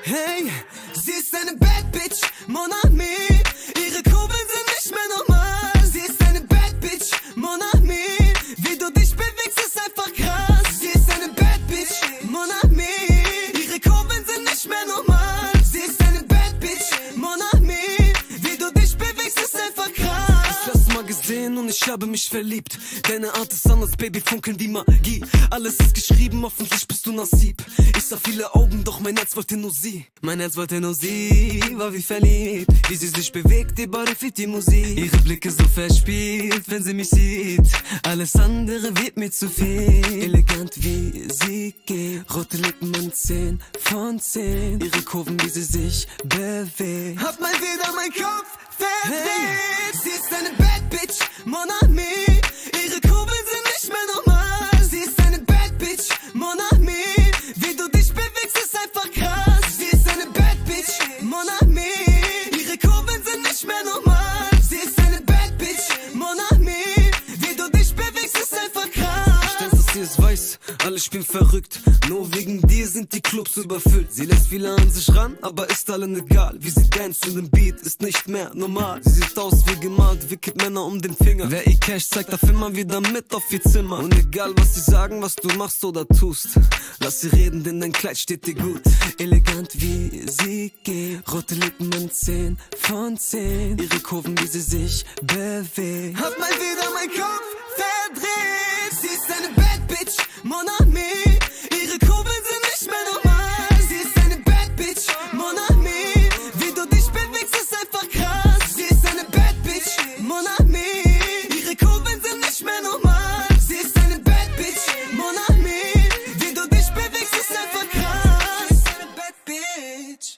Hey, sie ist eine Bad Bitch, mon ami. Ihre Kurbeln sind nicht mehr normal. Sie ist eine Bad Bitch, mon ami. Wie du dich bewegst, ist einfach krass. Sie ist eine Bad Bitch, mon ami. Ihre Kurbeln sind nicht mehr normal. Sie ist eine Bad Bitch, mon ami. Wie du dich bewegst, ist einfach krass. Ich hab's mal gesehen und ich habe mich verliebt. Deine Art ist anders, Baby, funkeln wie Magie. Alles ist geschrieben, hoffentlich bist du Nasib. Ich sah viele Augen, doch mein Herz wollte nur sie. Mein Herz wollte nur sie, war wie verliebt. Wie sie sich bewegt, ihr Body fit die Musik. Ihre Blicke so verspielt, wenn sie mich sieht. Alles andere wird mir zu viel. Elegant wie sie geht, rote Lippen und 10 von 10. Ihre Kurven, wie sie sich bewegt. Hab mal wieder meinen Kopf verdreht. Hey. Sie ist eine Bad Bitch, mon ami. Ihre Kurbeln sind nicht mehr normal. Sie ist eine Bad Bitch, mon ami. Wie du dich bewegst, ist einfach krass. Sie ist eine Bad Bitch, mon ami. Ihre Kurbeln sind nicht mehr normal. Sie ist eine Bad Bitch, mon ami. Wie du dich bewegst, ist einfach krass. Ich denke, dass sie es weiß, alle spielen verrückt. Nur wegen dir sind die Clubs überfüllt. Sie lässt viele an sich ran, aber ist allen egal. Wie sie dance in dem Beat, ist nicht mehr normal. Sie sieht aus wie gemalt, wickelt Männer um den Finger. Wer ihr Cash zeigt, darf immer wieder mit auf ihr Zimmer. Und egal was sie sagen, was du machst oder tust, lass sie reden, denn dein Kleid steht dir gut. Elegant wie sie geht, rote Lippen und 10 von 10. Ihre Kurven, wie sie sich bewegt. Hab mal wieder meinen Kopf verdreht. Sie ist eine Bad Bitch, mon ami. Ihre Kurbeln sind nicht mehr normal. Sie ist eine Bad Bitch, mon ami. Wie du dich bewegst, ist einfach krass. Sie ist eine Bad Bitch, mon ami. Ihre Kurbeln sind nicht mehr normal. Sie ist eine Bad Bitch, mon ami. Wie du dich bewegst, ist einfach krass. Sie ist eine Bad Bitch.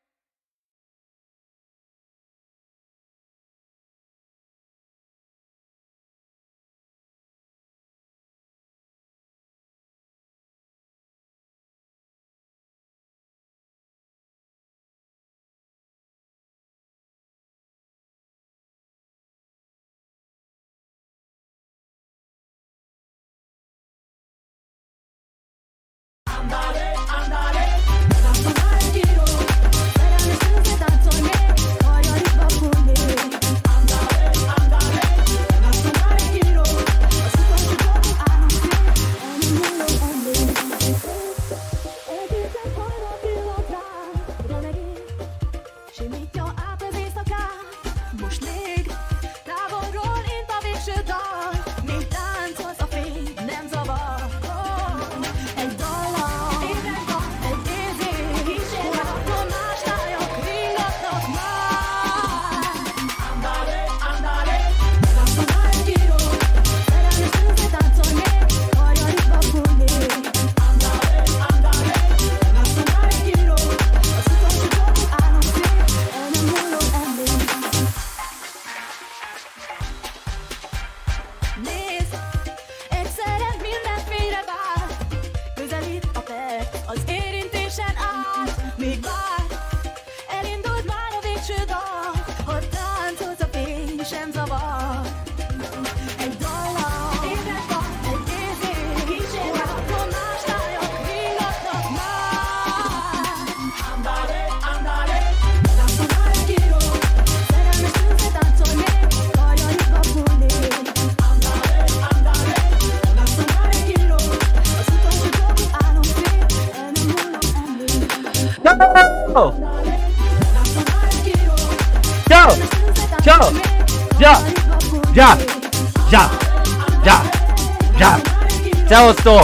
Ciao! Ciao! Ja! Ja! Ja! Ja! Ja! Servus du!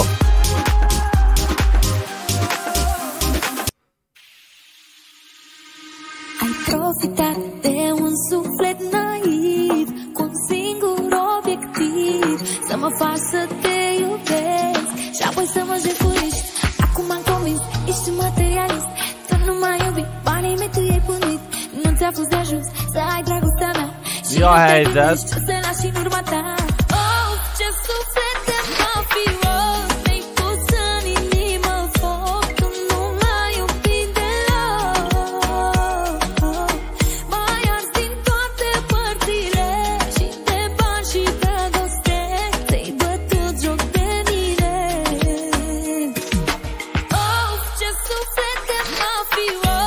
Ai profitat de un suflet naiv cu un singur obiectiv, să mă faci să te iubesc și apoi să mă jefuiești. Acum am convins, ești un materialist. Tu nu mai iubi, banii mei tu i-ai punuit. Nu ți-a fost de ajuns să ai dragostea mea și nu te gândești ce să lași în urma ta. Oh, ce suflet de mafios, mi-ai pus în inimă foc. Tu nu m-ai iubit deloc. M-ai ars din toate părțile și de bani și dragoste. Ți-ai bătut joc de mine. Oh, ce suflet de mafios.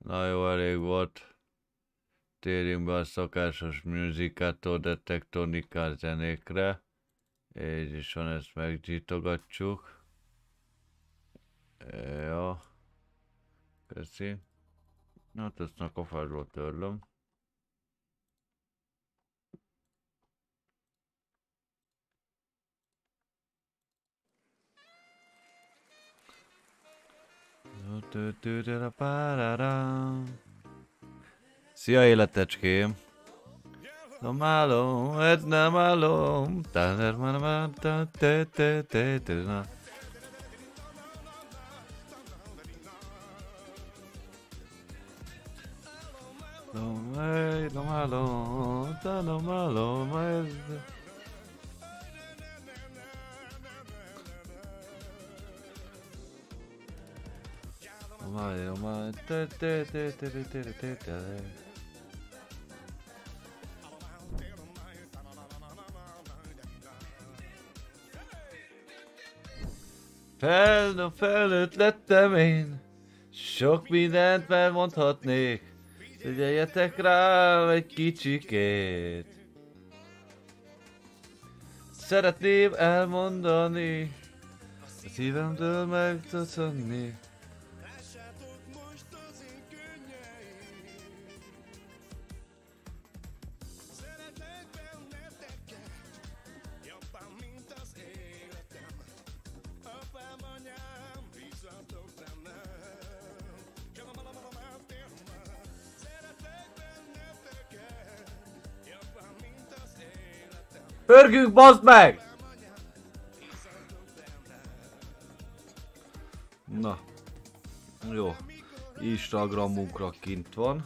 Na jó, elég volt. Térjünk be a szokásos musicától detektonikál zenékre. Így is van, ezt meggyítogatjuk. Jó. Köszi. Hát ezt a kafáról törlöm. Szia életecském! Nem állom, nem állom. Felnőtt lettem én, sok mindent elmondhatnék, figyeljetek rám egy kicsikét. Szeretném elmondani, a szívemtől megköszönni. Pörgünk, baszd meg! Na. Jó. Instagramunkra kint van.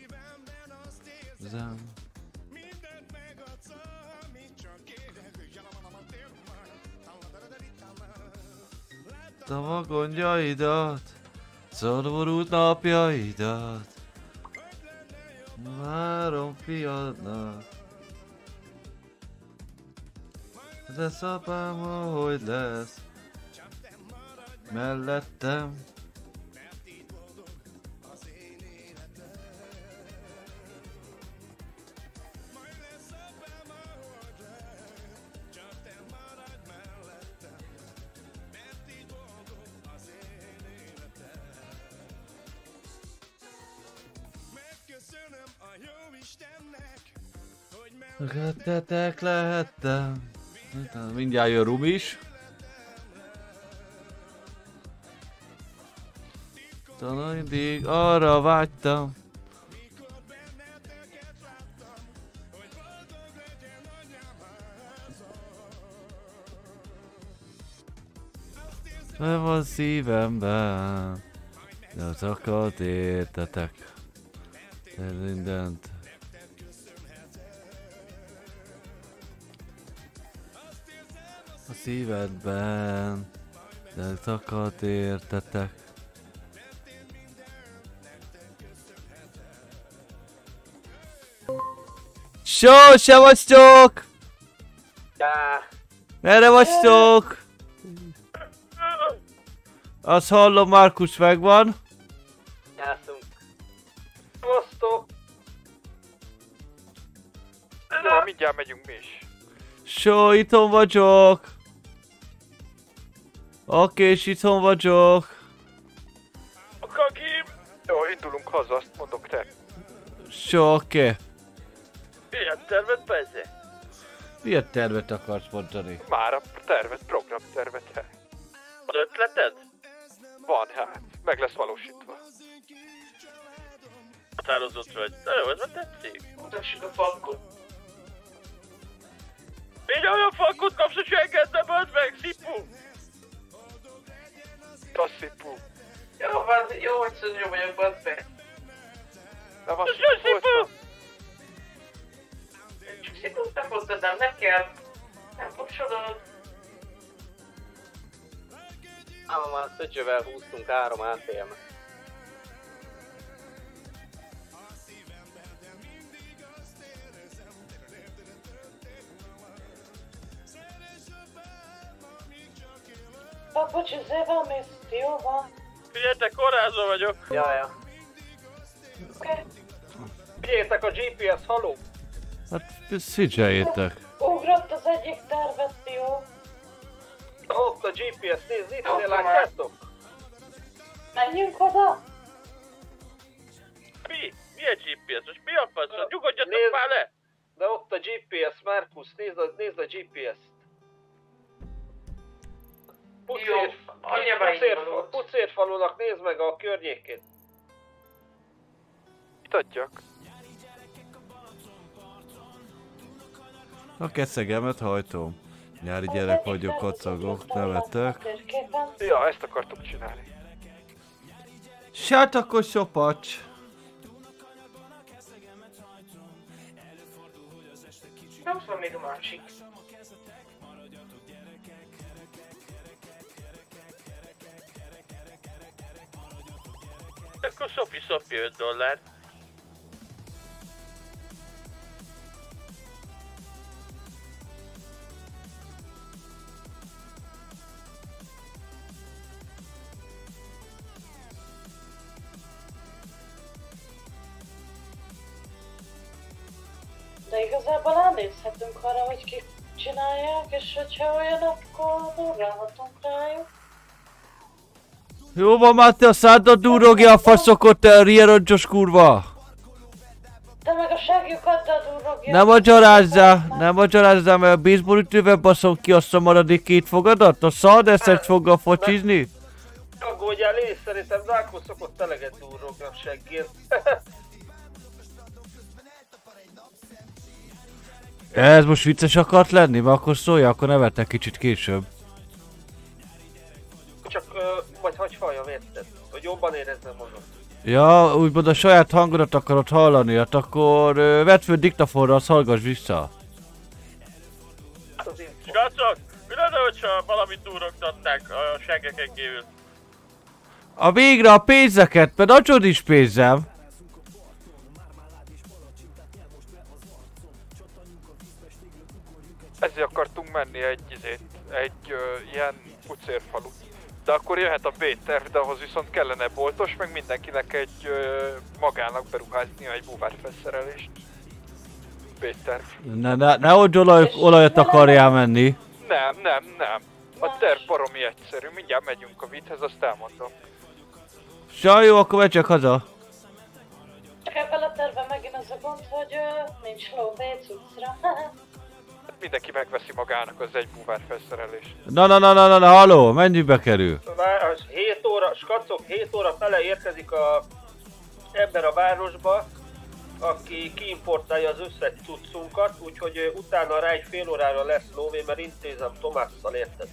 A gondjaidat, szororult napjaidat várom fiadnak. Lesz apám, hogy lesz mellettem. Kötetek lehettem. Mindjárt jön Rum is. Talán mindig arra vágytam. Nem van szívemben, de az akart értetek. De mindent. A szívedben, de takat értetek. Só, se vagytok! Merre vagytok? Azt hallom, Márkus megvan. Játszunk. Szevasztok! Jó, mindjárt megyünk mi is. Só, itthon vagyok. Oké, és itthon vagyok. A kagim! Jó, indulunk haza, azt mondok te. Só, oké. Milyen tervet persze? Milyen tervet akarsz mondani? Már a tervet, programtervet. Az ötleted? Van hát, meg lesz valósítva. Határozott vagy. Na jó, ez a tetszik. Mutassuk a falkot. Így olyan falkot kapsz, hogy engedne, böld meg, szipu! A szipu. Jó, hogy szörnyű vagyok, böld meg. Nem a szipu voltam. Csak sziput nem mondtad, nem kell. Nem kapcsolod. Ám már szöcsövel húztunk 3 ATM-et. Bocsi, zé van, mész, jó van? Figyeljetek, korrázó vagyok. Jaja. Figyeljetek a GPS, haló! Hát figyeljétek. Ugrott az egyik tervet, jó? Ott a GPS, nézd, itt látjátok? Menjünk oda? Milyen GPS? Most mi a fasz? Nyugodjatok már le! De ott a GPS, Markus, nézd a GPS-t. Pucérfalunak nézd meg a környékét. Mit adjak? A keszegemet hajtom. Nyári gyerek vagyok, kacagok, nevetek. Ja, ezt akartuk csinálni. Hát akkor sopacs. Nem van még a másik. Akkor Sophie 5 dollár. De igazából elnézhetünk arra, hogy ki csinálják, és hogyha olyan, akkor durrálhatunk rájuk. Jó van, már te a száddal durrogja a faszokot, te a rieroncsos kurva! De meg a ságjukat durrogja. Ne magyarázzál, mert a baseball ütővel baszom ki azt a maradék 2 fogadat? A szaldeszet foggal focizni? Aggódjál, én is szerintem Darko szokott eleget durrogni a seggén. Ez most vicces akart lenni? Mert akkor szólja, akkor nevettek kicsit később. Csak majd hagyj halljam, érted? Hogy jobban érezzem magam. Ja, úgymond a saját hangodat akarod hallani, hát akkor vedd föl diktafonra, azt hallgass vissza. Srácok, mi lenne, hogyha valamit durrogtatnák a seggeken kívül? A végre a pénzeket, mert acsod is pénzem. Ezért akartunk menni egy ilyen pucérfalu. De akkor jöhet a B-terv, de ahhoz viszont kellene boltos, meg mindenkinek egy magának beruháznia egy búvárfelszerelést. B-terv. Ne hogy olajat akarjál menni. Nem. A terv baromi egyszerű, mindjárt megyünk a vithez, azt elmondom. Ja, jó, akkor megy csak haza. Csak ebben a tervben megint az a gond, hogy nincs lóvé cuccra. Mindenki megveszi magának az egy búvárfelszerelést. Na, halló, mennyibe kerül? 7 óra, skacok, 7 óra fele érkezik a ember a városba, aki kiimportálja az összes cuccunkat, úgyhogy utána rá egy fél órára lesz lóvé, mert intézem Tomásszal, érted?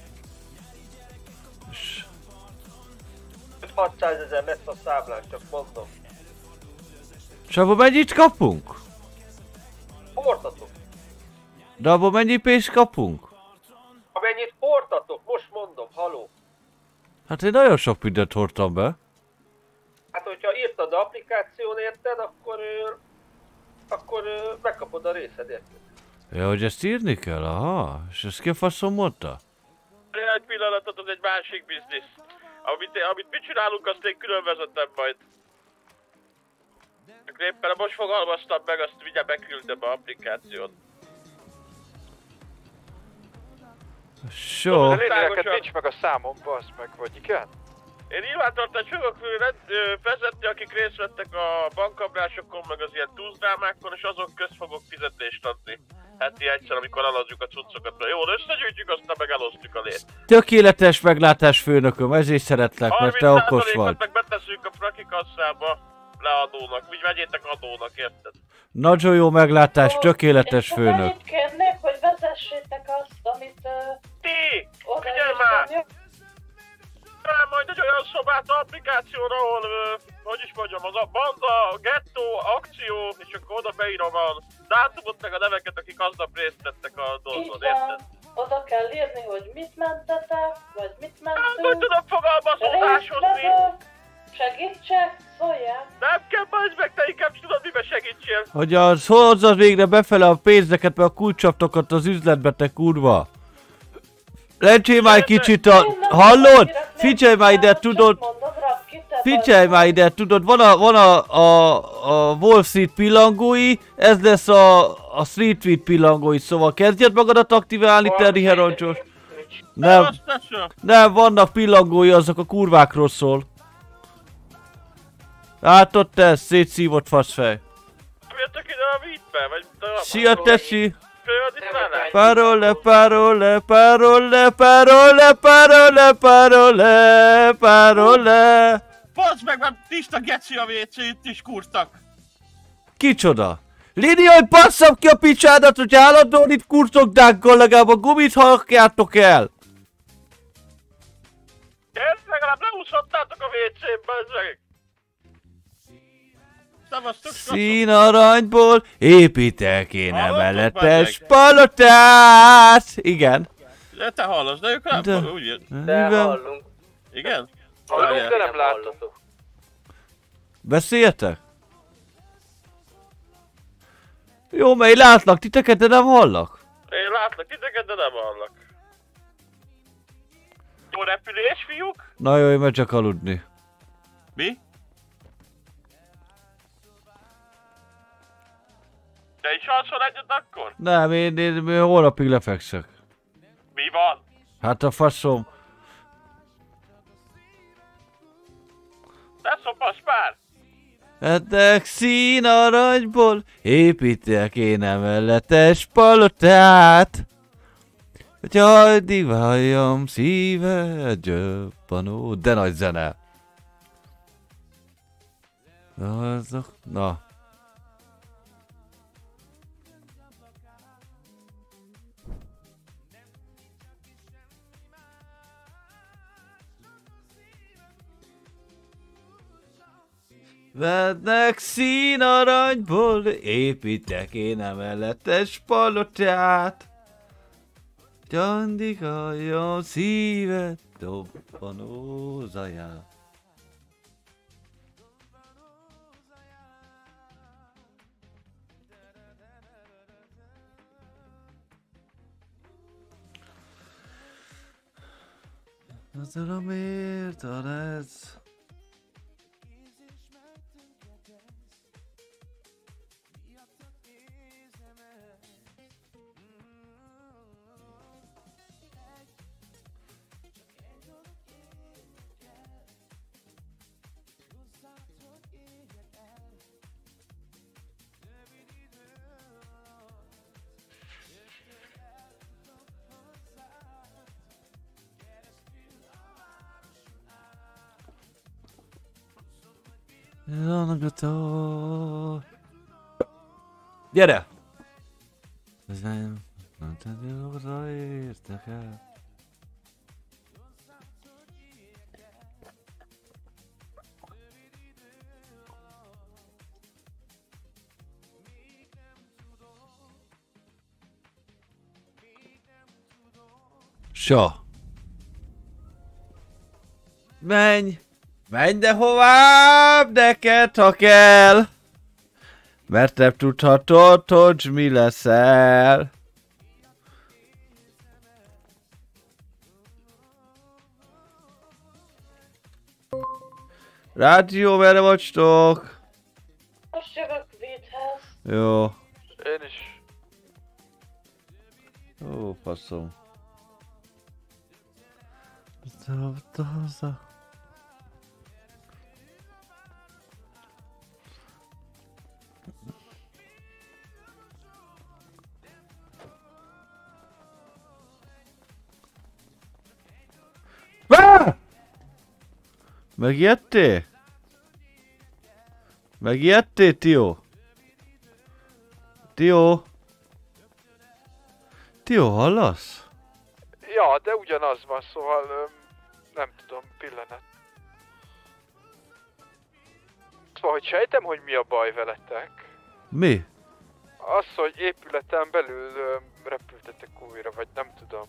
600 000 lesz a számlán, csak mondom. És abban mennyit kapunk? Portatok! De abban mennyi pénzt kapunk? Amennyit portatok, most mondom, haló. Hát én nagyon sok mindent hordtam be. Hát hogyha írtad a applikáción, érted, akkor megkapod a részed, érted? Ja, hogy ezt írni kell, aha. És ezt ki a faszom mondta? Egy pillanatot, az egy másik biznisz. Amit mi csinálunk, azt én külön vezetem majd. Éppen most fogalmaztam meg, azt mindjárt beküldtem a applikáción. Jó. De neked nincs meg a számom, bassz meg, vagy igen? Én nyilvántartást fogok vezetni, akik részt vettek a bankabrásokon, meg az ilyen túldrámákon, és azok közt fogok fizetést adni. Heti egyszer, amikor eladjuk a cuccokat. Jó, összegyűjtjük, aztán meg elosztjuk a lét. Tökéletes meglátás, főnököm, ezért szeretlek, mert te okos vagy. meg beteszünk a fraki kasszába leadónak, úgy vegyétek adónak, érted? Nagyon jó meglátás, tökéletes főnök. Annyit kérnék, hogy vezessétek azt, amit... Ti! Figyelj már! Majd egy olyan szobát applikációra, ahol, hogy is mondjam, az a banda, gettó, akció, és akkor oda beírom a dátumot, meg a neveket, akik aznap részt vettek a dolgon, érted? Oda kell írni, hogy mit mentetek, vagy mit mentünk. Nem tudom fogalmazódáshozni. Segítsek, szóljál. Nem kell, bazd meg, te inkább tudod, miben segítsél. Hogy az hozzad végre befele a pénzeket, mert a kulcsaptokat az üzletbe, te kurva. Lencsél már egy kicsit a... Hallod? Figyelj már ide, tudod? Mondod, Rakki, Figyelj már ide, tudod, van a Wall Street pillangói, ez lesz a Street Tweet pillangói, szóval kezdjed magadat aktiválni, Terry Heroncsos. Nem, vannak pillangói, azok a kurvákról szól. Látod te, szétszívott faszfej. Jöttök ide a vízbe, vagy... Szia, tessi! Parole, Parole, parole, parole, parole, parole, parole. Bazd meg, már tiszta geci a WC, itt is kurtak. Kicsoda? Lini, hogy basszam ki a picsádat, hogy állandóan itt kurcogdákkal, legalább a gumit halkjátok el! Ezt legalább leúszhattátok a WC-n, bazd meg! Szavaztok, Színaranyból építek én Hallottok, emeletes bazd palotát! Igen. De te hallasz, de ők nem De- fogod, úgy jön. De Mivel? hallunk. Igen? Hallunk, de nem látok. Beszéljetek? Jó, mert én látlak titeket, de nem hallak. Én látlak titeket, de nem hallak. Jó repülés, fiúk? Na jó, én meg csak aludni. Mi? Te is alszol egyet akkor? Nem, én holnapig lefekszek. Mi van? Hát a faszom. Ne szopass már! Edek színaranyból építek én emeletes palotát. Hogy addig valljam szíve gyöppanó. De nagy zene. Azok, na. Vednek színaranyból, építek én emeletes palotát. Gyandig halljon szívet, dobbanó zaját. Azzal a miért a lesz? Gyere! Ez nem tenni odaértek el. So. Menj! Menj de hová, neked, ha kell! Mert nem tudhatod, hogy mi leszel. Rádió, merre vagytok? Most jövök Védhez. Jó. Én is. Ó, faszom. Megijedtél? Megijedtél, Tio? Tio? Tio, hallasz? Ja, de ugyanaz van, szóval nem tudom, pillanat. Szóval, hogy sejtem, hogy mi a baj veletek. Mi? Az, hogy épületen belül repültetek újra, vagy nem tudom.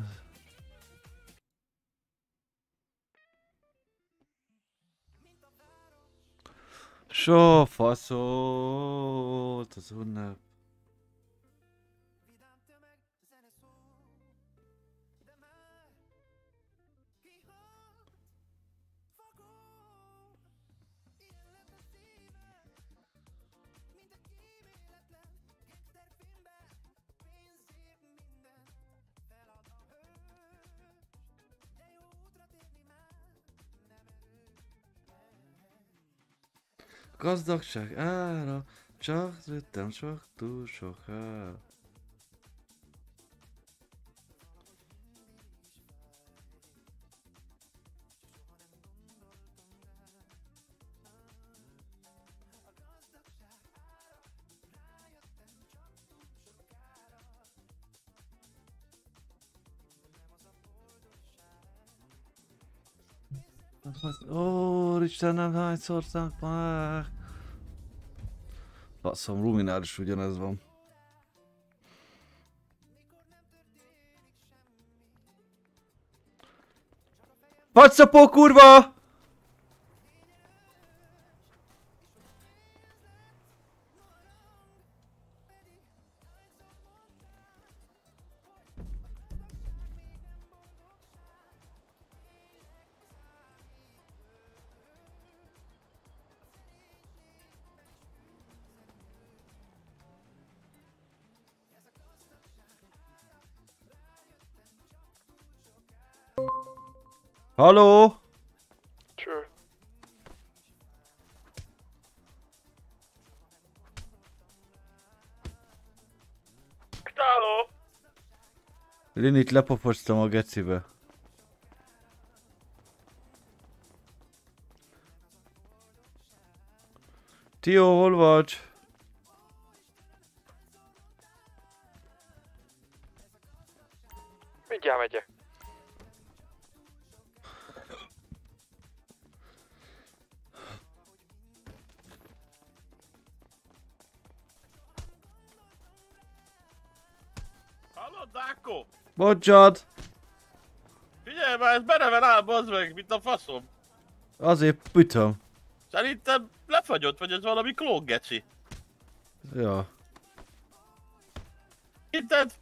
So faszolt az ünnep. Gazdagság ára, csak jöttem csak túl soká. Ó, Istenem, hányszor már? Basszom, Ruminál is ugyanez van. Whatsappó, kurva! Halló? Cső. Halló! Linit lepofocstam a gecibe. Tió, hol vagy? Mindjárt megyek. Hallod, Dáko? Bocsad! Figyelj már, ez beneven áll, bazd meg, mint a faszom. Azért pütöm. Szerintem lefagyott, vagy ez valami klóngeci. Ja. Hinted?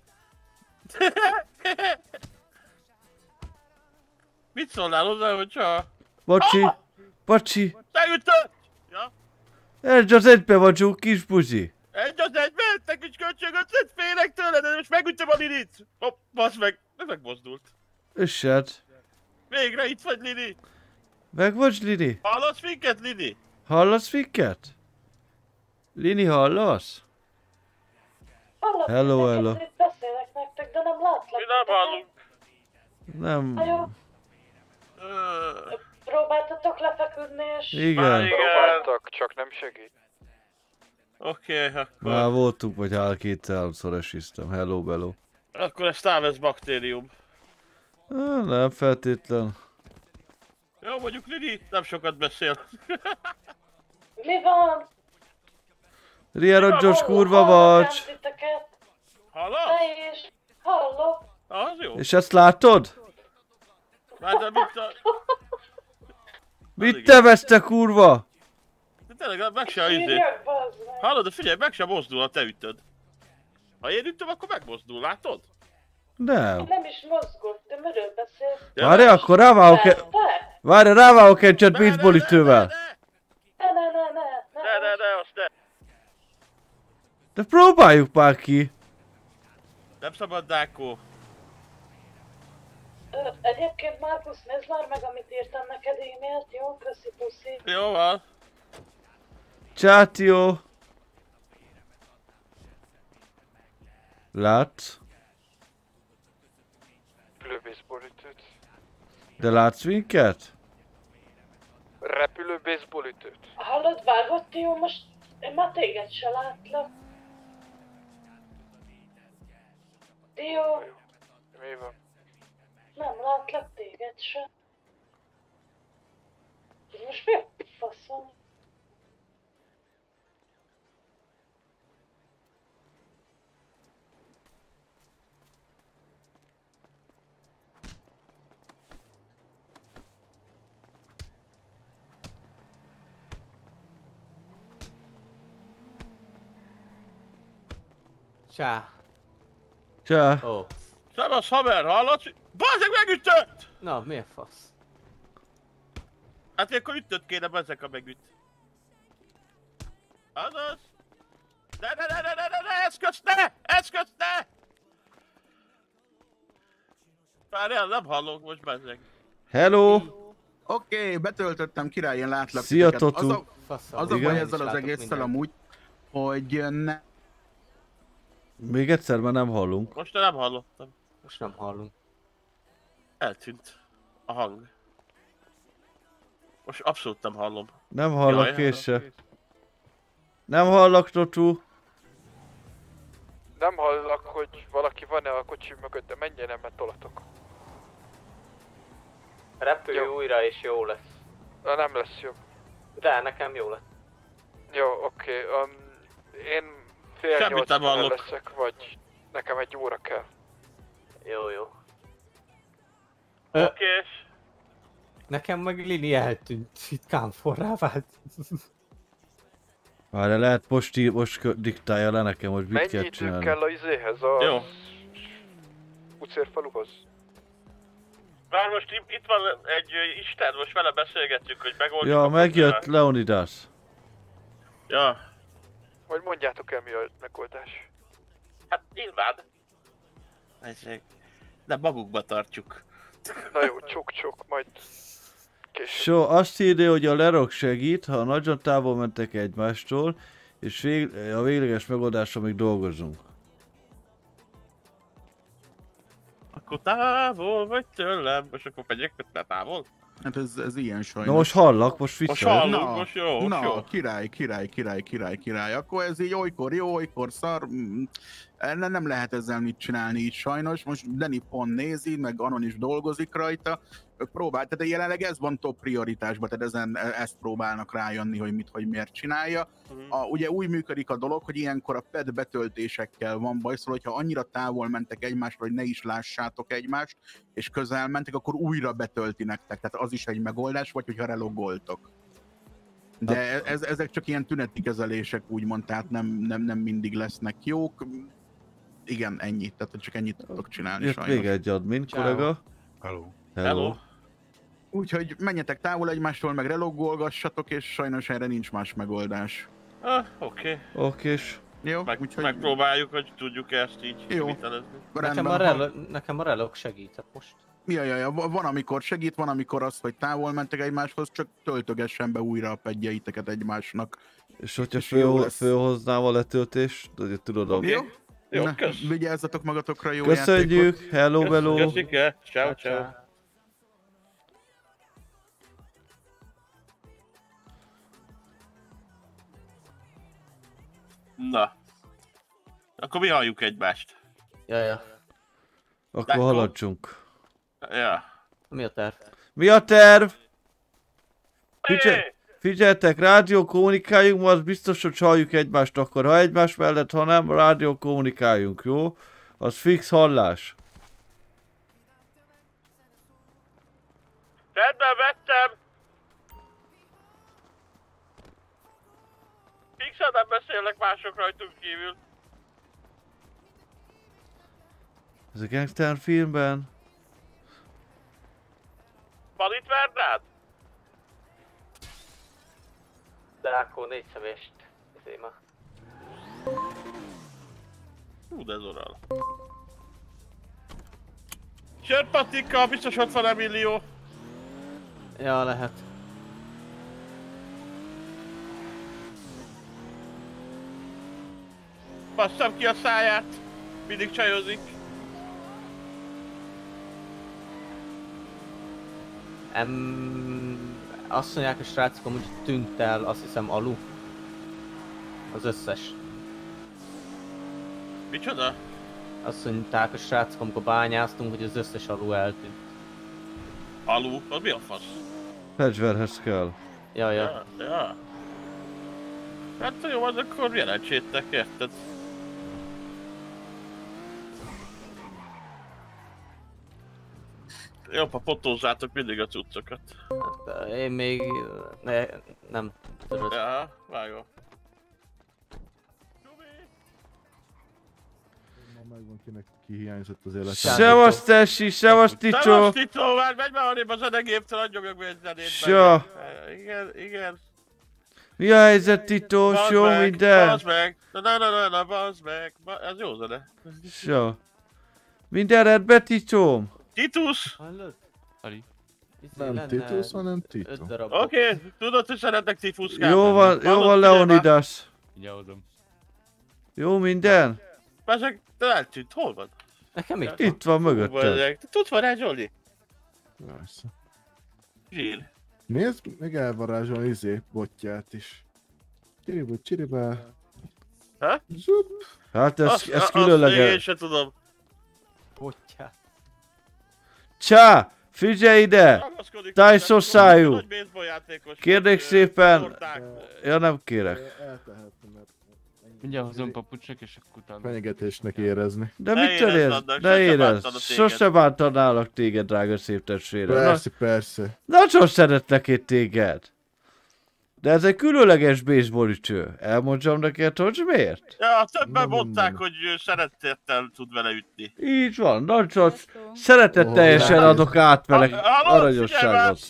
Mit szólnál hozzá, hogyha... Bocsi! Bocsi! Te ütött! Ja? Egy az egybe vagyunk, kis buzi. Egy az egyben, te kis kölcsögöt, félek tőled, de most megütöm a Linit! Hopp, basz meg, ez megmozdult. Össed. Végre itt vagy, Lini! Meg vagy, Lini? Hallasz minket, Lini? Hallasz minket? Lini, hallasz? Hallok Hello, titeket, hello. itt beszélek nektek, de nem látlak. Mi nem hallunk. Nem. Na jó, Ö, próbáltatok lefeküdni, és... Igen. Igen. Próbáltak, csak nem segít. Oké, akkor... Már voltunk, vagy két-háromszor esiztem. Hello, bello. Akkor ez távez baktérium. Nem feltétlen. Jó, mondjuk Lini nem sokat beszél. Mi van? Rierogyos kurva Hallok vagy. titeket. Hallasz? Te is. Hallok. Az jó. És ezt látod? Már de mit a... Mit tevezte, kurva? De tényleg meg se izé. Írjak, bazd meg. Hallod, de figyelj, meg se mozdul, ha te ütöd. Ha én ütöm, akkor megmozdul, látod? Nem. Nem is mozgott, de miről beszélsz? Várj, akkor ráválok Te? Várj, ráválok egy csat baseballütővel. Ne, azt ne. De próbáljuk már ki. Nem szabad, Dákó. Egyébként Márkusz, nézd már meg, amit írtam neked e-mailt, jó? Köszi, puszi. Jó van. Csátió. Látsz? Repülő baseballütőt. De látsz minket? Repülő baseballütőt. Hallod, vágott, jó? Most én már téged se látlak. Dió, Mi van? nem látlak téged se. Ez most mi a faszom? Csá. Csá. Ó. Szevasz haver, hallod? Bazzeg megütött! Na, miért fasz? Hát akkor ütött kéne bazzeg, ha megüt. Azaz! Ne, eszközt ne! Eszközt ne! Várjál, nem hallok most bazzeg. Hello! Oké, betöltöttem, király, én látlak. Szia, titeket. Totu. Az a baj ezzel az egésszel amúgy, hogy ne... Még egyszer, mert nem hallunk. Most nem hallottam. Most nem hallunk. Eltűnt a hang. Most abszolút nem hallom. Nem hallok Jaj, én se. Nem hallak, Totu. Nem hallak, hogy valaki van-e a kocsi mögött, de menjen el, mert tolatok. Repülj újra és jó lesz. Na, nem lesz jobb. De nekem jó lesz. Jó, oké. Én fél Semmit 8 nem hallok. leszek, vagy nekem egy óra kell. Jó. Okés. Nekem meg Lili eltűnt. Itt kámforrá vált. Várj, lehet most diktálja le nekem, hogy mit Mennyi kell idő csinálni. kell a izéhez, a... Jó. Pucérfaluhoz? Már most itt van egy isten, most vele beszélgetjük, hogy megoldjuk Ja, a megjött problémát. Leonidas. Ja. Vagy mondjátok el, mi a megoldás. Hát nyilván. De magukba tartjuk. Na jó, csok, majd később. So, azt írja, hogy a Lerok segít, ha nagyon távol mentek egymástól, és a végleges megoldásra még dolgozunk. Akkor távol vagy tőlem, most akkor megyek mert távol? Hát ez ilyen sajnos. Na most hallak, most Most viccelj. hallunk, most jó, most jó. Király. Akkor ez így olykor jó, olykor szar. Nem lehet ezzel mit csinálni így sajnos. Most Danny pont nézi, meg Anon is dolgozik rajta. Próbál, tehát jelenleg ez van top prioritásban, tehát ezt próbálnak rájönni, hogy miért csinálja. Ugye úgy működik a dolog, hogy ilyenkor a ped betöltésekkel van baj, szóval hogyha annyira távol mentek egymástól, hogy ne is lássátok egymást, és közel mentek, akkor újra betölti nektek, tehát az is egy megoldás, vagy hogyha relogoltok. De ezek csak ilyen tüneti kezelések úgymond, tehát nem mindig lesznek jók. Igen, ennyi, tehát csak ennyit tudok csinálni Jött sajnos. még egy admin kollega. Hello. Úgyhogy menjetek távol egymástól, meg relogolgassatok, és sajnos erre nincs más megoldás. Oké. Okés. Jó, úgyhogy... Megpróbáljuk, hogy tudjuk ezt így kivitelezni. Nekem a relog segített most. Ja, van amikor segít, van amikor az, hogy távol mentek egymáshoz, csak töltögessen be újra a pedjeiteket egymásnak. És hogyha és fölhoznám a letöltést, ugye tudod, Jó? Jó, Na, kösz. vigyázzatok magatokra, jó Köszönjük, játékot. hello. Köszike, ciao. Na. Akkor mi halljuk egymást. Ja. Akkor haladjunk. Ja. Mi a terv? Mi a terv? Figyeljetek, rádió kommunikáljunk, az biztos, hogy halljuk egymást akkor. Ha egymás mellett, ha nem, rádió kommunikáljunk, jó? Az fix hallás. Rendben vettem! Fixen nem beszélnek mások rajtunk kívül. Ez a gangster filmben. Van itt Vernád? Drákó 4 szemést. Zéma. De ez oral. Sörpatika, biztos ott van Emilio. Ja, lehet. Basszam ki a száját. Mindig csajozik. Azt mondják a srácok, amúgy tűnt el, azt hiszem, alu. Az összes. Micsoda? Azt mondták a srácok, amikor bányáztunk, hogy az összes alu eltűnt. Alu? Az mi a fasz? Fegyverhez kell. Ja. Hát jó, az akkor jelentsétek, érted? Jobb, ha fotózzátok mindig a cuccokat. Hát, én még... nem tudod. Ja, vágom. Megvan kinek kihiányzott az élet. Szevasz Tessi, szevasz Tito! Szevasz Tito, már megy már arrébb a zenegéptől, adjogok be egy zenét. Sja. Igen. Mi a helyzet Tito? Jó minden? Bazd meg! Na, bazd meg! Ez jó zene. Sja. Minden rendben Titom? Titus! Hallod? Ali. Nem Titus, hanem Tito. Oké, tudod, hogy szeretnek tifuszkálni. Jó van Leonidas. Figyelodom. Jó minden? Bazeg, te eltűnt, hol van? Nekem Itt van mögötted. Tudsz van rá, Zsoli? Persze. Zsil. Nézd, meg elvarázsolni botját is. Csiribá. Ha? Zup. Hát ez Azt én különleges. sem tudom. Botját. Csá! Figyelj ide! Tyson szájú! Nagy baseball játékos. Kérlek szépen... Ja nem kérek. Mindjárt hozom papucsnak és akkor utána. Fenyegetésnek érezni. De mit érez? Ne érez! Sose bántanálak téged, drága szép testvérem. Persze. Nagyon szeretlek én téged. De ez egy különleges baseball ütő. Elmondjam neked, hogy miért? Ja, többen mondták, hogy szeretettel tud vele ütni. Így van, nagyon szeretetteljesen adok át vele aranyosságot.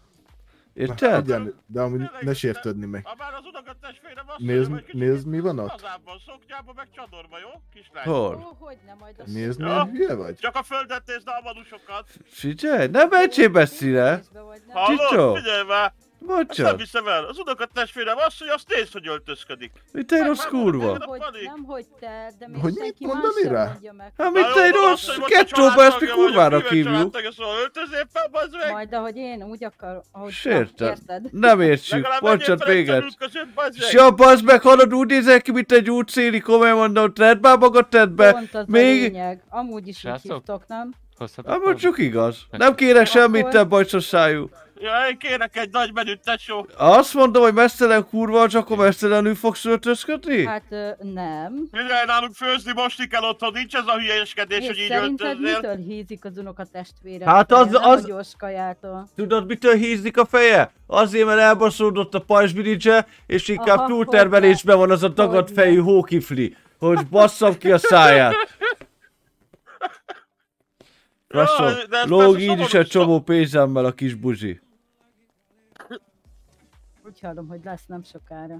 Érted? De amúgy ne sértődni meg. Bár az unokatestvérem azt Nézd mi van ott? Hazában, szoknyában, meg csadorba, jó? Kislány. Hol? Nézd milyen hülye vagy? Csak a földet nézd, a manusokat. Figyelj, ne menjél messzire! Tito! Hallod? Figyelj már! Ezt nem Bocsánat! hiszem el. Az unokatestvérem azt, hogy azt nézd, hogy öltözködik. Mit egy rossz kurva? Nem, hogy te, de még Hogy senki mit más mondani sem rá? mondja meg. Hát mit egy rossz? Kettőben ezt mi kurvára hívjuk. Öltözél fel, bazd meg! Majd ahogy én úgy akar, ahogy Sérted. érted? Nem értsük, Legalább bocsánat menjél fel véged. egy között, bazd meg! Ja, bazd meg, hallod, úgy nézel ki, mint egy útszéli, komolyan mondom, tedd már magad, tedd be. Pont az a Még... lényeg. Amúgy is úgy Srácok? hívtok, nem? Hát csak igaz. Nem kérek semmit, te bajszos szájú. Ja, én kérek egy nagy menüt, tesó. Azt mondom, hogy mesztelen kurva, csak akkor mesztelenül fogsz öltözködni? Hát nem. Figyelj, nálunk főzni, mosni kell otthon, nincs ez a hülyeskedés, hogy És így szerinted öltöznél. mitől hízik az unokatestvérem? Hát az- Nem az- a gyors kajától. Tudod, mitől hízik a feje? Azért, mert elbaszódott a pajzsbilicse, és inkább Aha, túltermelésben van az a tagadt Hogyne. fejű hókifli, hogy basszam ki a száját. Lassan, de ez lóg persze így is szomorú- egy csomó pénzemmel a kis buzsi. Úgy hallom, hogy lesz nem sokára.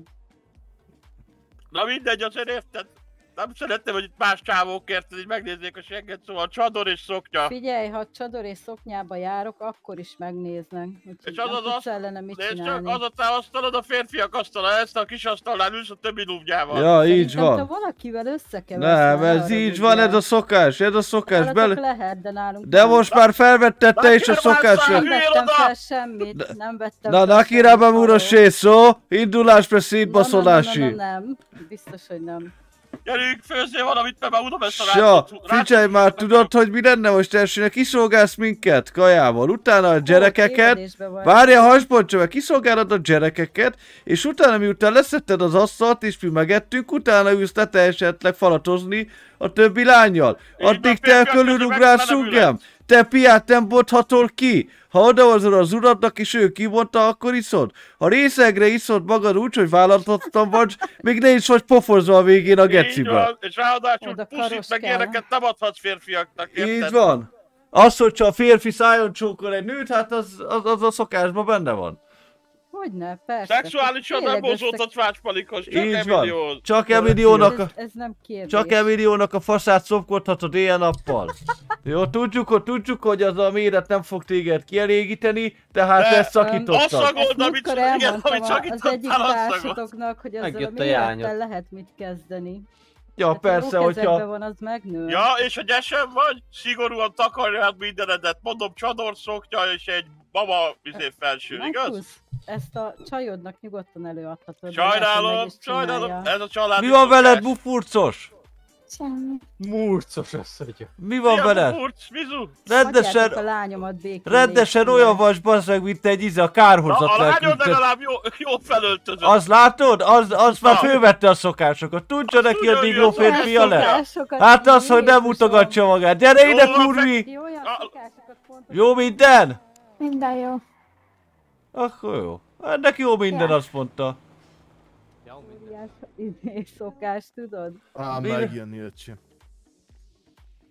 Na mindegy, azért érted? Nem szeretném, hogy itt más csávók érted, így megnézzék a segget, szóval csador és szoknya. Figyelj, ha csador és szoknyába járok, akkor is megnéznek. És az az azt, ellene mit nézd csak, csinálni. az a te asztalod, a férfiak asztala, ezt a kis asztalnál ülsz a többi lúbnyával. Ja, így Szerintem te van. valakivel összekeversz. Nem, már, ez arra így tudjál. van, ez a szokás, ez a szokás. Nálatok Bele... lehet, de nálunk De nem. most már felvetted te is a szokást. Nem vettem fel semmit, nem vettem Na, fel nakira semmit, bemuros halló. szó, indulás per szétbaszolási. Nem, biztos, hogy nem. Gyerünk, főzzél valamit, mert már unom ezt a Ja, figyelj már, tudod, hogy mi lenne most elsőnek? Kiszolgálsz minket kajával, utána a gyerekeket, tévedésben vagy. várja, hasbontsa meg, kiszolgálod a gyerekeket, és utána miután leszetted az asztalt, és mi megettünk, utána ülsz le te esetleg falatozni a többi lányjal. Addig te körülugrálsz suggám, te piát nem bonthatol ki. Ha odahozod az uradnak és ő kibonta, akkor iszod. Ha részegre iszod magad úgy, hogy vállalhatatlan vagy, még ne is vagy pofozva a végén a Így gecibe. van, és ráadásul Oda puszit meg karoskál. ilyeneket nem adhatsz férfiaknak, érted? Így van. Az, hogyha a férfi szájon csókol egy nőt, hát az a szokásban benne van. Hogyne, persze. Szexuálisan nem Tényleg mozódott Fácspalikos, csak Így van. Emilión. Csak Emiliónak a... Ez nem kérdés. Csak Emiliónak a faszát szopkodhatod éjjel-nappal. Jó, tudjuk, hogy az a méret nem fog téged kielégíteni, tehát De, ezt szakítottam. azt szagolod, amit Múltkor igen, elmondtam amit az egyik szakítottál, azt szagolod. társatoknak, hogy azzal a Megjött a mérettel jányod. lehet mit kezdeni. Ja, Hát, persze, jó kezedben hogyha... van, az megnő. Ja, és hogy esem vagy, szigorúan takarjad mindenedet, mondom csadorszoknya és egy baba felső, igaz? Markus, ezt a csajodnak nyugodtan előadhatod. Sajnálom, ez a családi Mi van szokás. veled, bufurcos? Semmi. Murcos összeadja. Mi van veled? Furcs, mizu? Hagyjátok a Rendesen, lányomat békén. rendesen légy. olyan vagy, basszeg, mint egy a Na, kárhozat a lányod lelkünket. legalább jó felöltözött. Az látod? Az már Na. fölvette a szokásokat. Tudja neki, tudja, hogy hogy digló a férfia lett. Szokásokat Hát az, hogy nem Jézusom. mutogatja magát. Gyere ide, Jó, kurvi! Ti olyan szokásokat pontosan... Jó minden? Minden jó. Akkor jó. Ennek jó minden, azt mondta. Óriás szokás, tudod? Megjönni, öcsém.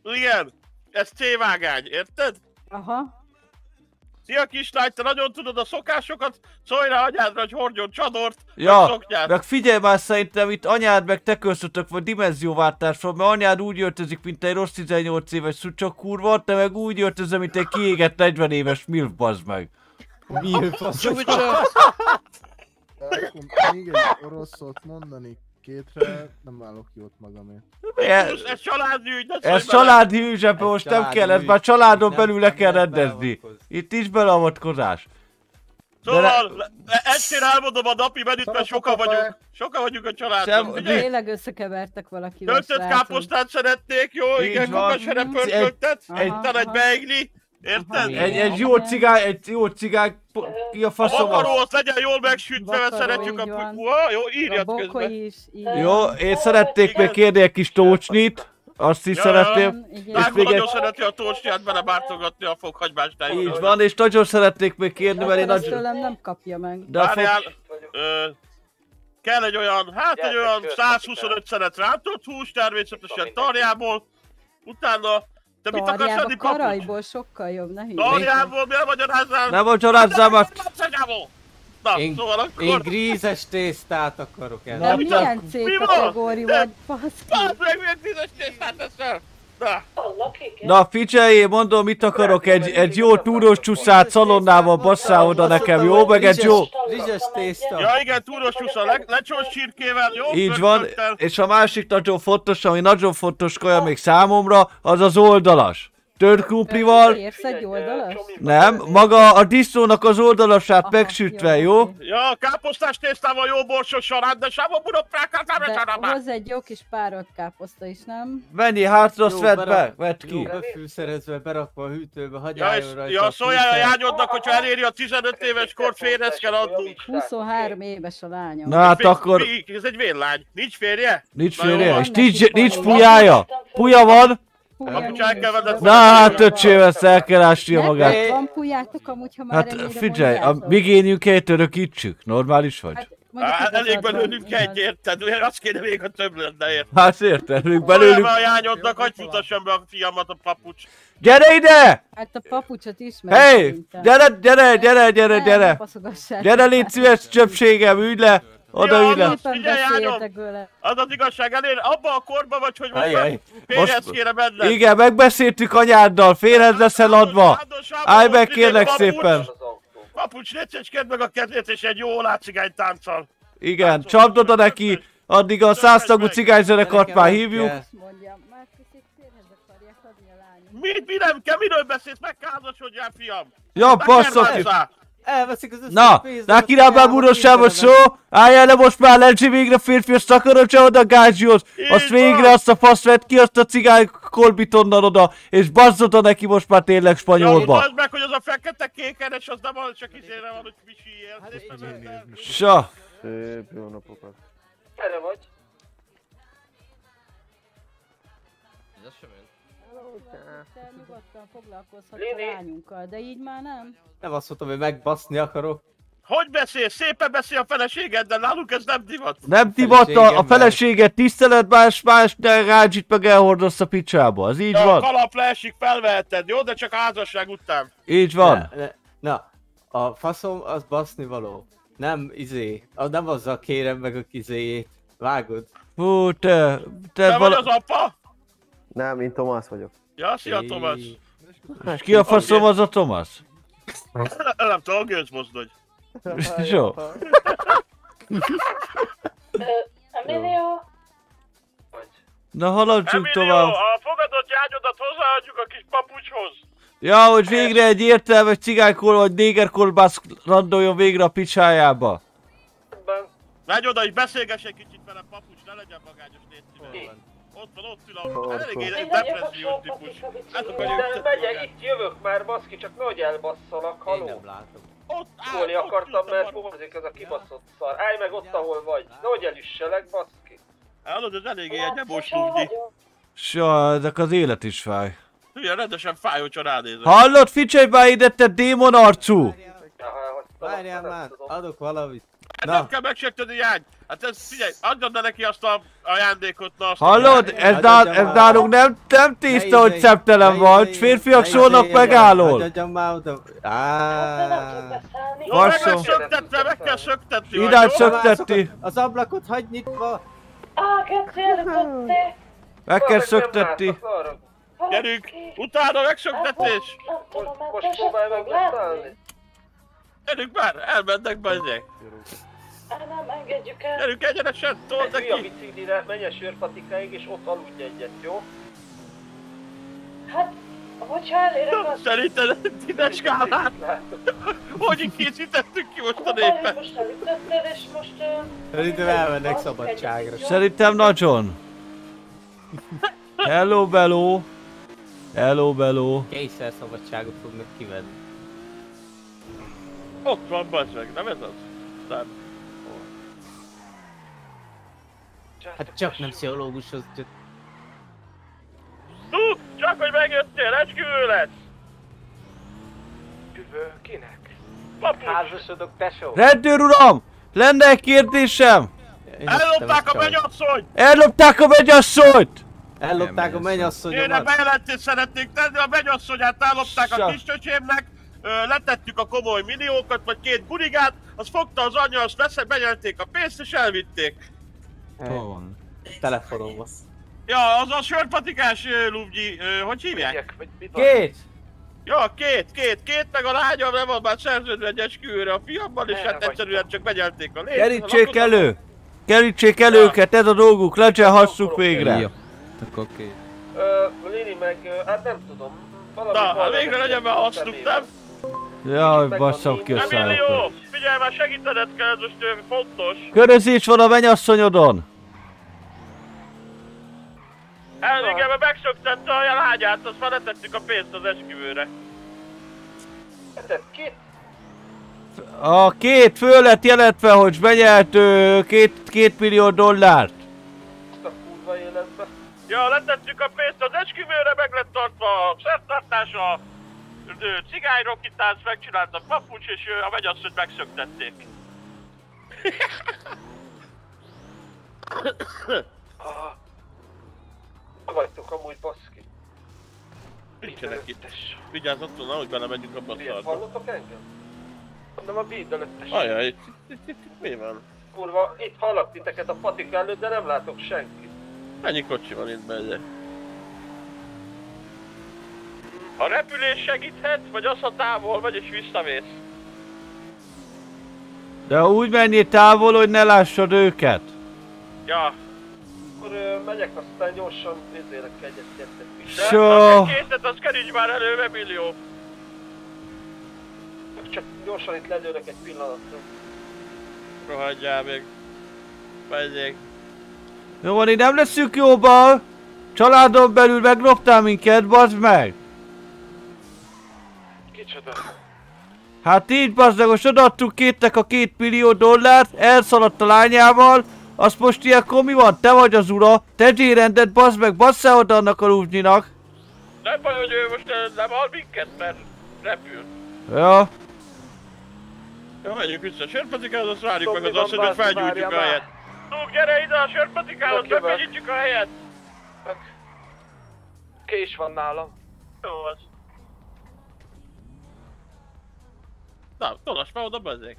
Igen, ez C-vágány, érted? Aha. Szia kislány, te nagyon tudod a szokásokat, szólj rá anyádra, hogy hordjon csadort, Ja, szoknyát. meg figyelj már, szerintem itt anyád meg te köztöttök vagy dimenzióváltásról, mert anyád úgy öltözik, mint egy rossz 18 éves szucsok kurva, te meg úgy öltözöl, mint egy kiégett 40 éves milf, bazd meg. Milf, az Még egy orosz szót mondani kétre, nem állok jót magamért. Ez családi ügy, ne Ez családi ügy, ebben most nem kell, ez már családon belül le kell rendezni. Itt is beleavatkozás. Szóval, egyszer elmondom a napi menüt, mert sokan vagyunk a családban. Tényleg összekevertek valakivel. Töltött káposztát szeretnék, jó? Igen, kokasere pörköltet, aztán egy beigli, érted? Egy jó cigány, ki a faszom a vakaró, az legyen jól megsütve, mert szeretjük a jó, írjad közben. Jó, én szeretnék még kérni egy kis tócsnit. Azt is szeretném. Lágó nagyon szereti a tócsnyát belebártogatni a fokhagymást. Így van, és nagyon szeretnék még kérni, mert én nagyon... tőlem nem kapja meg. Várjál, kell egy olyan, egy olyan 125 szelet rántott hús, természetesen tarjából. Utána, te mit akarsz adni, papucs? Karajból sokkal jobb, ne hívj. Tarjából, miért magyarázzál? Nem magyarázzál már. Na, szóval akkor... Én grízes tésztát akarok el. De milyen C-kategóriú vagy, baszki? Baszd meg, milyen grízes tésztát teszel? Na. Na figyelj, mondom, mit akarok, egy jó túros csuszát szalonnával basszál oda nekem, jó? Meg egy jó... Rizses tészta. Ja igen, túros csusza, lecsós csirkével, jó? Így van, és a másik nagyon fontos, ami nagyon fontos kaja még számomra, az az oldalas. Tört krumplival. Érsz egy oldalas? Nem, maga a disznónak az oldalasát megsütve, jó? Ja, káposztás tésztával jó borsos sarát, de sávon buroprákát nem de hozz egy jó kis párolt káposzta is, nem? Menjél hátra, azt vedd be, vedd ki. Jó befűszerezve, berakva a hűtőbe, hagyjáljon rajta. Ja, szóljál a jányodnak, hogyha eléri a 15 éves kort, férhez kell adnunk. 23 éves a lányom. Na hát akkor... Ez egy vérlány. Nincs férje? Nincs férje, és nincs pulyája. Pulya van. Na hát öcsém, ezt el kell ásnia magát. Van pulyátok amúgy, ha már hát figyelj, a migénjünket örökítsük. Normális vagy? Hát elég belőlünk egy, érted? Azt kéne még, ha több lenne, érted? Hát érted, belőlünk... a jányodnak, hagyj futassam be a fiamat a papucs. Gyere ide! Hát a papucsot ismer. Hey! Gyere! Gyere, légy szíves, csöpségem, ülj le! Oda ülj le! Az az igazság elér, abban a korban vagy, hogy férhez kéne benned. Igen, megbeszéltük anyáddal, férhez leszel adva. Állj meg kérlek szépen. Papucs, létszecskedd meg a kezét és egy jó olácigány tánccal. Igen, csapd oda neki, addig a 100 tagú cigányzenekart már hívjuk. Mi nem kell, miről beszélsz? Megházasodjál, fiam! Ja, basszok! Elveszik az összes pénzt. Na, kirábbál burossába szó! Álljál le most már, Lencsi, végre férfias takarodja oda a gázsihoz! Azt végre azt a fasz vett ki, azt a cigány kolbit onnan oda, és bazd oda neki most már tényleg spanyolba. Bazd meg, hogy az a fekete kékeres, az nem az, csak izére van, hogy visíjél. Sa! Szép jó napokat. Erre vagy. Te nyugodtan foglalkozhatsz a lányunkkal, de így már nem. Nem azt mondtam, hogy megbaszni akarok. Hogy beszélsz? Szépen beszél a feleségeddel, nálunk ez nem divat. Nem divat, a feleséget tisztelet, más de rádzsit meg elhordasz a picsába, az így van. A kalap leesik, felveheted, jó? De csak házasság után. Így van. Na, a faszom az baszni való. Nem nem azzal kérem meg a izéjét. Vágod? Hú, te vagy az apa? Nem, én Tomás vagyok. Ja, szia Tomás. És ki a faszom az a Tomás? Nem tudom, gőzmozdony. Jó. Emilio? Na haladjunk tovább. A fogadott jányodat hozzáadjuk a kis papucshoz. Ja, hogy végre egy értelmes cigánykol vagy négerkolbász randoljon végre a picsájába. Menj oda és beszélgess egy kicsit vele, papucs, ne legyen magányos, légy szíves. Ott ül a eléggé depressziós típus. Megyek, itt jövök már, baszki, csak nehogy elbasszanak, haló. Én nem látom. Szólni akartam, mert borzik ez a kibaszott szar. Állj meg ott, ahol vagy. Nehogy elüsselek, baszki. Hallod, ez eléggé egy ebós lúgdi. Sa, ezek az élet is fáj. Hülye, rendesen fáj, hogyha ránézek. Hallod, figyelj már ide, te démon arcú! Várjál már, adok valamit. Nem kell megsérteni, Jány! Hát ez, figyelj, adjad le neki azt a ajándékot, na azt... Hallod? Ez nálunk nem tiszta, hogy szeptelen van. Férfiak szólnak megállól. Adjam már oda. Jó, meg lesz szöktetve, meg kell szöktetni. Irány szöktetni. Az ablakot hagyj nyitva. Geci, elütötték. Meg kell szöktetni. Gyerünk, utána megszöktetés. Most próbálj meg leszállni. Gyerünk már, elmennek bezzek. Nem engedjük el. Gyerünk egyenesen, told Ülj a neki. biciklire, menj a sörpatikáig és ott aludj egyet, jó? Hát, hogyha elérek azt... Szerinted ide skálát? Hogy így készítettük ki most a népet? Most elütötted és most... Szerintem elmennek szabadságra. Szerintem nagyon. Hello, Bello. Hello, Bello. Kényszer szabadságot fognak kivenni. Ott van, bazd meg, nem ez az? Nem. Hát csak nem pszichológushoz jött. Csak hogy megjöttél, esküvő lesz! Küvő, kinek? Papucs! Házasodok, tesó? Rendőr uram! Lenne egy kérdésem! Ellopták a mennyasszonyt! Ellopták a mennyasszonyt! Ellopták a mennyasszonyomat. Én bejelentést szeretnék tenni, a mennyasszonyát ellopták a kis csöcsémnek, letettük a komoly milliókat, vagy 2 gurigát, az fogta az anyja, azt benyelték a pénzt és elvitték. Hol van? Telefonomban. Ja, az a sörpatikás lubgyi, hogy hívják? 2! Ja, két, meg a lányom nem van már szerződve egy esküvőre a fiammal, és hát egyszerűen csak benyelték a lét. Kerítsék elő! Kerítsék elő őket, ez a dolguk, lecselhassuk végre! Jó. Akkor oké. Lini meg, hát nem tudom. Na, végre legyen már hasznuk, nem? Jaj, basszam ki a Emilio, szállatot. figyelj már, segítened kell, ez most fontos. Körözés van a mennyasszonyodon! Igen, mert megszöktette a lágyát, azt már letettük a pénzt az esküvőre. Letett ki? A 2 föl lett jelentve, hogy benyelt 2 millió dollárt. Azt a kurva életbe. Ja, letettük a pénzt az esküvőre, meg lett tartva a szertartás, a cigányrokitánc, megcsinált a papucs, és a mennyasszonyt megszöktették. Vagytok amúgy, baszki. Nincsenek itt. Vigyázz attól, nehogy belemegyünk abba a szarba. Hallotok engem? Mondom a bíd előttes. Ajaj, itt mi van? Kurva, itt hallak titeket a patika előtt, de nem látok senkit. Mennyi kocsi van itt benne? A repülés segíthet, vagy az, ha távol vagy és visszavész? De úgy menjél távol, hogy ne lássad őket. Ja. Akkor megyek, aztán gyorsan nézzélek egyet-kettőt is. So. Készlet, az keríts már elő, Emilio. Csak gyorsan itt lelőrök egy pillanatra. Rohadjál még. Menjék. Jó van, így nem leszünk jóba. Családon belül megloptál minket, bazd meg. Kicsoda? Hát így bazdmeg, most odaadtuk kétnek a 2 millió dollárt, elszaladt a lányával, azt most ilyenkor mi van? Te vagy az ura, tegyél rendet, bazd meg, basszál oda annak a lúzsnyinak. Nem baj, hogy ő most nem hal minket, mert repül. Ja. Ja, menjünk vissza a sörpatikához, azt várjuk meg az asszonyot, felgyújtjuk a helyet. Tuk, gyere ide a sörpatikához, befegyítjük a helyet! Kés van nálam. Jó az. Na, tolass már oda bezzék.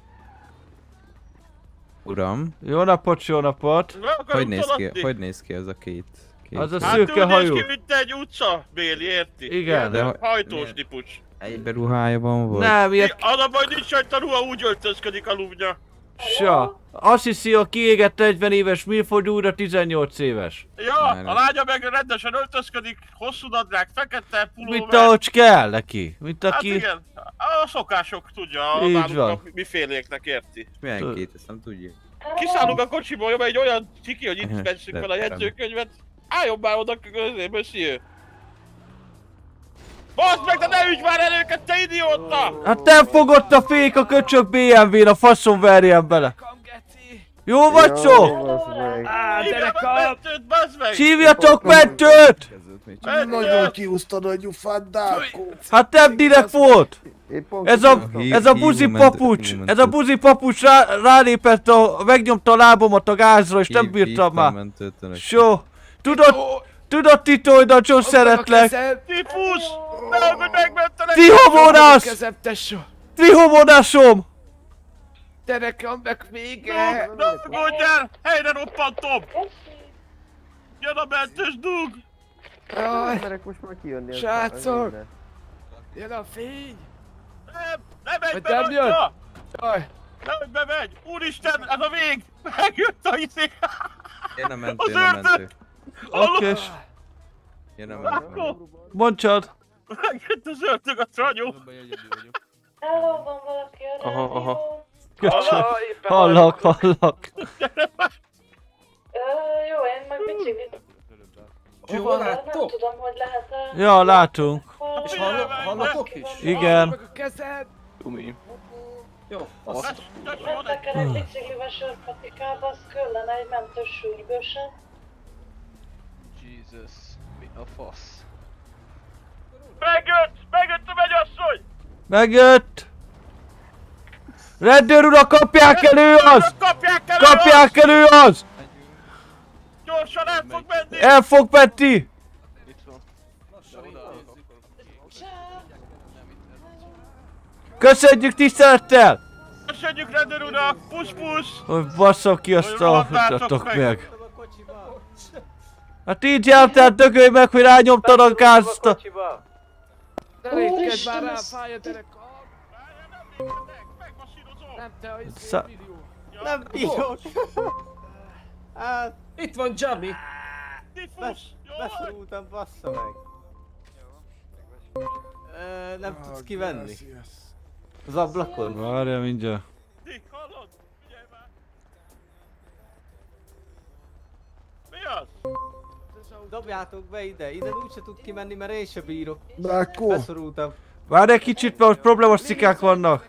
Uram, Jó napot, jó napot. hogy néz ki ez a két? Az a Hát szürke úgy hajú. néz ki, mint egy utca, Béli, érti? Igen. De hajtós típus. Egybe ruhájában volt? Nem, ilyet... Az a baj nincs, hogy a ruha úgy öltözködik a lúbnya. Sa. Azt hiszi, a kiégett 40 éves milford újra 18 éves. Ja, a lánya meg rendesen öltözködik, hosszú nadrág, fekete pulóver. Mint ahogy kell neki. Mint Hát aki... igen, a szokások tudja, Így náluk van. a miféléknek érti. Milyen két, ezt nem tudja. Kiszállunk a kocsiból, jobb egy olyan ciki, hogy itt veszünk fel a jegyzőkönyvet. Álljon már oda, monsieur. Baszd meg, de ne ügy már el őket, te idióta! Hát nem fogott a fék a köcsög BMW-n, a faszom verjen bele. Jó vagy szó? Hívjatok mentőt, baszd meg! Hívjatok mentőt! Nagyon kiúztad a nyufát, Dárkó. Hát nem direkt volt! Ez a buzi papucs rálépett, megnyomta a lábomat a gázra, és nem bírtam már. Só. Tudod Tito, hogy nagyon szeretlek. Tifus! Nem, hogy megmentelek! Trihomonásom! De nekem meg vége! Ne aggódj el! Helyre roppantom! Jön a mentős dug! Emberek most már kijönni. Srácok! Jön a fény! Nem megy be nem jön! rajta! Jaj! Nem bemegy! Úristen, ez a vég! Megjött a izé! Jön a mentő. Oké. Jön a mentő. Mondjad! Megjött az ördög a tranyó! Hello, van valaki a rádió? Köszönöm. Hallak. Jó, én meg biciklit. Hova Nem láttok? tudom, hogy lehet-e... Ja, látunk. És hallatok is? Igen. Meg a kezed! Gumi. Jó, Mentek el egy biciklivel sörpatikába, az kellene egy mentős sürgősen. Jesus, mi a fasz? Megjött a mennyasszony! Megjött! Rendőr urak, kapják elő az! Kapják elő az! Gyorsan el fog menni! El fog menni! Köszönjük tisztelettel! Köszönjük rendőr urak! Pusz! Hogy basszak ki azt a... Mutatok meg! Hát így jártál, dögölj meg, hogy rányomtad a gázt! Ne rétkedj már rám, fáj a derekam! Nem te a Nem bírok! Hát... Itt van Jami! Beszorultam, bassza meg! Nem tudsz kivenni? Az ablakon? Várjál mindjárt. Mi az? Dobjátok be ide, innen úgyse tud kimenni, mert én se bírok. Brákó! Beszorultam. Várj egy kicsit, mert problémás cikák vannak.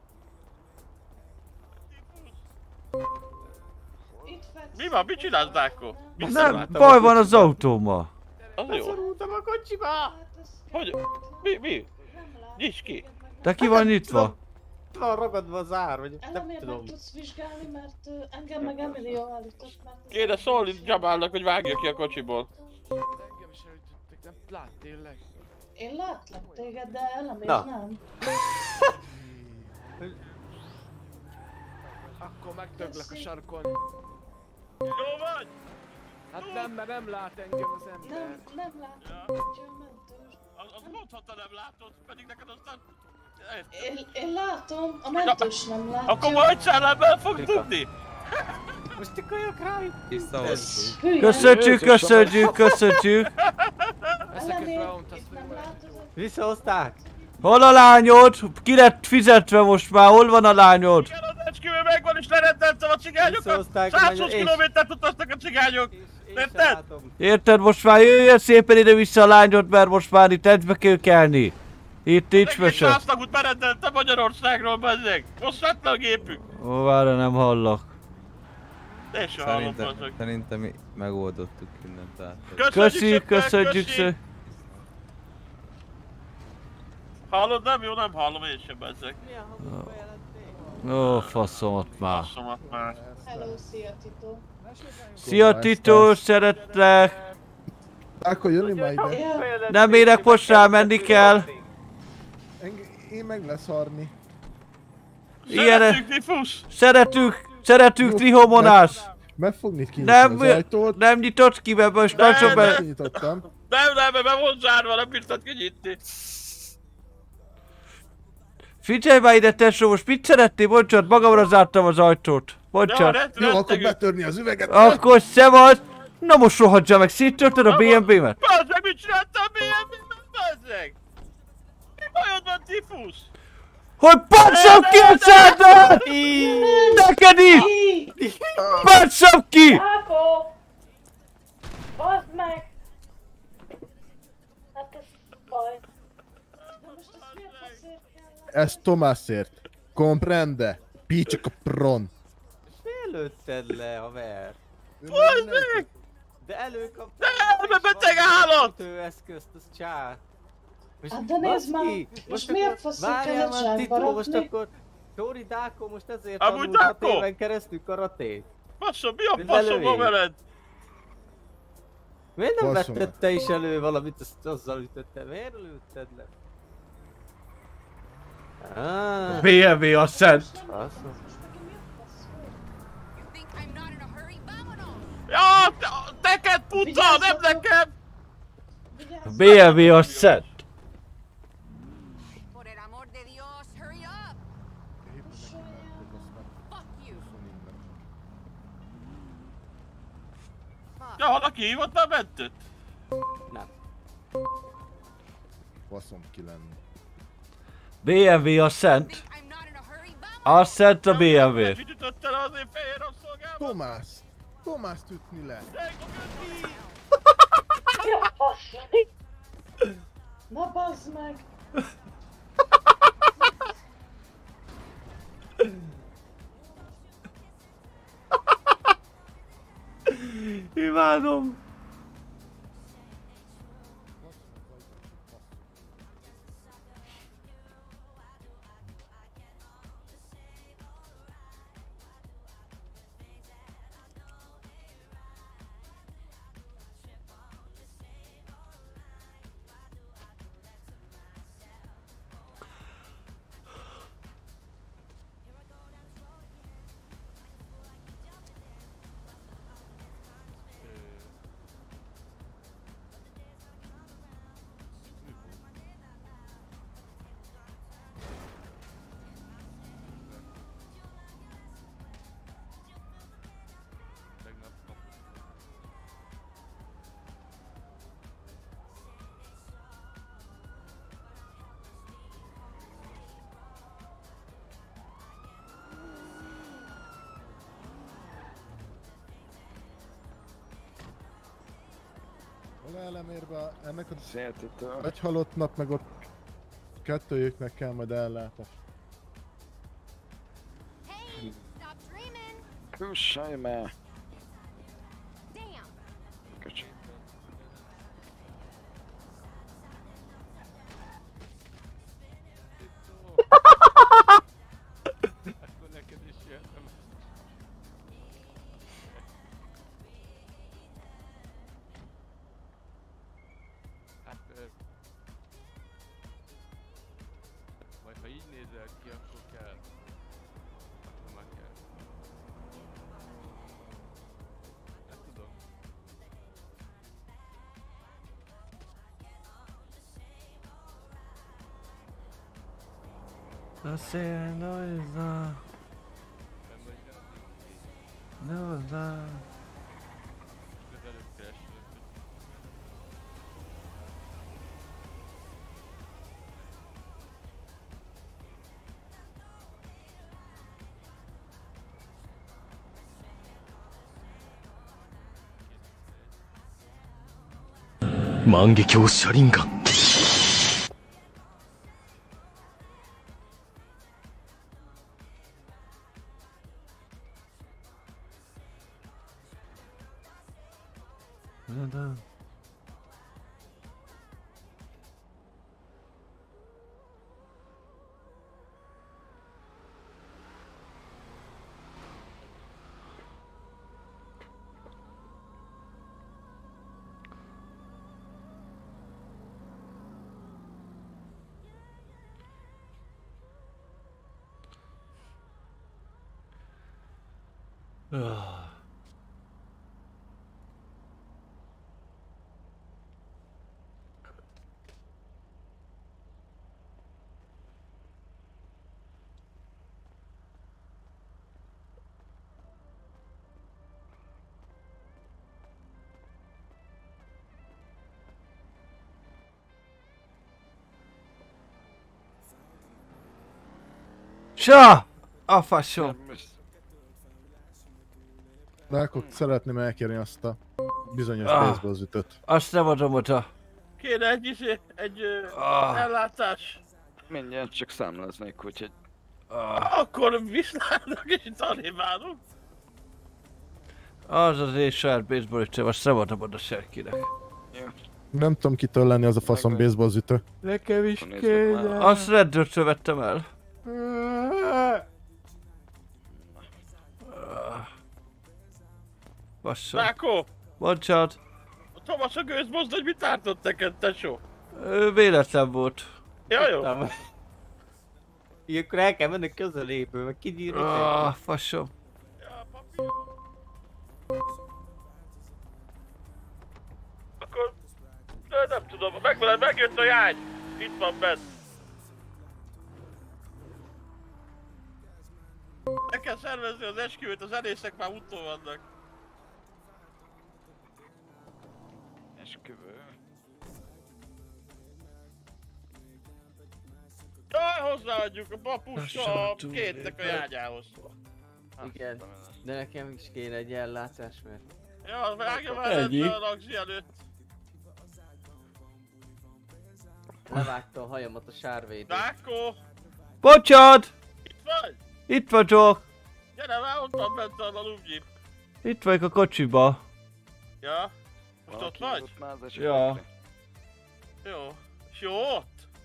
Mi van? Mit csinálsz, Dákó? Nem, baj van az autómmal. Az jó. Beszorultam a kocsiba! Hogy? Mi? Nyisd ki! De ki van nyitva? Van ragadva az ár, vagy nem Ellenére tudom. meg tudsz vizsgálni, mert engem meg Emilio állított, mert... Kéne szólni Jamalnak, hogy vágja ki a kocsiból. Engem is elütöttek, nem lát tényleg? Én látlak téged, de Elemér Na. nem. Akkor megdöglök a sarkon. Jó vagy? Hát nem, mert nem lát engem az ember. Nem látom, hogy ő mentős. Az mondhatta nem látod, pedig neked aztán... Én látom, a mentős nem látja. Akkor majd szellemmel fog tudni! Most tikoljak rájuk! Köszönjük! Elemér, itt nem látod. Visszahozták! Hol a lányod? Ki lett fizetve most már? Hol van a lányod? Igen, az ecsküvő megvan és lerendeltem a cigányokat! 120 kilométert utaztak a cigányok! Érted? Érted? Most már jöjjön szépen ide-vissza a lányod, mert most már itt egybe kell kelni. Itt nincs mese. Egész 100 tagot berendeltem Magyarországról, bazzeg! Most lett le a gépük! Ó, várja, nem hallak. Én sem hallom, bazzeg. Szerintem mi megoldottuk mindent át. Köszönjük. Hallod, nem jó, nem hallom én sem, bazzeg. Ó, faszomat már. Hello, szia Tito. Szia Tito, szeretlek. Akkor jönni már ide. Nem érek most rá, menni kell. Én meg leszarni. Szeretünk trihomonás. Megfogni kinyitni az ajtót. Nem nyitott ki, mert most nagyon be... Kinyitottam. Nem, be volt zárva, nem bírtad kinyitni. Figyelj már ide, tesó, most mit szeretnél? Bocsánat, magamra zártam az ajtót. Bocsánat. Jó, akkor betörni az üveget. Akkor szevasz. Na most rohadja meg, széttörted a BMW-met? Bazzeg, mit csináltál a BMW-met, bazzeg? Mi bajod van, Tifus? Hogy pacsam ki a szádat! Neked is! Pacsam ki! Ákó! Bazd meg! Hát ez baj. De most ez miért azért kell? Ez Tomásért. Comprende? Picsa capron. Miért lőtted le, haver? Bazd meg! De előkaptál... Nem, beteg állat! Eszközt, az csá. Hát de nézd már, most miért faszom kellett zsákba Most rakni? akkor Tóri Dáko most ezért Amúgy tanult 6 Dáko? éven keresztül karatét. Basszom, mi a faszom van veled? Miért nem Basszom vetted te is elő valamit, azt azzal ütötted? Miért lőtted le? BMW a szent! Ja, neked puca, nem nekem! BMW a szent! Ja, valaki hívott már mentőt? Nem. Faszom ki lenni. BMW a szent! A szent a BMW! Ütötted azért fehér rabszolgálba? Tomást ütni le! Ja, fasz! Na bazd meg! Imádom! Lelemérve ennek a egy halottnak meg ott kettőjüknek kell majd ellátás. Kussalj már! Köcsög. Akkor neked is jöttem. Hát... majd ha így nézel ki, akkor kell. Akkor már kell. Nem tudom. La noisa. Noisa. 万華鏡車輪眼。 なんだ。Sa! A faszom! Rákok, szeretném elkérni azt a bizonyos baseball-ütőt. Azt nem adom oda. Kéne egy ellátás. Mindjárt csak számláznék, úgyhogy... Akkor viszlálnak és itt arrébb állunk. Az az én saját baseball ütőm, azt nem adom oda senkinek. Jó. Nem tudom kitől lenni az a faszom baseballütő. Nekem is kéne. Azt reddről vettem el. Bassza. Rákó! Bocsánat. A Thomas a gőzmozdony mit ártott neked, tesó? Véletlen volt. Ja, jó. Ilyenkor el kell menni közeléből, meg kinyírni. Fassom. Akkor... Nem tudom, megjött a jány! Itt van bent. Le kell szervezni az esküvőt, a zenészek már úton vannak. Esküvő. Jaj, hozzáadjuk a papust a kétnek a jányához. Igen, de nekem is kéne egy ellátás, mert... Ja, vágja már rendben a ragzi előtt. Levágta a hajamat a sárvédő. Dákó! Bocsánat! Itt vagy? Itt vagyok! Gyere már, ott van bent a lúgyip. Itt vagyok a kocsiba. Ja? Most ott vagy? Ja. Jó. És jó ott?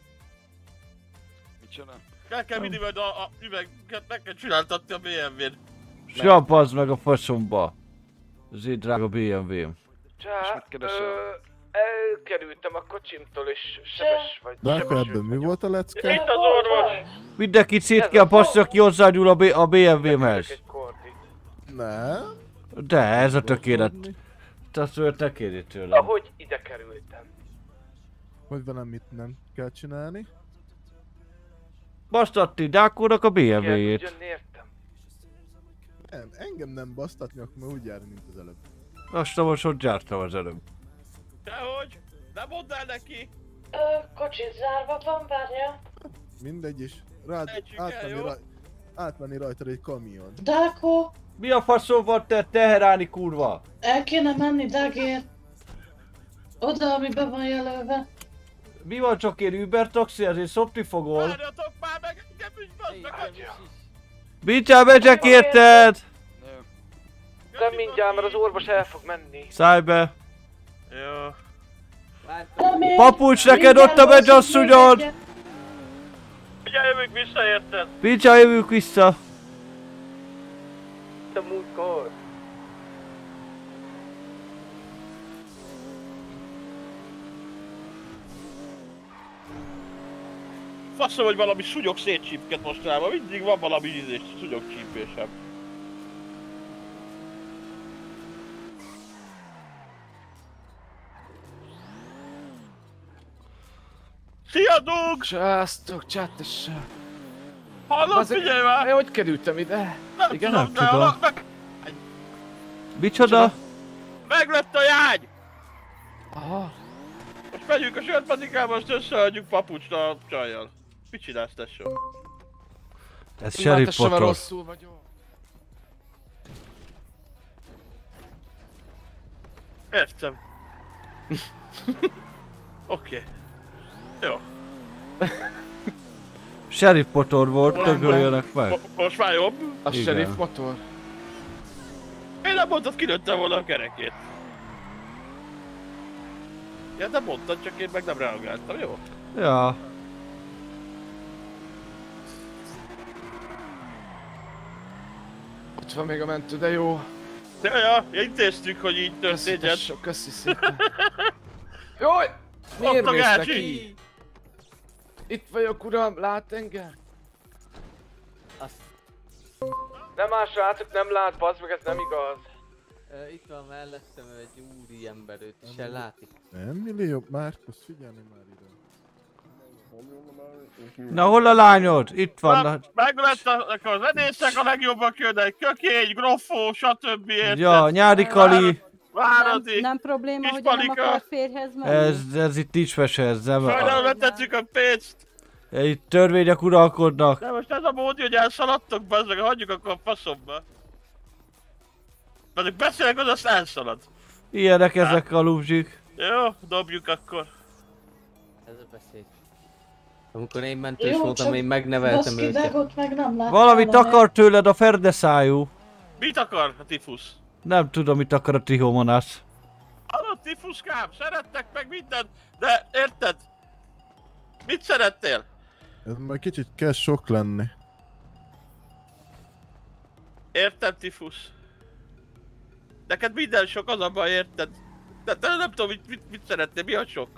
Mit csinál? Kell mindig majd a üveget meg kell csináltatni a BMW-n. Sampazd meg a faszomba. Az én drága BMW-m. Csá, elkerültem a kocsimtól és sebes vagy. De akkor ebben mi volt a lecke? Itt az orvos! Mindenkit szét kell basszni, aki hozzányúl a BMW-mhez. Nem. De ez a tökélet. Te azt mondod, ne kérj tőlem. Ahogy ide kerültem. Hogy velem mit nem kell csinálni? Basztatni Dákónak a BMW-jét. Nem, engem nem basztatni, akkor már úgy járni, mint az előbb. Azt most ott jártam az előbb. Dehogy? Nem mondd el neki! Kocsit zárva van, várja. Mindegy is. Átmenni rajta egy kamion. Dákó, Mi a faszom van te teherálni kurva? el kéne menni Dagért. Oda, ami be van jelölve. Mi van csak én Uber taxi, ezért szopni fogol? Várjatok már meg, engem is bazd meg atya! Mindjárt megyek érted! Nem mindjárt, mert az orvos el fog menni. Szállj be! Jó. Papucs, neked ott a megyasszonyod! Ugye jövünk vissza, érted? Mindjárt jövünk vissza! Te múltkor. Faszom, hogy valami sunyog szétcsípket mostanában, mindig van valami ízés, sunyogcsípésem. Szia, Dug! Császtok, csátesság. Hallod, figyelj már! Hogy kerültem ide? Igen, nem tudom. Micsoda? Meglett a jágy! Aha. Most megyünk a sörpatikába, most összeadjuk papucst a csajjal. Mit csinálsz, tesó? Ez Sheriff Potter. rosszul vagyok. Értem. Oké. Jó. Sheriff Potter volt, tököljönek meg. Most már jobb? A Igen. sheriff motor. Én nem mondtad, kilőttem volna a kerekét. Ja, de mondtad, csak én meg nem reagáltam, jó? Ja. Ott van még a mentő, de jó. Ja, intéztük, hogy így történjen. Köszi szépen. Jaj! Miért Ott a mész gácsi! neki? Itt vagyok, uram, lát engem? Nem más srácok, nem lát, bazd meg, ez nem igaz. Itt van mellettem egy úri ember, őt is ellátik. Nem millió, Márkusz, figyelni már ide. Na hol a lányod? Itt van. Meglettek a zenészek, a legjobbak jönnek, kökény, grofó, stb. Érted? Ja, nyári kali. Váradi. Nem probléma, Kis hogy nem palika. akar férjhez menni? Ez itt nincs mese, ez nem. Sajnálom, letettük a pénzt. Itt törvények uralkodnak. De most ez a mód, hogy elszaladtok, bazd meg, hagyjuk akkor a faszomba. Pedig beszélek, az azt elszalad. Ilyenek ezek a lúzsik. Jó, dobjuk akkor. Ez a beszéd. Amikor én mentős voltam, én megneveltem baszki, őket. Dagot meg nem láttál. Valamit akar tőled a ferdeszájú. Mit akar a tifusz? Nem tudom, mit akar a trihomonász. Hallott? Tifuskám, szerettek meg mindent, de érted? Mit szerettél? Ez már kicsit kezd sok lenni. Értem, Tifusz. Neked minden sok, az a baj, érted? De nem tudom, mit szeretnél, mi a sok?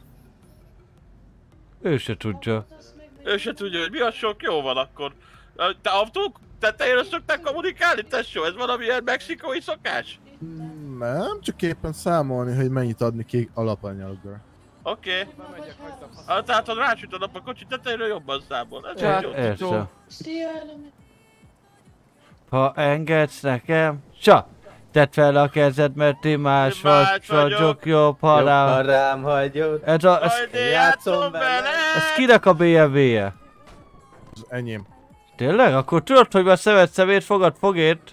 Ő se tudja. Ő se tudja, hogy mi a sok, jó van akkor. Te autók tetejére szokták kommunikálni, tesó? Ez valamilyen mexikói szokás? Nem, csak éppen számolni, hogy mennyit adni ki alapanyagra. Oké. Tehát ha rásütöd a kocsi tetejéről, jobban számol. Ez Hát, jó. értem. Szia, Elemi. Ha engedsz nekem, tedd fel a kezed, mert ti más vagyok, jobb halál. rám hagyod. Ez a... Játszom vele. Ez kinek a BMW-je? Az enyém. Tényleg? Akkor tudod, hogy a szemed szemét fogad fogét?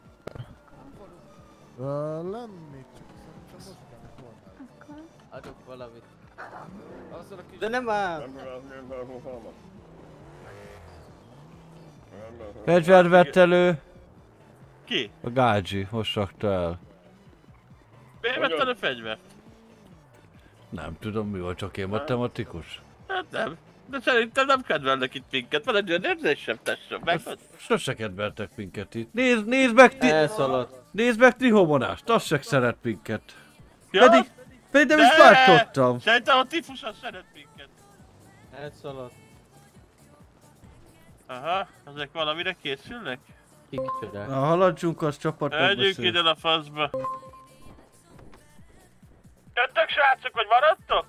Lenni, csak most kell Adok valamit. De nem áll. Fegyvert vett elő. Ki? A Gágyi, most rakta el. Miért vetted a fegyvert? Nem tudom mi volt, csak én matematikus. Hát nem. De szerintem nem kedvelnek itt minket, van egy olyan érzésem, tesó, meg... Sose kedveltek minket itt. Nézd meg ti... Elszaladt. Nézd meg Trihomonást, az se szeret minket. Ja? Pedig nem is látottam. Szerintem a tifusan szeret minket. Elszaladt. Aha, ezek valamire készülnek? Kicsoda. Na haladjunk, az csapat Együnk megbeszél. ide a faszba. Jöttök srácok, vagy maradtok?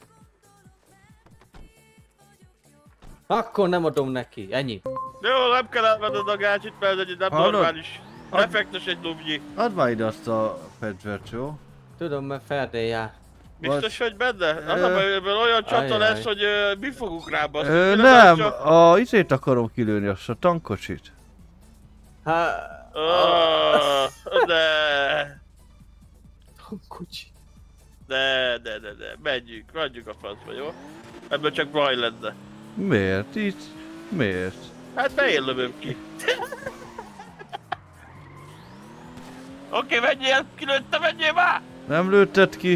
Akkor nem adom neki, ennyi. Jó, nem kell elvenned a gácsit, mert ez egy nem Hallod? normális. Effektes egy lubnyi. Add már ide azt a fegyvert, jó? Tudom, mert Ferdé jár. Biztos, hogy benne? Az a baj, ebből olyan csata lesz, hogy mi fogunk rá baszni. Nem, a izét akarom kilőni, azt a tankkocsit. De. Kocsi. De, menjünk a faszba, jó? Ebből csak baj lenne. Miért? Itt? Miért? Hát fején lövöm ki. Oké, menjél, kilőttem, menjél már! Nem lőtted ki?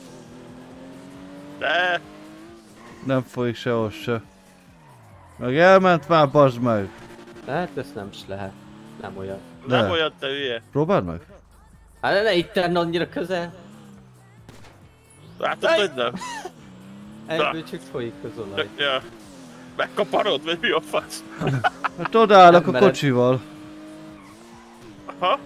De. Nem folyik sehol se. Meg elment már, bazd meg! Hát ezt nem is lehet. Nem olyan. Nem olyan, te hülye. Próbáld meg? Hát ne itt annyira közel. Látod, hogy nem? Ebből csak folyik az olaj. Ja. Megkaparod, vagy mi a fasz? Hát odaállok a mered. kocsival. Aha.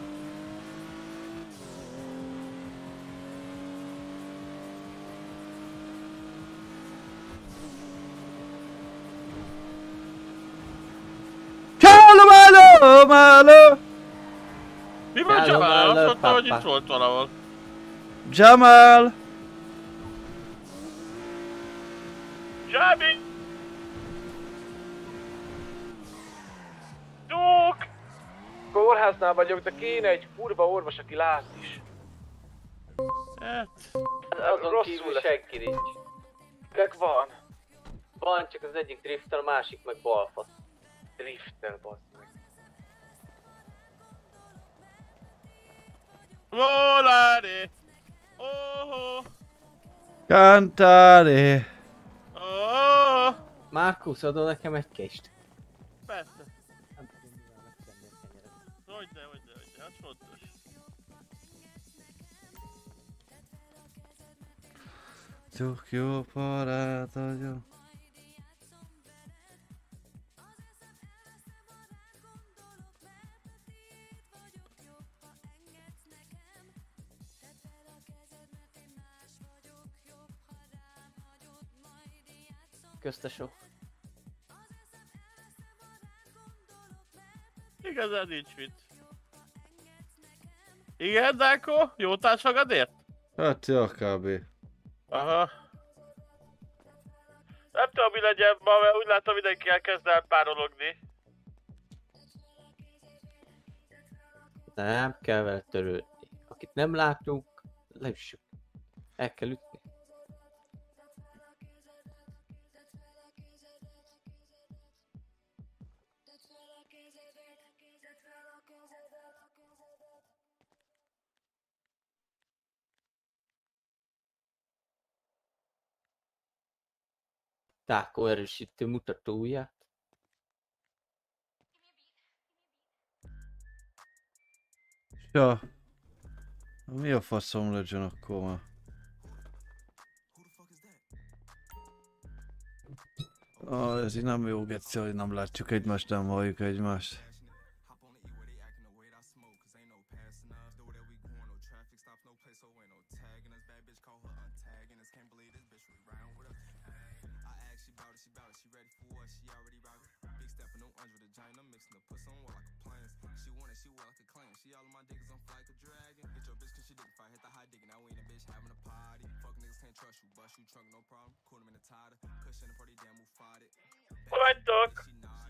Malo! Mi van Jamal? Azt mondta, hogy itt volt valahol. Jamal! Jami! Dúk! Kórháznál vagyok, de kéne egy kurva orvos, aki lát is. Hát... Azon kívül senki nincs. Meg van. Van, csak az egyik drifter, a másik meg balfasz. Drifter, bassz meg. Volare! Oh! Cantare! Oh! Márkusz, adod nekem egy kést. Persze. Hogyne, hát fontos. Csak jó parát adjon. Köztesó. Igazán nincs mit. Igen, Dáko? Jó társadalmat? Hát ja, kb. Aha. Nem tudom, mi legyen ma, mert úgy látom, mindenki elkezd elpárologni. Nem kell vele törődni. Akit nem látunk, leüssük. El kell ütni. Tákó erősítő mutatója. Ja. Mi a faszom legyen akkor ma? Ez így nem jó, Geci, hogy nem látjuk egymást, nem halljuk egymást. Vagytok!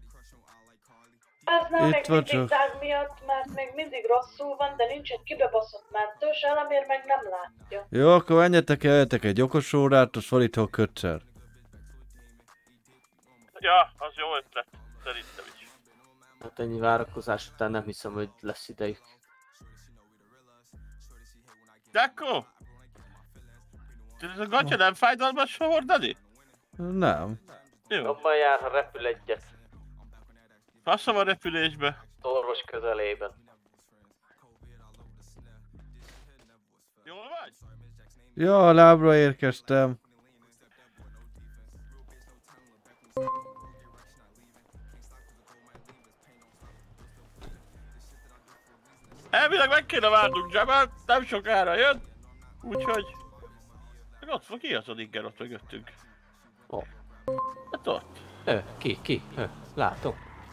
Ez nem Itt még vagyok. mindig tág miatt, mert még mindig rosszul van, de nincs egy kibebaszott mentős elemér, meg nem látja. Jó, akkor menjetek el, jöttek egy okos órát, az valító kötszer. Ja, az jó ötlet. Szerintem is. Hát ennyi várakozás után nem hiszem, hogy lesz idejük. Dekko! Ez a gatya nem fájdalmas hordani? Nem. Jó. Jobban jár, ha repül egyet. Faszom a repülésbe. Orvos közelében. Jól vagy? Ja, a lábra érkeztem. Elvileg meg kéne várnunk Jamal, nem sokára jön. Úgyhogy... Meg ott van, ki az a nigger ott mögöttünk? Ó. Hát ott. Ki? Látom.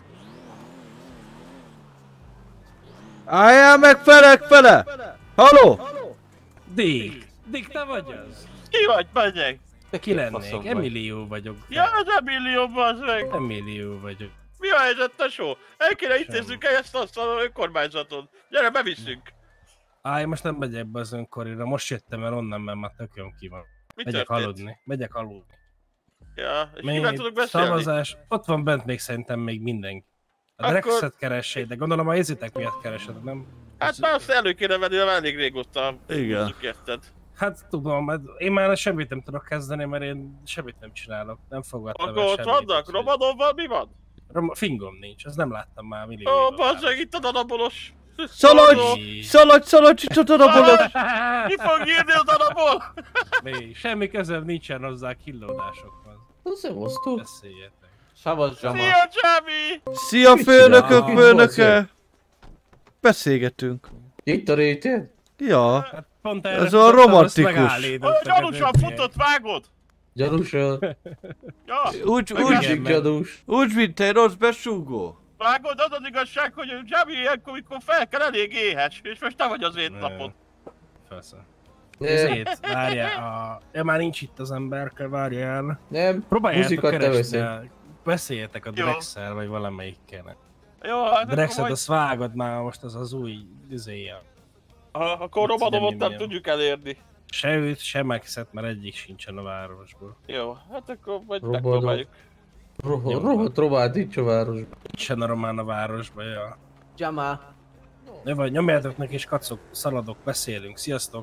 Álljál meg fele! Halló? Dick, te vagy az? Ki vagy, menjek? Ki lennék? Emilio vagyok. Ja, az Emilio, bazd meg! Emilio vagyok. Mi a helyzet, tesó? El kéne intézzük ezt azt a önkormányzaton. Gyere, bevisszünk! Most nem megyek be az önkorira, most jöttem el onnan, mert már tököm ki van. Megyek aludni. Ja, és még kivel tudok beszélni? Szavazás, ott van bent még szerintem még mindenki. A Drexet keressél, de gondolom a ézitek miatt keresed, nem? Hát már azt elő kéne venni, mert elég régóta húzzuk érted. Hát tudom, én már semmit nem tudok kezdeni, mert én semmit nem csinálok. Nem fogadtam Akkor ott vannak? Romanóval mi van? Fingom nincs, azt nem láttam már millió. Ó, bazzeg, itt a darabolos! Szaladj, itt a darabolos! Ki fog írni a darabol? Semmi közöm nincsen hozzá, killódásokhoz. Szevasztok! Beszéljetek. Szavazz, Jamal! Szia, Csami! Szia, főnöke! Beszélgetünk. Itt a réted? Ja, Hát pont ez a romantikus. Gyanúsan futott, vágod? Gyanúsan? Ja. Úgy, mint egy rossz besúgó. Vágod, az az igazság, hogy Csami ilyenkor, mikor fel kell, elég éhes, és most te vagy az én napod. Persze. Ezért, várjál, már nincs itt az emberke, várjál. Nem, próbáljátok keresni, beszéljetek a Drexel, vagy valamelyikkel. Jó, hát Drexet azt vágod már, most az új izéje. Akkor Romanovot nem tudjuk elérni. Se őt, se Maxet, mert egyik sincsen a városból. Jó, hát akkor majd megpróbáljuk. Rohadt Román nincs a városban. Nincsen a román a városban, ja. Jamal. Ne vagy, nyomjátok neki és kacok, szaladok, beszélünk, sziasztok!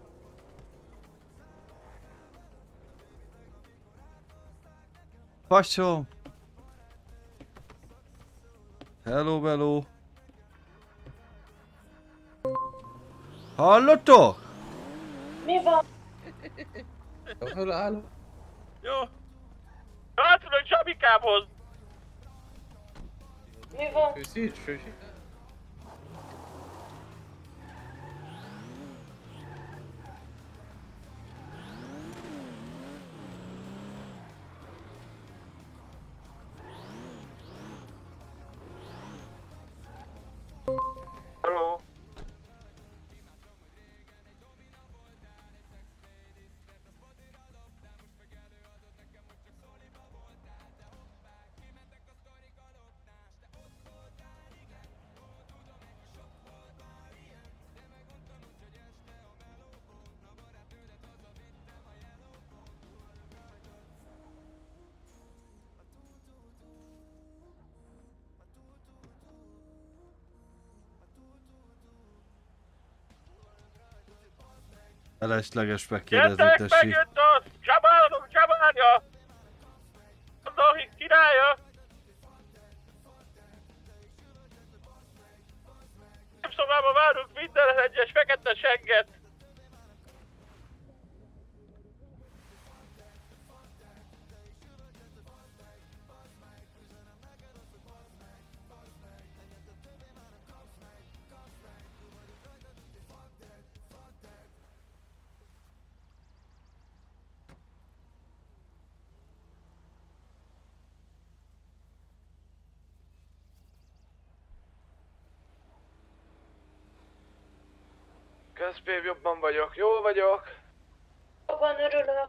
Pasom! Hello! Hallottok? Mi van? Hol állok? Jó. Hát tudok Csabikámhoz! Mi van? Főszíts. Hello. Felesleges megkérdezni, Gyertek, tessék. megjött az! Csabálja! segget! Kösz, babe, jobban vagyok. Jól vagyok. Jobban örülök.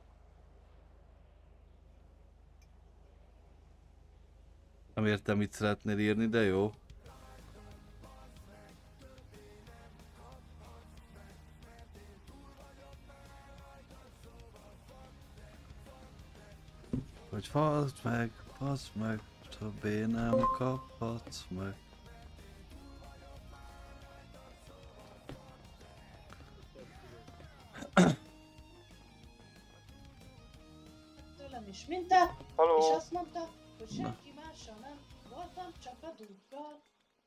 Nem értem, mit szeretnél írni, de jó. Hogy fasz meg, többé nem kaphatsz meg. Tőlem is minta, Haló. és azt mondta, hogy senki mással nem voltam, csak a duggal.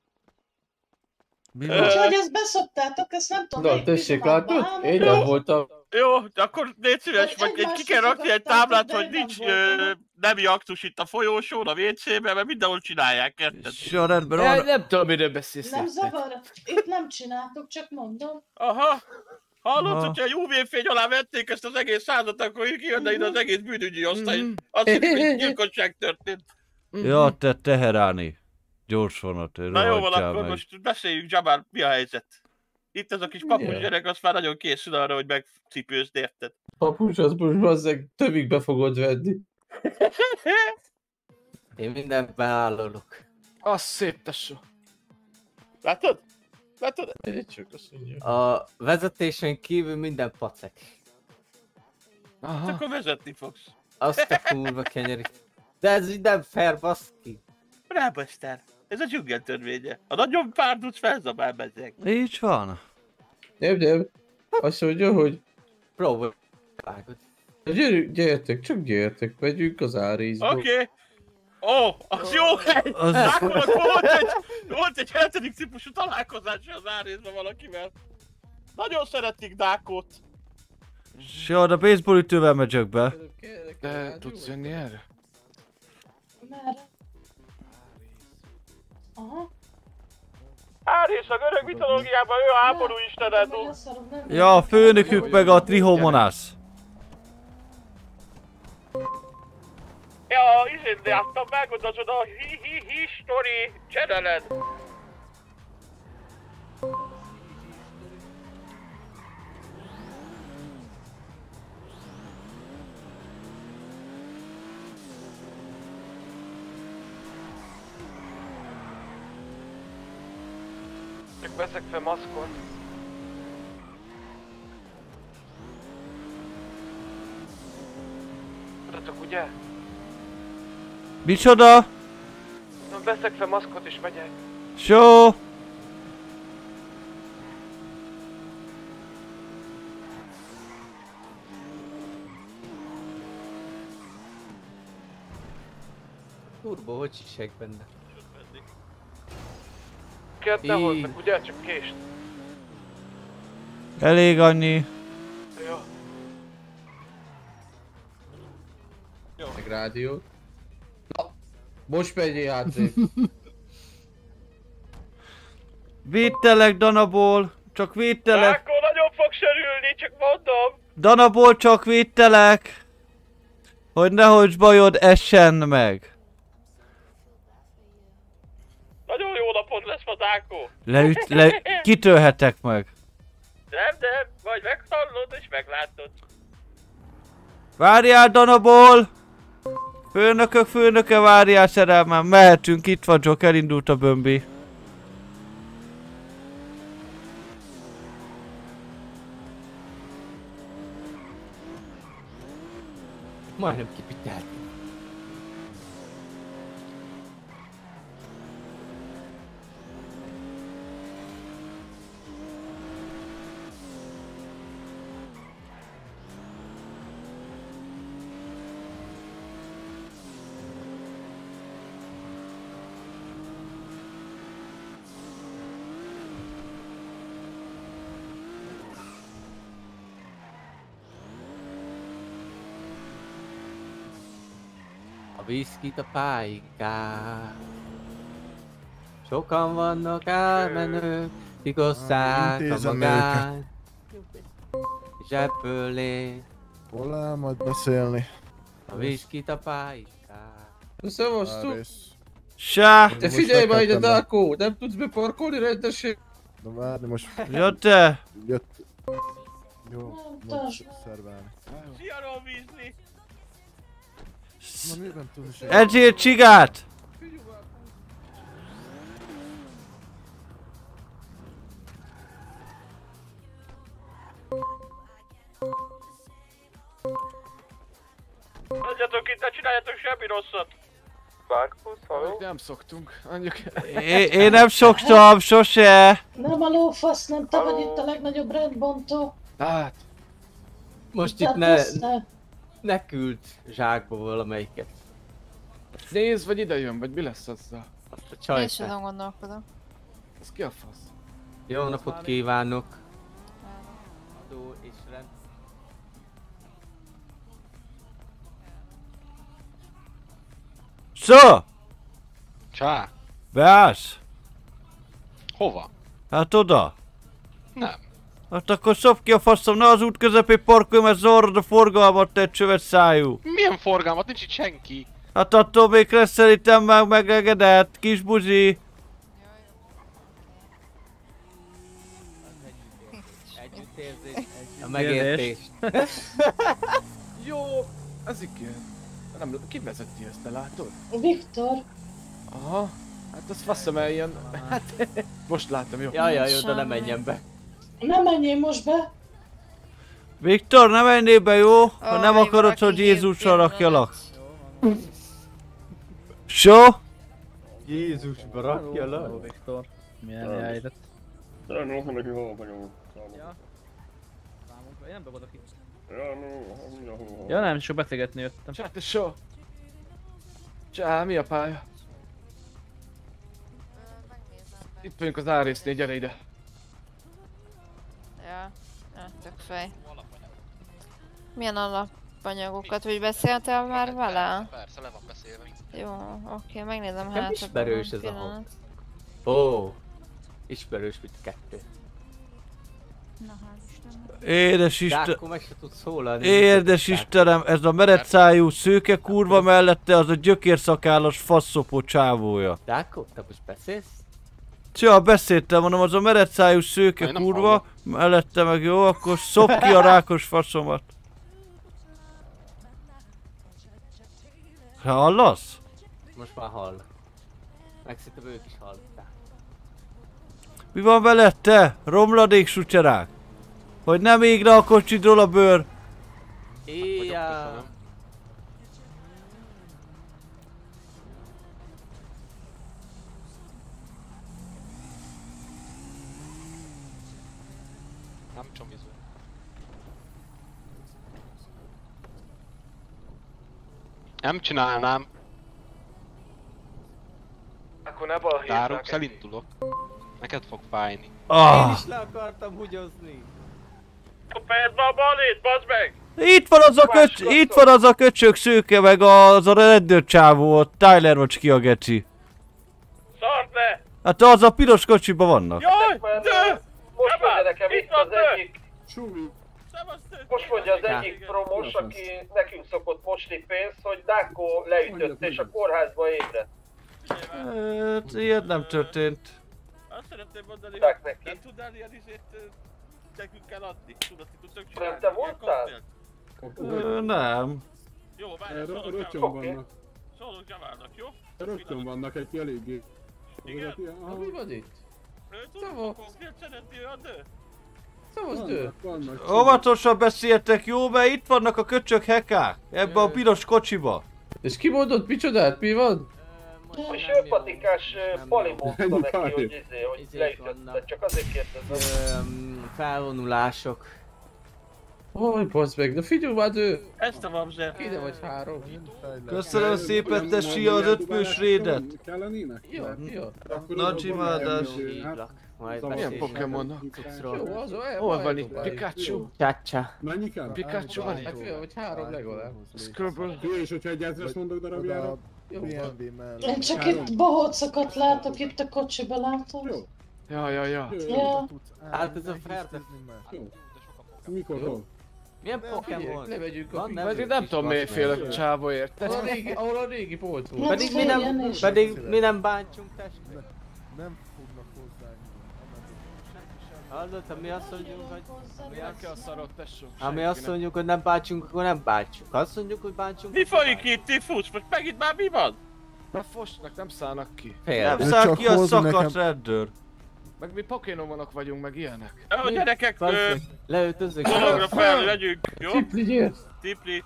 Mi van? Úgyhogy ezt beszoptátok, ezt nem tudom, Na, tessék, látod? Én nem voltam. Jó, de akkor légy szíves, vagy ki kell rakni egy táblát, hogy nincs nemi aktus itt a folyósón, a WC-ben, mert mindenhol csinálják, érted? Jó, rendben van. Nem tudom, miről beszélsz. Nem zavar, itt nem csináltok, csak mondom. Aha. Hallod, Aha. hogyha a UV-fény alá vették ezt az egész házat, akkor kijönne ide az egész bűnügyi osztály. Azt hiszem, hogy gyilkosság történt. Ja, te Teheráni. Gyors vonat, Na jó van, rohadjál akkor meg. most beszéljünk, Jabbar, mi a helyzet? Itt ez a kis papus gyerek, az már nagyon készül arra, hogy megcipőzd, érted? Papus, az most bazzeg tövigbe fogod venni. Én mindent beállolok. Az szép, tesó. Látod? Látod? Én csak azt mondja. A vezetésen kívül minden pacek. Hát akkor vezetni fogsz. Azt a kurva kenyerit. De ez így nem fair, baszki. Rábasztál. Ez a dzsungel törvénye. A nagyon párduc felzabál bezzeg. Így van. Nem. Azt mondja, hogy... Próbálj. Gyertek, csak gyertek, megyünk az árészba. Oké. Ó, az jó hely! Akkor volt egy 7. típusú találkozása az árészben valakivel. Nagyon szeretik Dákót. Jó, de baseball ütővel megyek be. De tudsz jönni erre? Merre? Aha. Árész a görög mitológiában ő a háború istene, Ja, a főnökük meg a Trihomonász. Ja, izén láttam meg, hogy az oda history channeled. Csak veszek fel maszkot. Tudatok, ugye? Micsoda? Na, veszek fel maszkot és megyek. Jó. Turbo, hogy sisek benne? Kert ne hozd meg, ugye? Csak kést. Elég annyi. Jó. Meg rádiót. Na, most megyél hátrébb. Védtelek Danaból, csak védtelek. Akkor nagyon fog sörülni, csak mondom. Danaból csak védtelek. Hogy nehogy bajod essen meg. Nagyon jó napod lesz ma, Dákó. Kitölhetek meg. Nem, majd meghallod és meglátod. Várjál Danaból! Főnöke, várjál szerelmem, mehetünk, itt vagyok, elindult a bömbi. Majdnem kipitelt. A viszkit a pályikát. Sokan vannak elmenők, kigosszák a Intézem magát. Zsebből lép. Hol áll majd beszélni? A viszkit a pályikát. Szevasztok! Sá! Te figyelj már ide, Darko! Nem tudsz beparkolni rendesen? Na várni most... Jött-e? Jött. Jó, most szerválni. Szia, vízni! Na miben tudsz is... Edzél csigát! Adjatok itt, ne csináljatok semmi rosszat! Bárkusz, halló? Nem szoktunk. Mondjuk... Én nem szoktam, sose! Nem a lófasz, nem te vagy itt a legnagyobb rendbontó. Hát. Most itt Tehát ne... össze. Ne küld zsákba valamelyiket. Nézd, vagy ide jön, vagy mi lesz azzal? Azt a Én csajt. sem azon gondolkodom. Ez ki a fasz? Jó napot kívánok! Adó és rend. Szó! Csá! Beállsz? Hova? Hát oda. Nem. Hát akkor szopd ki a faszom, ne az út közepén parkolj, mert zavarod a forgalmat, te csövet szájú. Milyen forgalmat? Nincs itt senki. Hát attól még lesz szerintem már megegedett, kis buzi. Együttérzés. A megértés. Jó, ez igen. Nem, ki vezeti ezt, te látod? Viktor. Aha, hát az faszom eljön. Hát, most láttam, jó. Jaj, oda ne menjen be. Nem menjél most be. Viktor, ne menjél be, jó? Ha nem akarod, hogy Jézusra rakjalak. So? Jézusba rakjalak. Viktor, milyen helyzet? Én nem bevadok itt. Ja nem, csak beszélgetni jöttem. Csá, te so. Csá, mi a pálya? Itt vagyunk az árésznél, gyere ide. Ja, tök fej. Milyen alapanyagokat, hogy beszéltél már vele? Persze, le van beszélve. Jó, oké, megnézem Nem hát. ismerős ez a hang. Ó, ismerős, mint kettő. Édes Isten... Dáko meg se tud szólalni. Édes Istenem, ez a meredszájú szőke kurva mellette az a gyökérszakállas faszopó csávója. Dáko, te most beszélsz? Csá, beszéltem, mondom, az a meredszájú szőke kurva, mellette meg jó, akkor szopd ki a rákos faszomat. Hallasz? Most már hall. Meg szerintem ők is hallották. Mi van veled te? Romladék sutyerák? Hogy nem ég le a kocsidról a bőr? Éjjá. Nem csomizó. Nem csinálnám. Akkor ne balhízzák. Dárux, elindulok. Neked fog fájni. Én is le akartam húgyozni. Fejed van a balét, bazd meg! Itt van az a köcsög szőke, meg az a rendőrcsávó, ott Tyler vagy ki a geci. Szart le! Hát az a piros kocsiban vannak. Jaj! De! Most mondja nekem itt az egyik... Csúvi. Most mondja az egyik promos, aki nekünk szokott mosni pénzt, hogy Dáko leütött és a kórházba ébredt. Hát, ilyet nem történt. Azt szeretném mondani, hogy neki. Nem tudnál ilyen izét nekünk kell adni? Tudod, ki tudtok Nem csinálni? te voltál? Nem. Jó, várjál, szólok Rötyön Javárnak. vannak. Szólok Javárnak, jó? Rötyön vannak egy eléggé. Igen? Mi van itt? Tudom, konkrét szereti a nő? Szavazd ő! Óvatosan beszéltek, jó? Mert itt vannak a köcsög hekák. Ebbe a piros kocsiba. És ki mondott micsodát? Mi van? A sőpatikás Pali mondta neki, hogy leütötte, csak azért kérdezem. Felvonulások. Hogy bazd meg, de figyelj már ő! Ezt a mamzser! Ide vagy három. Köszönöm szépen, tessi, az 5 fős rédet. Kellenének? Jó, jó. Nagy imádás. Majd milyen beszélünk Pokémon? a cuccról. Jó, az hol van itt Pikachu? Csácsa. Mennyi kell? Pikachu van itt? Hát jó, hogy 3 legalább. Scrubble. Jó, és hogyha egy ezres mondok darabjára? BNB mellett. Én csak itt bohócokat látok, itt a kocsiba látom. Jó. Ja. Ja. Hát ez a Ferde. Mikor hol? Milyen Pokémon? Levegyük Van a pedig nem tudom miért félek a csávóért. Ahol a régi bolt volt. Pedig mi nem bántsunk testvére. Nem fognak hozzá. Hallod, ha mi azt mondjuk, hogy... Neki a szarot, tesó. Ha mi azt mondjuk, hogy nem bántsunk, akkor nem bántsunk. Ha azt mondjuk, hogy bántsunk... Mi folyik itt, Tifus? Most megint már mi van? Na fosnak, nem szállnak ki. Nem száll ki a szakadt rendőr. Meg mi Pokémonok vagyunk, meg ilyenek. Jó, gyerekek, leütözzük. dologra fel legyünk, jó? Tipli, gyert! Tipli.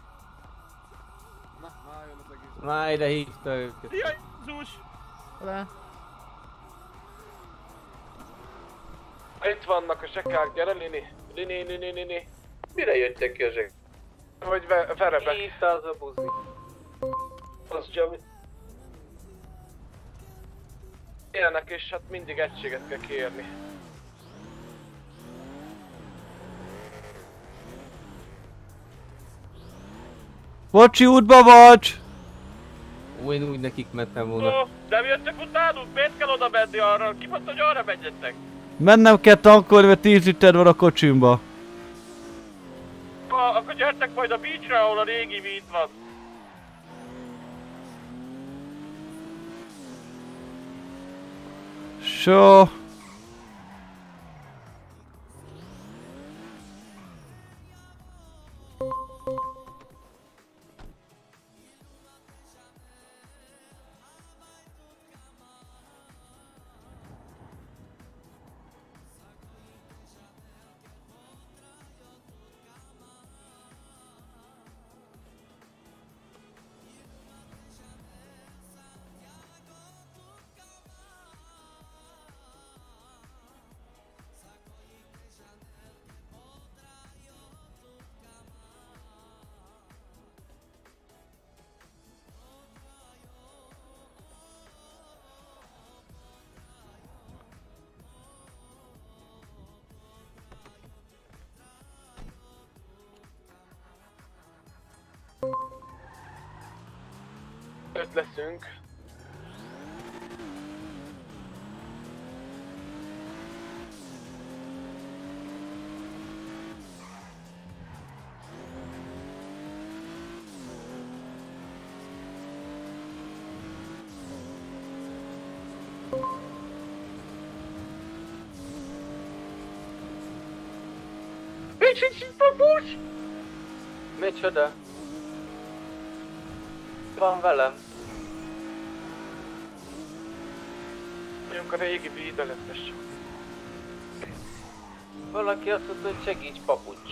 Már ide hívta őket. Jaj, Zus! Itt vannak a zsekák, gyere Lini. Lini. Mire jöttek ki a zsek? Vagy verebek? Hívta az a buzi. Az Jami. Ilyenek, és hát mindig egységet kell kérni. Bocsi, útba vagy! Én úgy nekik mentem volna. Ó, nem jöttek utánunk? Miért kell oda menni arra? Ki mondta, hogy arra menjetek? Mennem kell tankolni, mert 10 liter van a kocsimba. Akkor gyertek majd a beachre, ahol a régi víz van. So. Öt leszünk. Micsoda? Van velem. Jönk a régi vízbeletes. Valaki azt mondta, hogy segíts papucs.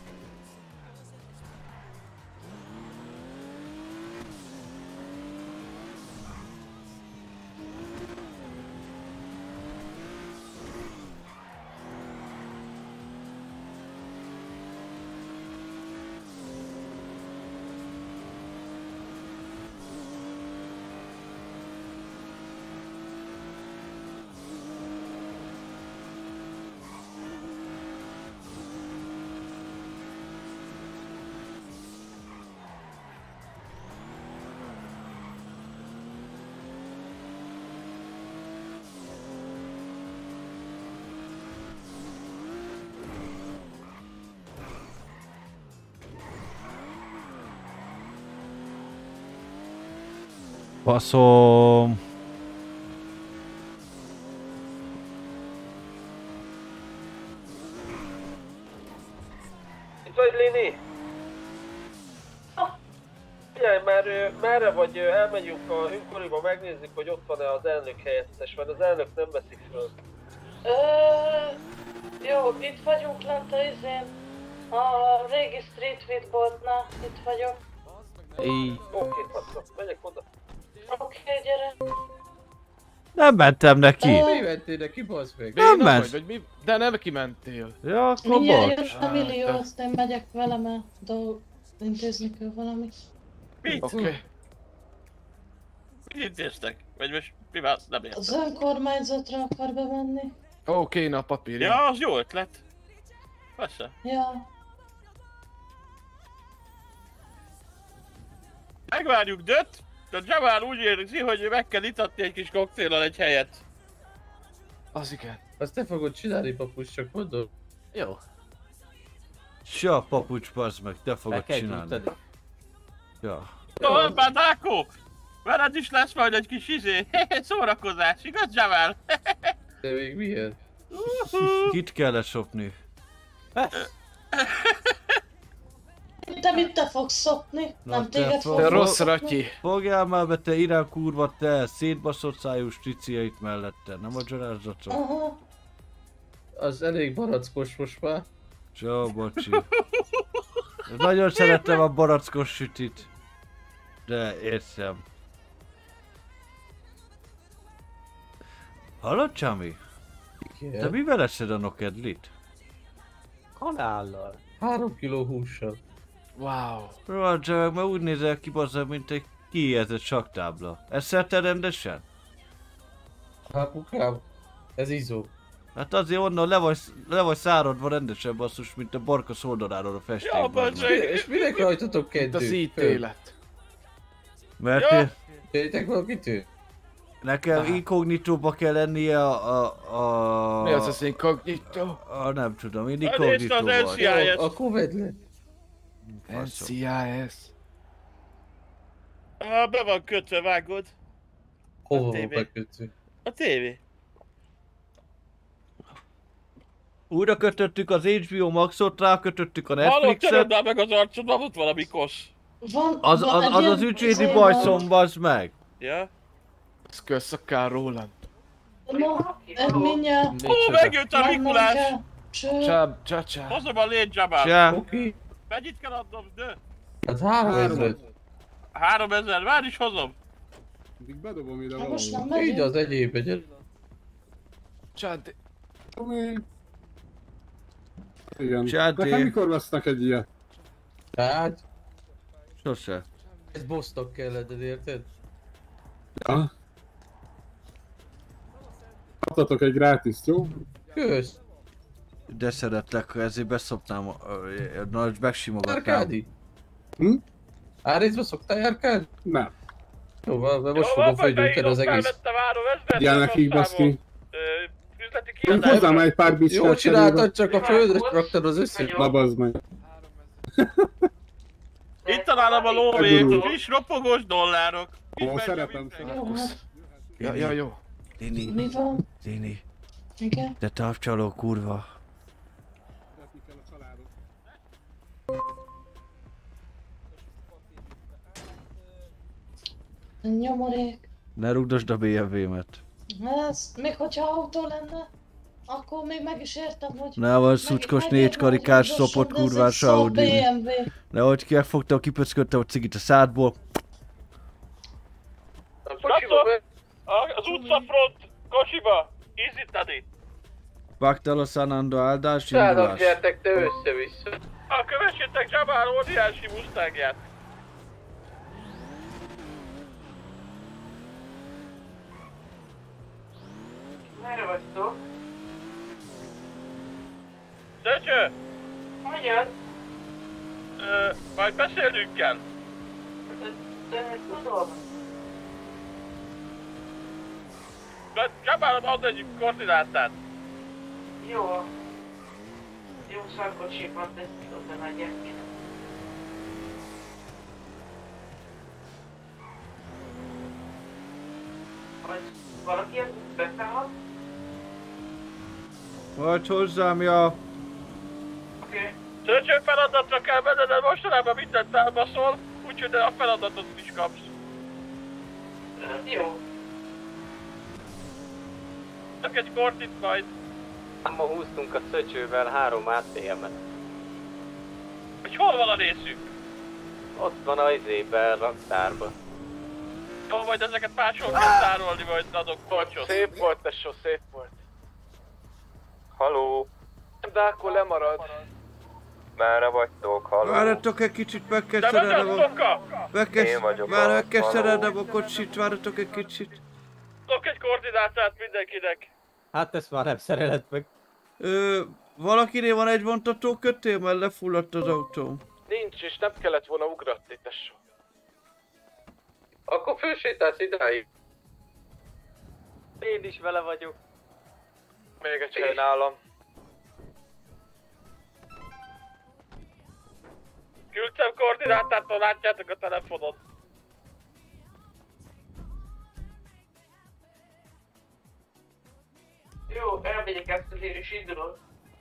Baszom. Itt vagy, Lini? Figyelj, merre vagy, elmegyünk a Hünkoriba, megnézzük, hogy ott van-e az elnök helyettes, mert az elnök nem veszik föl. Jó, itt vagyunk lent a izén. A régi Street Feed boltnál, itt vagyok. Oké, passzol, megyek oda. Oké, gyere. Nem mentem neki. Mi mentél neki, bassz meg? Nem ment. Vagy mi? De nem kimentél. Ja, akkor Mindjárt bocs. jön a millió, aztán megyek vele, mert intézni kell valamit. Mit? Oké. Mit intéztek? Vagy most mi van? Nem értem. Az önkormányzatra akar bemenni. Ó, kéne a papír. Ja, az jó ötlet. Persze. Ja. Megvárjuk Döt, de Jamal úgy érzi, hogy meg kell itatni egy kis koktéllal egy helyet. Az igen. Azt te fogod csinálni, papucs, csak mondod. Jó. Se a papucs, bazd meg, te fogod csinálni. Ja. Hoppá, Dákó! Veled is lesz majd egy kis szórakozás, igaz Jamal? De még milyen? Kit kell leszopni? Te fogsz szopni? Nem téged fogsz rossz szopni? ratyi. Fogjál már be, te Irán kurva, te szétbaszott szájú striciait mellette, nem a dzsarázzacot. Aha. Az elég barackos most már. Csó, bocsi. Nagyon szerettem a barackos sütit. De értem. Hallod, Csami? Igen. Te mivel eszed a nokedlit? Kanállal. 3 kiló hússal. Wow. Roger, mert úgy nézel ki, bazzeg, mint egy kiézett saktábla. Eszelted rendesen? Apukám, ez izó. Hát azért onnan le vagy száradva rendesen, basszus, mint a Barkasz oldaláról a festékben. És minek rajtatok kettőt? Itt az ítélet. Mert Ja. Tényleg valakitől? nekem inkognitóba kell lennie a... Mi az az inkognitó? Nem tudom, én Nézd inkognitó az vagy. NCIS! Akkor vedd le. NCIS. Be van kötve, vágod. Hova van tévé. bekötve? A tévé. Újra kötöttük az HBO Maxot, rákötöttük a Hallod, Netflixet. töröd már meg az arcodban, ott valami kosz. Van, Az ügyvédi bajszom, bazd meg. Ja? Ez kösz a Kár Roland. Na, mindjárt. Ó, megjött a Mikulás! Csá. Hozom a légy, Jamal. Csá. Oké. Mennyit kell adnom, de? Hát 3000. 3000, várj is hozom. Mindig bedobom ide Hát most nem valahol. megyünk. Így az egyéb egyet. Csádi. Igen. Csádi. Nekem mikor vesznek egy ilyet? Hát, Sose. ez bossnak kellett, érted? Ja. Kaptatok egy grátiszt, jó? Kösz. De szeretlek, ha ezért beszopnám, nagy megsimogatnám. Járkálni? Árészbe szoktál járkálni? Nem. Jó, mert most fogom földülteni az egész. Jár nekik, baszki. Üzleti Én kiadás. hozzám egy pár bicsát. Jó csináltad, csak a földre raktad az összes. Na bazd meg. Itt találom a lóvét, friss ropogós dollárok. Ó, szeretem, Ja, jó. Dini. Mi van? Dini. Igen? Te távcsaló kurva. Nyomorék. Ne rugdosd a BMW-met. Ez, még hogyha autó lenne, akkor még meg is értem, hogy... Ne van szucskos négykarikás szopott kurvás Audi. BMW. Nehogy kifogtam, kipöcködtem a cigit a szádból. Srácok, az utcafront kocsiba, ízítani. Pactalo Sanando áldás, Srácok, indulás. gyertek te össze-vissza. Kövessétek Jamal óriási Mustangját. Merre vagytok? Döcső, Hogyan? majd beszélnünk kell. De tudom. Jamal ad egy koordinátát. Jó. Jó szarkocsiban, de oda megyek. Vagy valaki beszáll? Vagy hozzám, ja. Oké. Döcső feladatra kell menned, de mostanában mindent elbaszol, úgyhogy a feladatot is kapsz. Jó. Csak egy kortit majd. Ma húztunk a szöcsővel 3 ATM-et. Hogy hol van a részünk? Ott van a izében, raktárban. Jó, majd ezeket máshol kell tárolni, majd adok polcsot. Szép volt, tesó, szép volt. Haló, De akkor lemarad. merre vagytok? Haló? Várjatok egy kicsit, meg kell De szerelnem vagy a... az Toka? Én vagyok Már a- meg kell haló. szerelnem a kocsit, várjatok egy kicsit. Adok egy koordinátát mindenkinek. Hát ezt már nem szereled meg. Valakinél van egy vontató kötél, mert lefulladt az autóm. Nincs, és nem kellett volna ugratni, tesó. Akkor fősétálsz idáig. Én is vele vagyok. Még egy hely nálam. Küldtem koordinátától, látjátok a telefonon. Jó, elmegyek ezt azért, és indulok.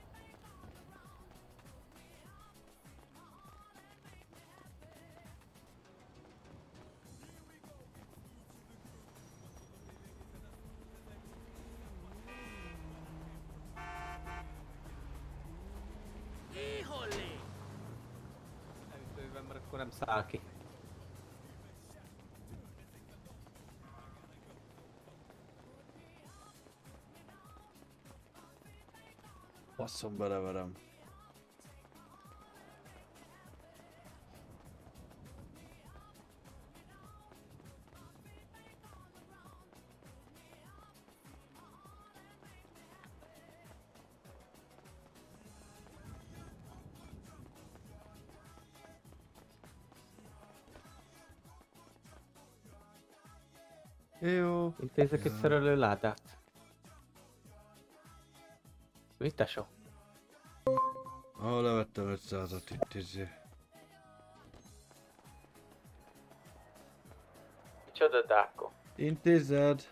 Elütőben, mert akkor nem száll ki. Basszom, beleverem. Jó. Intézek egy szerelő ládát. Mit tesó? Levettem 500-at itt izé. Micsoda dáko? Intézed.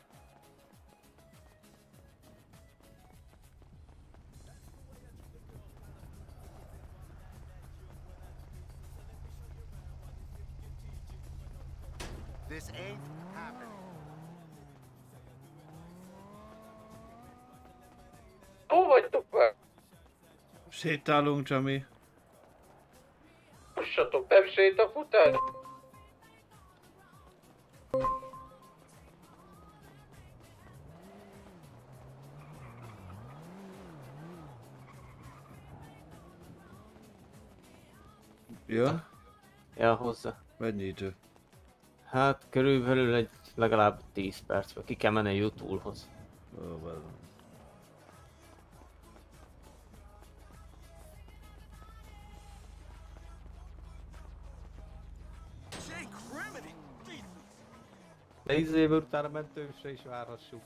This ain't happening. Hol vagytok már? Sétálunk, Csami. Fussatok, nem sétafutás? Ja? Ja, hozzá. Mennyi idő? Hát körülbelül egy legalább 10 perc, ki kell menni a YouTube-hoz. De izéből utána mentősre is várhassuk.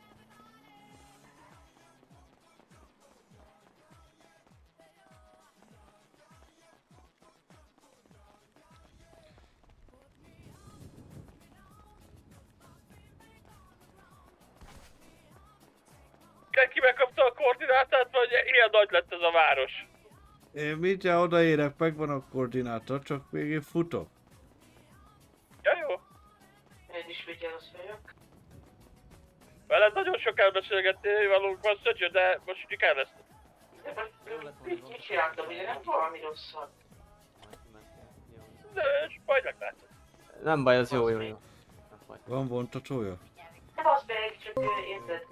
Ki megkapta a koordinátát, vagy ilyen nagy lett ez a város? Én mindjárt odaérek, megvan a koordinátor, csak még én futok. Ja, jó. Én is vigyázz vagyok. Veled nagyon sok elbeszélgetni valók van, Szöcsö, de most így kell lesz. De most mit csináltam, ugye nem valami rosszat? De majd meglátod. Nem baj, az jó. Van vontatója? Nem az meg, csak érzed.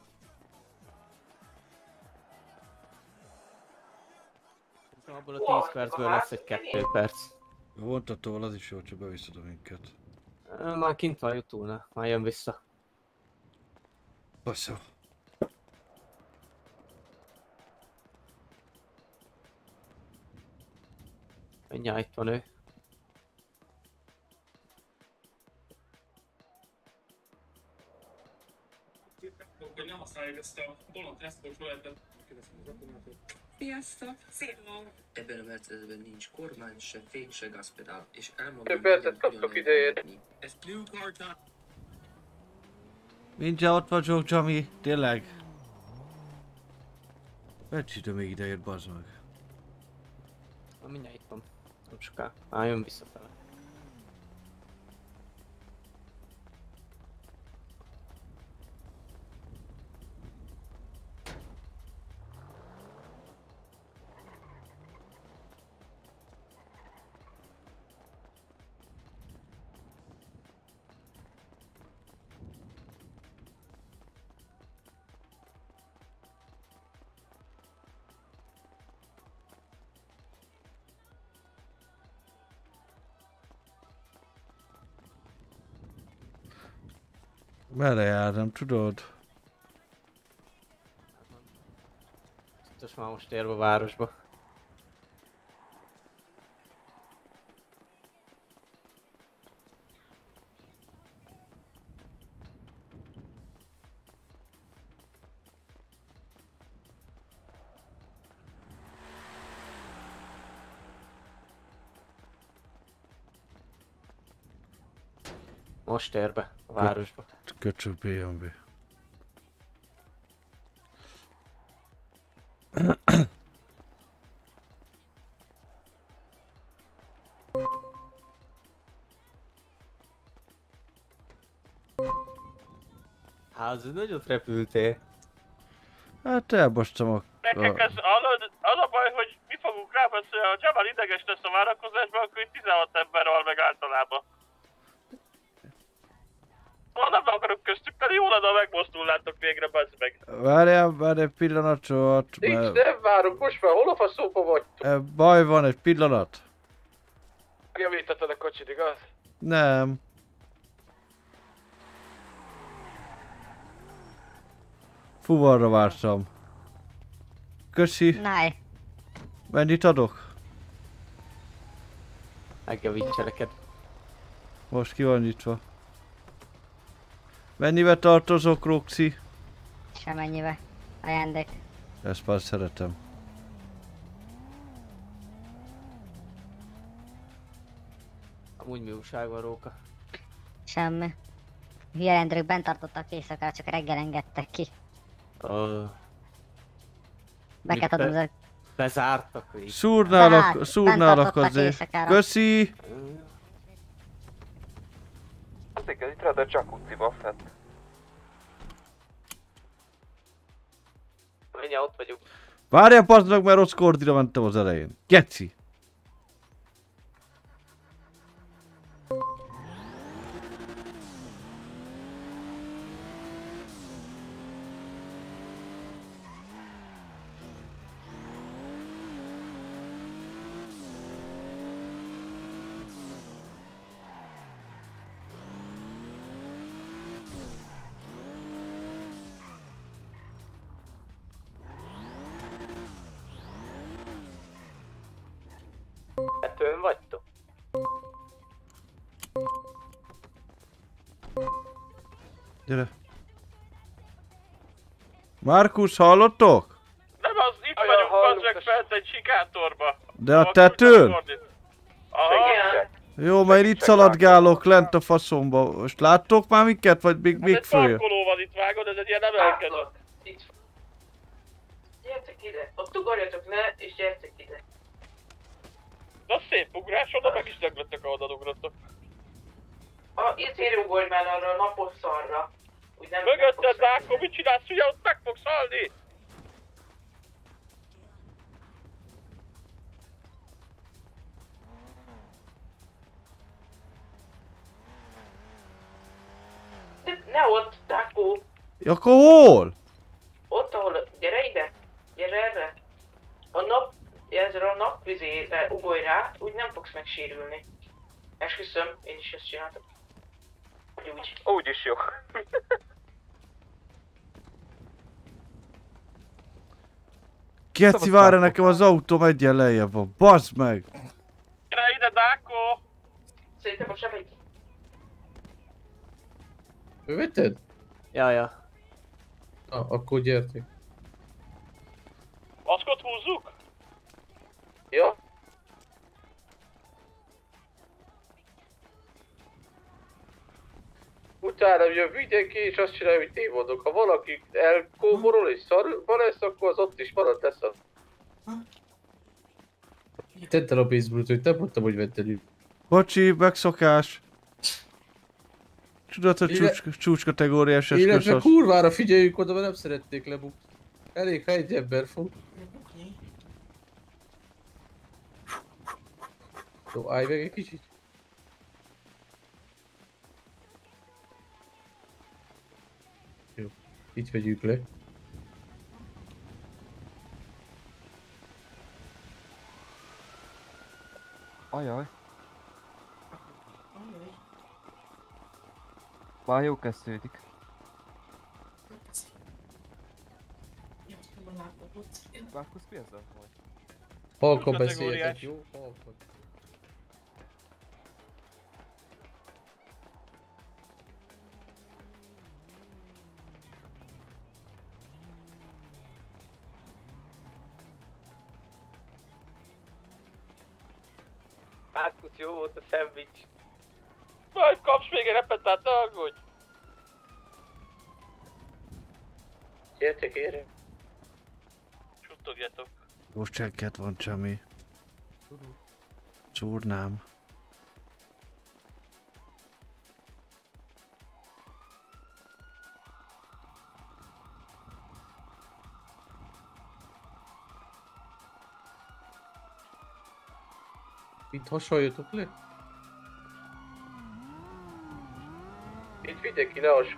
Abból a 10 percből lesz egy 2 perc. A vontatóval az is jó, csak beviszed a minket. Már kint van YouTube-nál, már jön vissza. Basszó. Mindjárt itt van ő. Hogy nem használjuk ezt a Donald Transport Royal-et. Sziasztok! Szépen! Ebben a Mercedesben nincs kormány, se fény, se gázpedál, és elmondom, Több percet kaptok idejét. Ez Blue Card. Mindjárt ott vagyok, Csami, tényleg. Becsítő még idejött, bazd meg. Mindjárt itt van. Nem soká. Jön visszafele. Merre jár, nem tudod? Biztos már most ér a városba. Most ér be a városba. Köcsög BMB. Hát, ez nagyot repültél. Hát elbasztam a... Nekünk ez, az a baj, hogy mi fogunk rábeszélni, ha Jamal ideges lesz a várakozásban, akkor itt 16 ember hal meg általában. Ha nem akarok köztük, pedig jól lenne, megmozdulnátok végre, bazd meg. Várjál egy pillanatot, Nincs, nem várunk, most már hol a faszóba vagytok? Baj van, egy pillanat. Javítottad a kocsit, igaz? Nem. Fuvarra vártam. Köszi. Náj. Mennyit adok? Megjavítsa neked. Most ki van nyitva. Mennyivel tartozok, Roxy? Semennyivel. Ajándék. Ezt már szeretem. Amúgy mi újság van, Róka? Semmi. Hülye rendőrök bent tartottak éjszakára, csak reggel engedtek ki. Be kell adnom az... Bezártak így. Szúrnálak azért. Köszi! Az igaz, itt rád a jacuzziba fent. Mindjárt ott vagyunk. Várjál, bazd meg, mert rossz kordira mentem az elején. Geci! Kettőn vagytok? Gyere. Márkusz, hallottok? Nem az, itt vagyunk, bazd meg fent egy sikátorba. De a tetőn? Aha. Jó, mert itt szaladgálok lent a faszomba. Most láttok már minket, vagy még följön? Egy parkoló van itt, vágod, ez egy ilyen emelkedő. Gyertek ide, ott ugorjatok le, és gyertek ide. Na szép ugrás, oda meg is döglöttek, ahol ugrottok. Itt ugorj már arra a napos szarra. Úgy nem Mögötted, Dáko, mit csinálsz, ugye ott meg fogsz halni? Ne ott, Dáko. Akkor hol? Ott, ahol... Gyere ide. Gyere erre. A nap... Ezzel a napvizére ugorj rá, úgy nem fogsz megsérülni. Esküszöm, én is ezt csináltam. Vagy úgy. Úgy is jó. Geci, várja, nekem az autóm egyen lejjebb van. Bazd meg! Gyere ide, Dáko! Szerintem most sem egy... Vetted? Ja. Akkor gyertek. Maszkot húzzuk? Jó. Utána jön mindenki és azt csinálja, hogy én mondok. Ha valaki elkóborol és szarba lesz, akkor az ott is marad lesz a... Tedd el a baseball-t, hogy nem mondtam, hogy vetted itt. Bocsi, megszokás. Tudod, hogy csúcskategóriás eszköz Illetve az. kurvára figyeljünk oda, mert nem szerették lebukni. Elég, ha egy ember fog. Jó, állj meg egy kicsit. Jó, itt vegyük le. Ajaj. Már jó kezdődik. Jó, nem látom. Márkusz mi ezzel vagy? Halkan beszéljetek, jó? Halkan. Márkusz, jó volt a szendvics. Majd kapsz még egy repetát, ne aggódj! Gyertek, érre! Suttogjatok. Most csekket van, Csami. Csúrnám. Itt hasonljatok le? Itt mindenki ne has...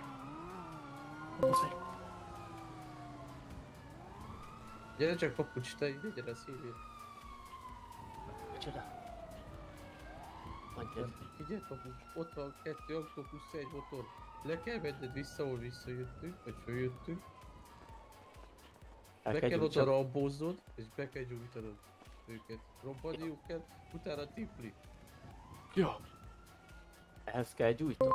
Gyere csak papucs, te ide, gyere a szívét. Micsoda? Mondjad. Figyelj papucs, ott van 2 autó plusz 1 motor. Le kell venned vissza, ahol visszajöttünk, vagy följöttünk. Be kell oda rambóznod, és be kell gyújtanod őket. Robbaniuk kell, utána tipli. Jó. Ehhez kell gyújtom.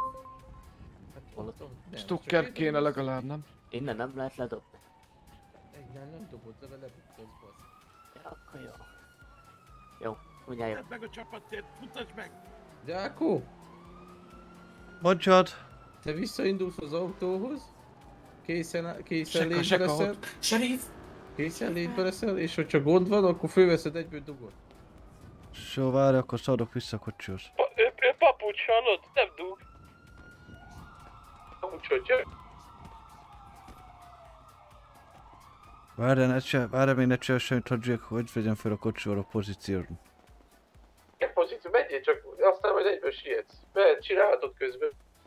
Stukker kéne legalább, nem? Innen nem lehet ledobni. Innen nem dobod le, mert lebuktasz, basz. Ja, akkor jó. Jó, mindjárt jó. Meg a csapatért, futasd meg! Gyákó! Bocsad! Te visszaindulsz az autóhoz, készen létbe leszel. Sheriff! Készen létbe leszel, és hogyha gond van, akkor fölveszed egyből dugod. Jó, várj, akkor szaladok vissza a kocsihoz. Ő papucs, hallod? Nem dug. Papucs, hogy jön? Várj, még ne csinálj semmit, hogy vegyem fel a kocsival a pozíciót. Milyen pozíció? Menjél csak, aztán majd egyből sietsz. Mehet, csinálhatod közben.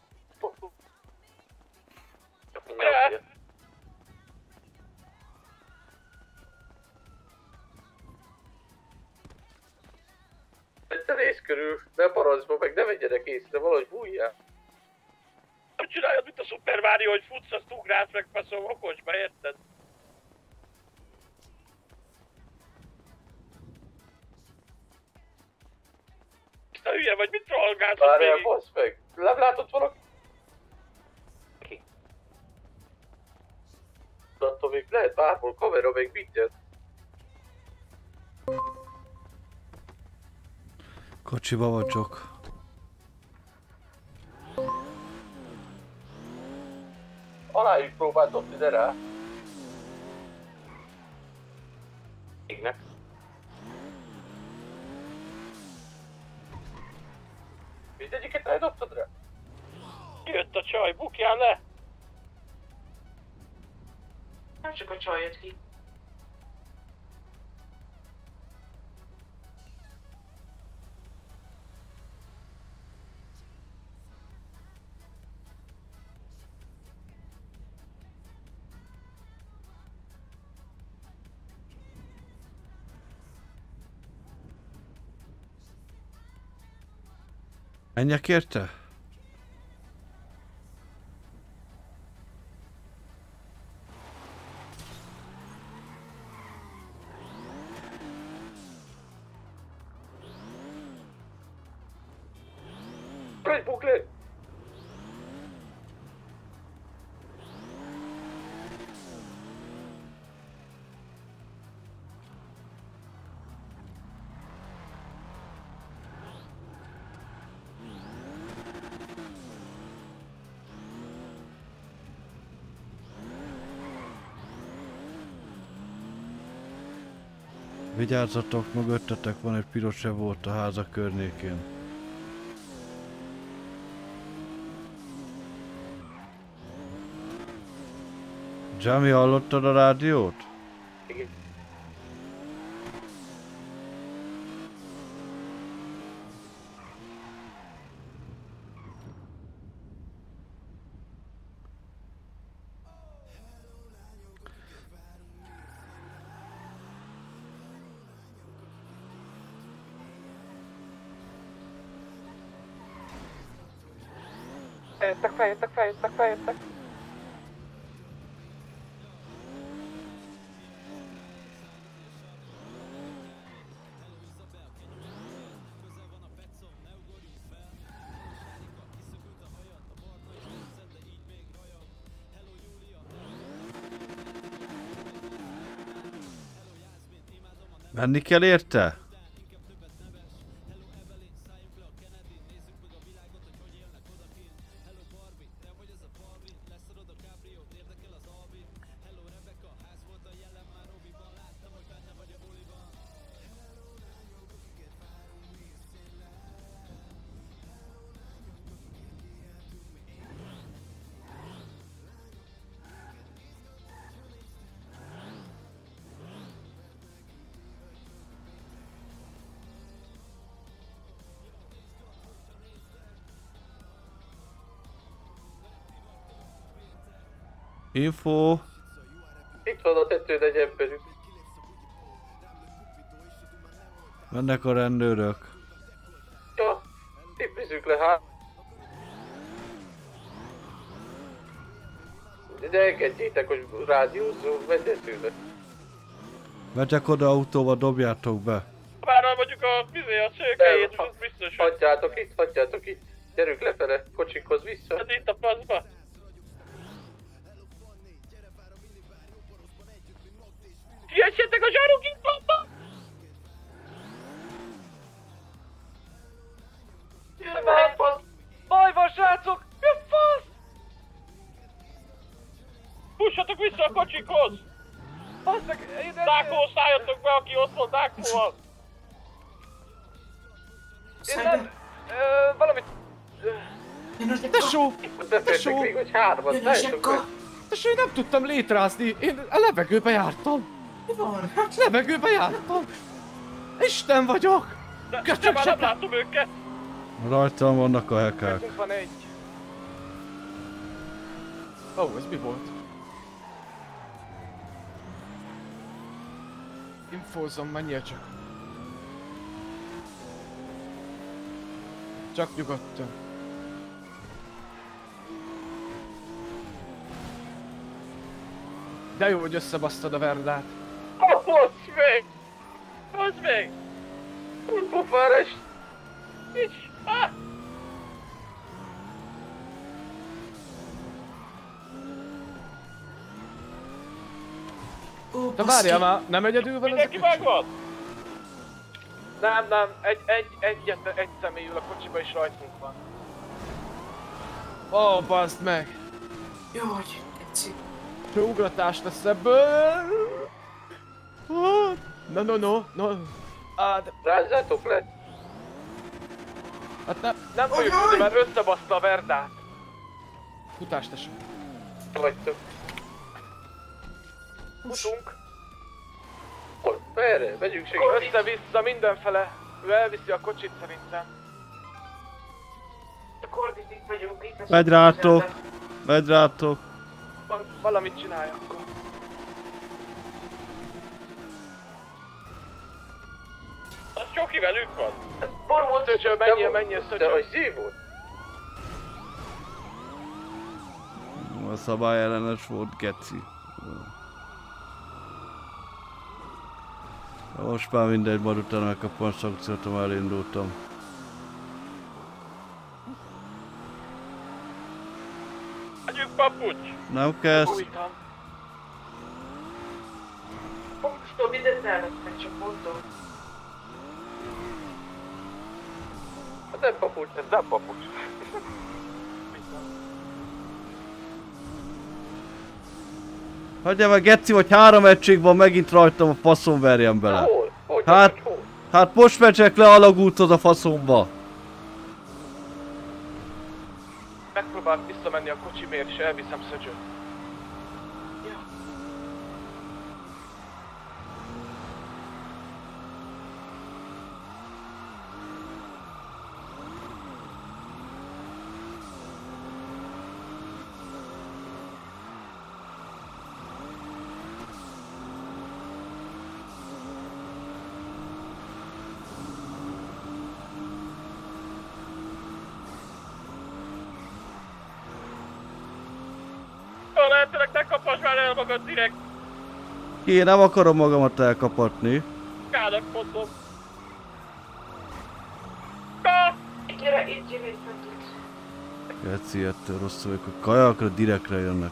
Te nézz körül, ne parazba, meg ne vegyenek észre, valahogy bújjál. Nem csináljad, mint a Super Mario, hogy futsz, azt ugrálsz meg, faszom, okosba, érted? Te hülye vagy, mit rohangálsz végig? Várjál, bassz meg! Nem látod valaki? Ki? Attól még lehet bárhol kamera, meg mindjárt. Kocsiba vagyok. Alájuk próbált dobni, de rá. Égnek. Mindegyiket eldobtad rá? Jött a csaj, bukjál le! Nem csak a csaj jött ki. Menjek érte? Egy bukle! Vigyázzatok, mögöttetek van egy piros Evolt a háza környékén. Jami, hallottad a rádiót? Igen. Feljöttek. Menni kell érte? Info. Itt van a tetőn egy emberük. Mennek a rendőrök. Ja, tippizzük le hát. De engedjétek, hogy rádiózzunk, vezetőnek. Mentek oda autóba, dobjátok be. Bárhol mondjuk a szőkejét, és az biztos, hogy... Hagyjátok itt. Gyerünk lefele, kocsikhoz vissza. Hát itt a paszba. Kiessetek a zsárukinkba! Baj van, srácok! Mi a fasz? Pussatok vissza a kocsikhoz! Dákóhoz szálljatok be, aki ott van Dákóval! Én nem... valamit... Tesó! Tesó! Még, hogy hárman, Tesó, én nem tudtam létrázni, én a levegőbe jártam. Mi van? Hát levegőbe jártam. Isten vagyok! De már nem látom őket! Rajtam vannak a hekák. Van egy. Ó, ez mi volt? Infózzon, menjél csak. Csak nyugodtan. De jó, hogy összebasztad a Verdát. Bocsz meg! Bocsz meg! Pufáres! Nincs! Ah! De várjál már, nem egyedül van mindenki megvan? Nem, egy személy ül a kocsiba és rajtunk van. Ó, baszd meg! Jaj, tetszik. Ugratás lesz ebből! No. Rázzátok le! Hát nem fogjuk tudni, mert összebaszta a Verdát. Futás, tesó. Vagytok. Futunk. Merre? Megyünk segíteni. Össze-vissza mindenfele. Ő elviszi a kocsit szerintem. A Kordit itt vagyunk, itt Megy rátok. Megy rátok. Valamit csinálj akkor. Az Csoki velük van. Bormód, Szöcső, menjél, Szöcső. De hogy zsív volt? A szabályellenes volt, geci. Most már mindegy, majd utána megkapom a szankciót, már elindultam. Adjuk papucs! Nem kezd. Papucstól mindent elvettek, csak mondom. Ez nem papucs. Ez nem papucs. Hagyjál meg, geci, hogy 3 egység van, megint rajtam, a faszom verjem bele. Hol? Hát most megyek le alagúthoz a faszomba. Megpróbált visszamenni a kocsimért és elviszem Szöcsőt. Lehetőleg ne kapass már el magad direkt! Én nem akarom magamat elkapatni. Kának mondom. Itt gyere, itt mentünk. Geci, ettől rosszul vagyok, a kajakra direktre jönnek.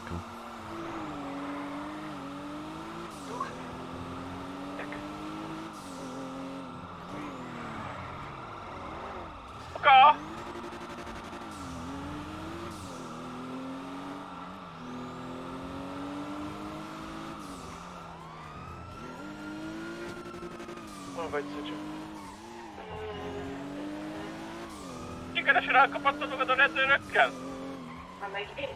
Hol vagy, Szöcső? Sikeresen elkapadtad magad a rendőrökkel? Hát meg én?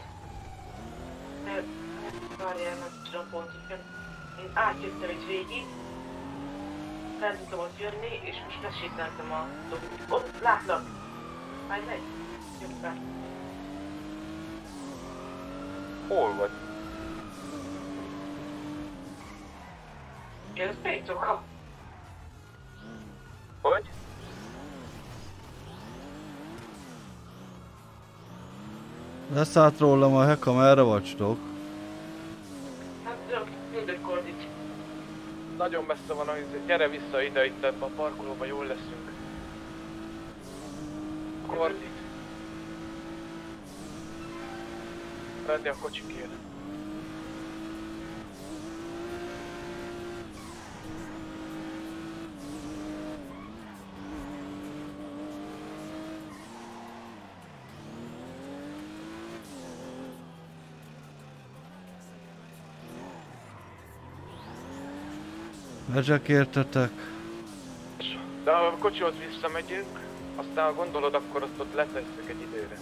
Várjál, nem tudom pontosan. Én átjöttem itt végig. Nem tudtam ott jönni, és most lesétáltam a dobit. Ott, látlak! Állj meg! Jöjj be! Hol vagy? Ez Pétoka! Hogy? Leszállt rólam a heka, merre vagytok? Hát tudom, mindökkor itt. Nagyon messze van, gyere vissza ide, itt ebbe a parkolóba jól leszünk. Kordit. Venni a kocsikért. Megyek értetek. De ha a kocsihoz visszamegyünk, aztán ha gondolod, akkor azt ott letesszük egy időre.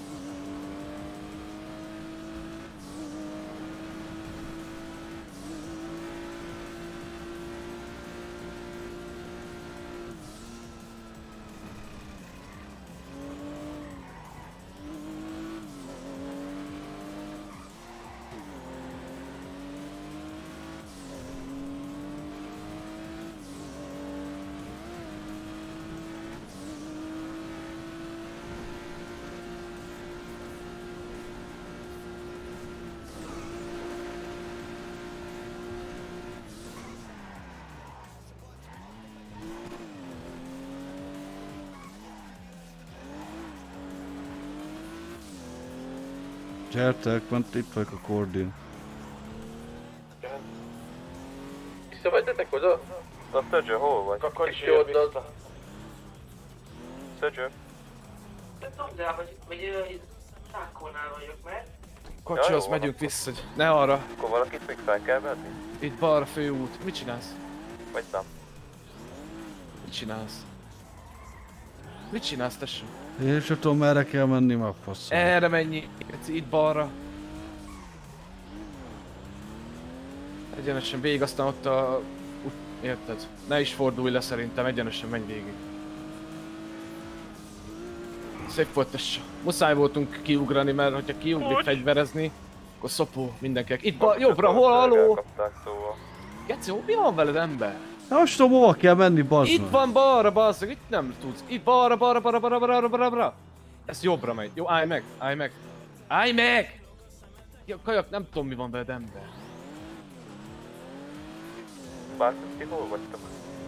Gyertek, ment itt vagyok a Kordin. Visszavezetek oda? A Szöcső, hol vagy? Akkor is jön vissza. Szöcső? Nem tudom, de hogy Szákónál vagyok, mert... Kocsihoz megyünk vissza, ne arra. Akkor valakit még fel kell venni? Itt balra főút. Mit csinálsz? Vagy nem? Mit csinálsz? Mit csinálsz, tesó? Én sem tudom, merre kell menni, már faszom. Erre menj, itt balra. Egyenesen végig, aztán ott a... Érted? Ne is fordulj le szerintem, egyenesen menj végig. Szép volt, tesó. Muszáj voltunk kiugrani, mert hogyha kiugrik fegyverezni, akkor szopó mindenkinek. Itt jobbra, hol, haló? Geci, mi van veled, ember? Na most tudom, hova kell menni, bazd meg. Itt van balra, bazzag, itt nem tudsz. Itt balra. Ez jobbra megy. Jó, állj meg. Állj meg! Ja, kajak, nem tudom, mi van veled, ember. Márkusz, ti hol vagytok?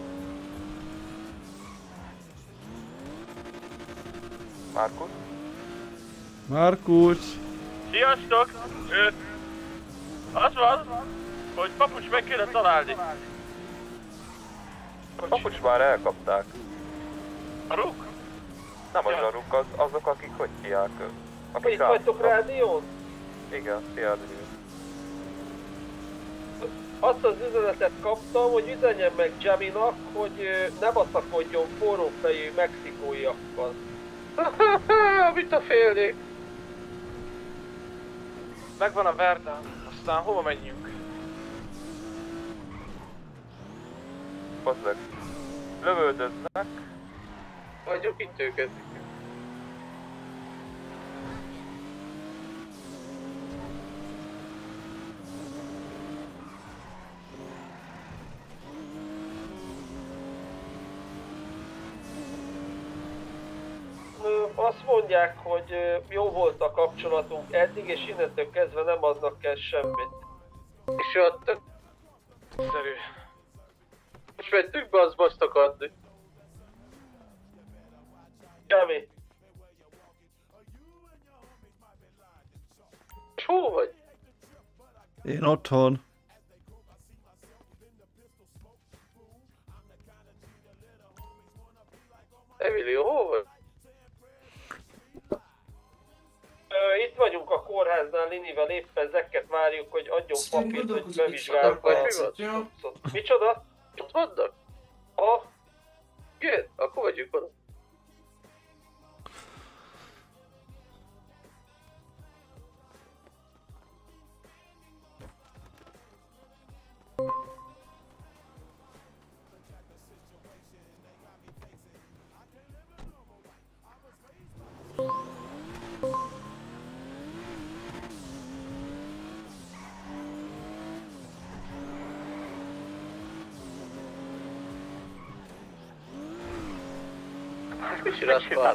Márkusz? Márkusz! Sziasztok! Az van, hogy papucs meg kéne találni. A papucs már elkapták. A ruk? Nem az a ruk, azok, akik hogy hívják. Akik Itt vagytok rádión? Igen, rádión. Azt az üzenetet kaptam, hogy üzenjem meg Jaminak, hogy ne baszakodjon forrófejű mexikóiakkal. Mit a félnék? Megvan a Verdán, aztán hova menjünk? Bazzeg. Lövöldöznek. Hagyjuk itt őket. Azt mondják, hogy jó volt a kapcsolatunk eddig, és innentől kezdve nem adnak el semmit. És jöttek. Szerű. Most mentünk be, azt basztak adni. Jami. És hol vagy? Én otthon. Emilio, hol vagy? Itt vagyunk a kórháznál Linivel, éppen Zekket várjuk, hogy adjon papírt, hogy bevizsgáljuk a cuccot. Micsoda? Ott vannak? Igen, akkor vegyük oda. Mit csinálsz már?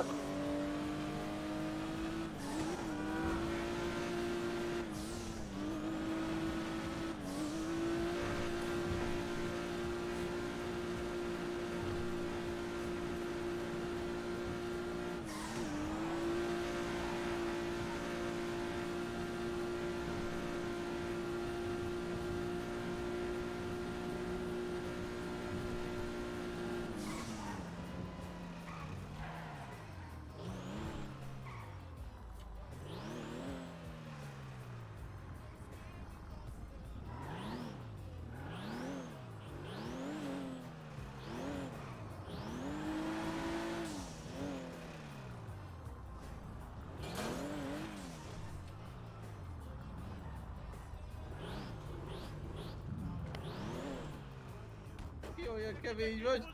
Ki olyan kemény vagy?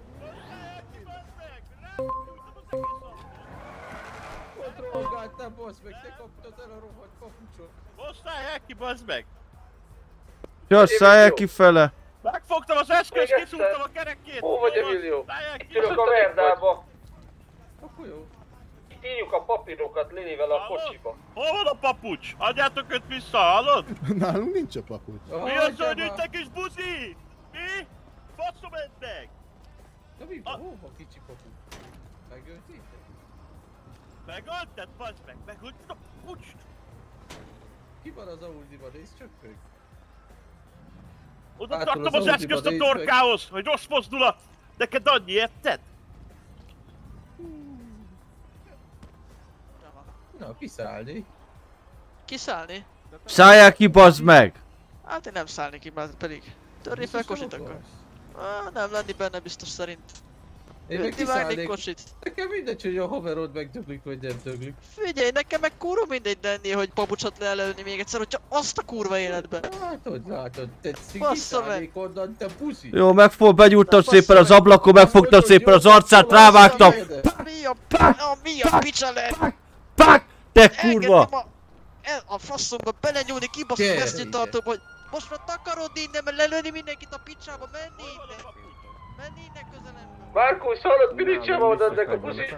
Ott rohangáltál, bassz meg, te kaptad el a rohadt papucsot. Osztályák ki, bazd meg! Gyorsállják kifele! Megfogtam az eszközt, kiszúrtam a kerekét! Hol vagy, Emilio? Szállják ki! Itt ülök a verdába. Akkor jó. Itt írjuk a papírokat Lilivel a kocsiba. Hol van a papucs? Adjátok őt vissza, hallod? Nálunk nincs a papucs. Mi az, hogy jöttek is buzi? Mi? Faszom ennek! Na mi van? Hol van kicsi papucs? Megöltétek? Megölted, bazd meg! Megölted a papucst! Ki van az Audi-ban? Nézd csak meg! Oda tartom az eszközt a torkához, hogy rossz mozdulat! Neked annyi, érted? Na, kiszállni. Kiszállni? Szállják ki, bazd meg! Hát én nem szállni ki, már pedig. Törni fel kocsit akkor. Nem lenni benne biztos szerint. Én meg kivágnék kiszállnék. kocsit. Nekem mindegy, hogy a haverod megdöglik vagy nem döglik. Figyelj, nekem meg kurva mindegy lenni, hogy papucsot lelőni még egyszer, hogyha azt a kurva életben. Látod, te Bassza meg. kiszállnék onnan, te puszi. Jó, begyújtam szépen az ablakon, megfogtam szépen az arcát, rávágtam! Mi a picsa lehet? Te kurva! A faszomba belenyúlni, kibaszom ezt tartom, hogy most már takarodni innen, mert lelőni mindenkit a picsába, menni innen! Menni innen közelem! Márkusz, hallod, mi nincs oda ennek a puszi?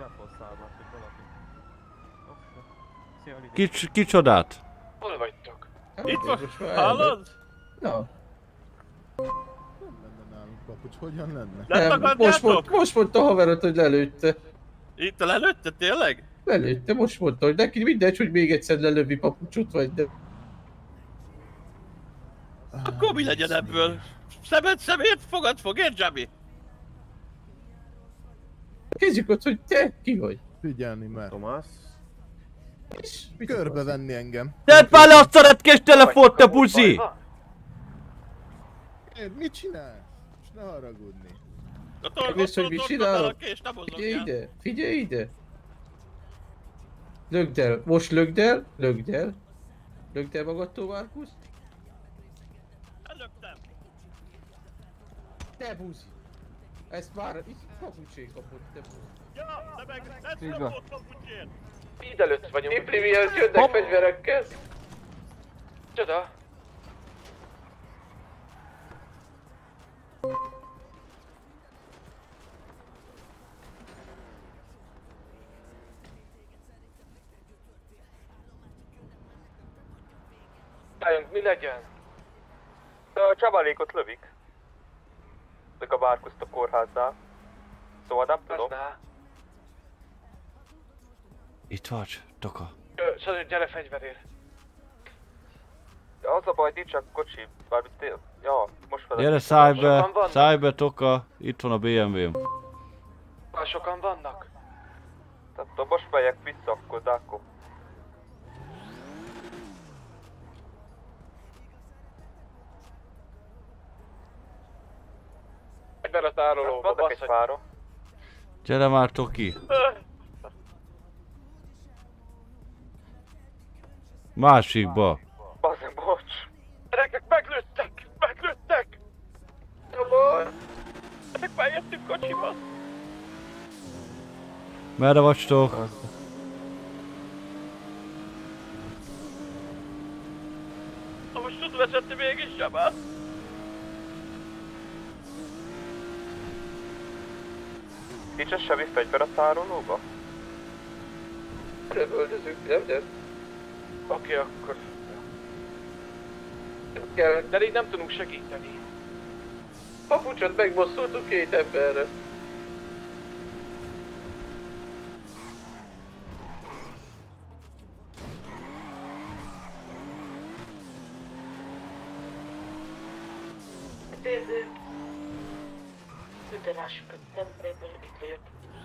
Kicsodát? Hol vagytok? Itt vagy, hallod? Na. Nem lenne nálunk papucs, hogyan lenne? Nem, most mondta a haverod, hogy lelőtte. Itt lelőtte, tényleg? Lelőtte, most mondta, hogy neki mindegy, hogy még egyszer lelövi papucsot vagy nem. Akkor mi legyen ebből? Szemét fogad fog, értsd, Jami? Kezdjük ott, hogy te ki vagy. Figyelni már. Thomas. Körbevenni engem. Tedd már le azt a retkés telefont, te buzi! Mit csinálsz? És ne haragudni. Megnézd, hogy mit csinálok? Figyelj ide, figyelj ide! Lögd el, most lögd el, lögd el. Lögd el magadtól, Márkusz. Előttem! Te buzi! Ezt már itt papucsé kapott, te buzi. Ja, de meg ez kapott papucsért! Mind előtt vagyunk. Ipli mielőtt jönnek fegyverekkel. Csoda? Álljunk, mi legyen? A csabalékot lövik. Lök a Márkuszt a kórháznál. Szóval nem tudom. Itt vagy, Toka. Szóval gyere fegyverért. Az a baj, nincs a kocsi. Bármit ja, most felett. Gyere, szállj be, Toka. Itt van a BMW-m. Sokan vannak? Tehát ha most megyek vissza, akkor Dáko. Egyben a tárolóba, vannak egy pára. Gyere már, Toki! Másikba! Bazdmeg, bocs! Gyerekek, meglőttek! Meglőttek! Jobban! Ezek már jöttünk kocsiba! Merre vagytok? Na most tud vezetni mégis, Csaba? Nincs ez semmi fegyver a tárolóba? Lövöldözünk, nem? Oké, akkor... De így nem tudunk segíteni. Papucsot megbosszultuk 2 emberre. Ütelásokat nem remélem, itt vagyok.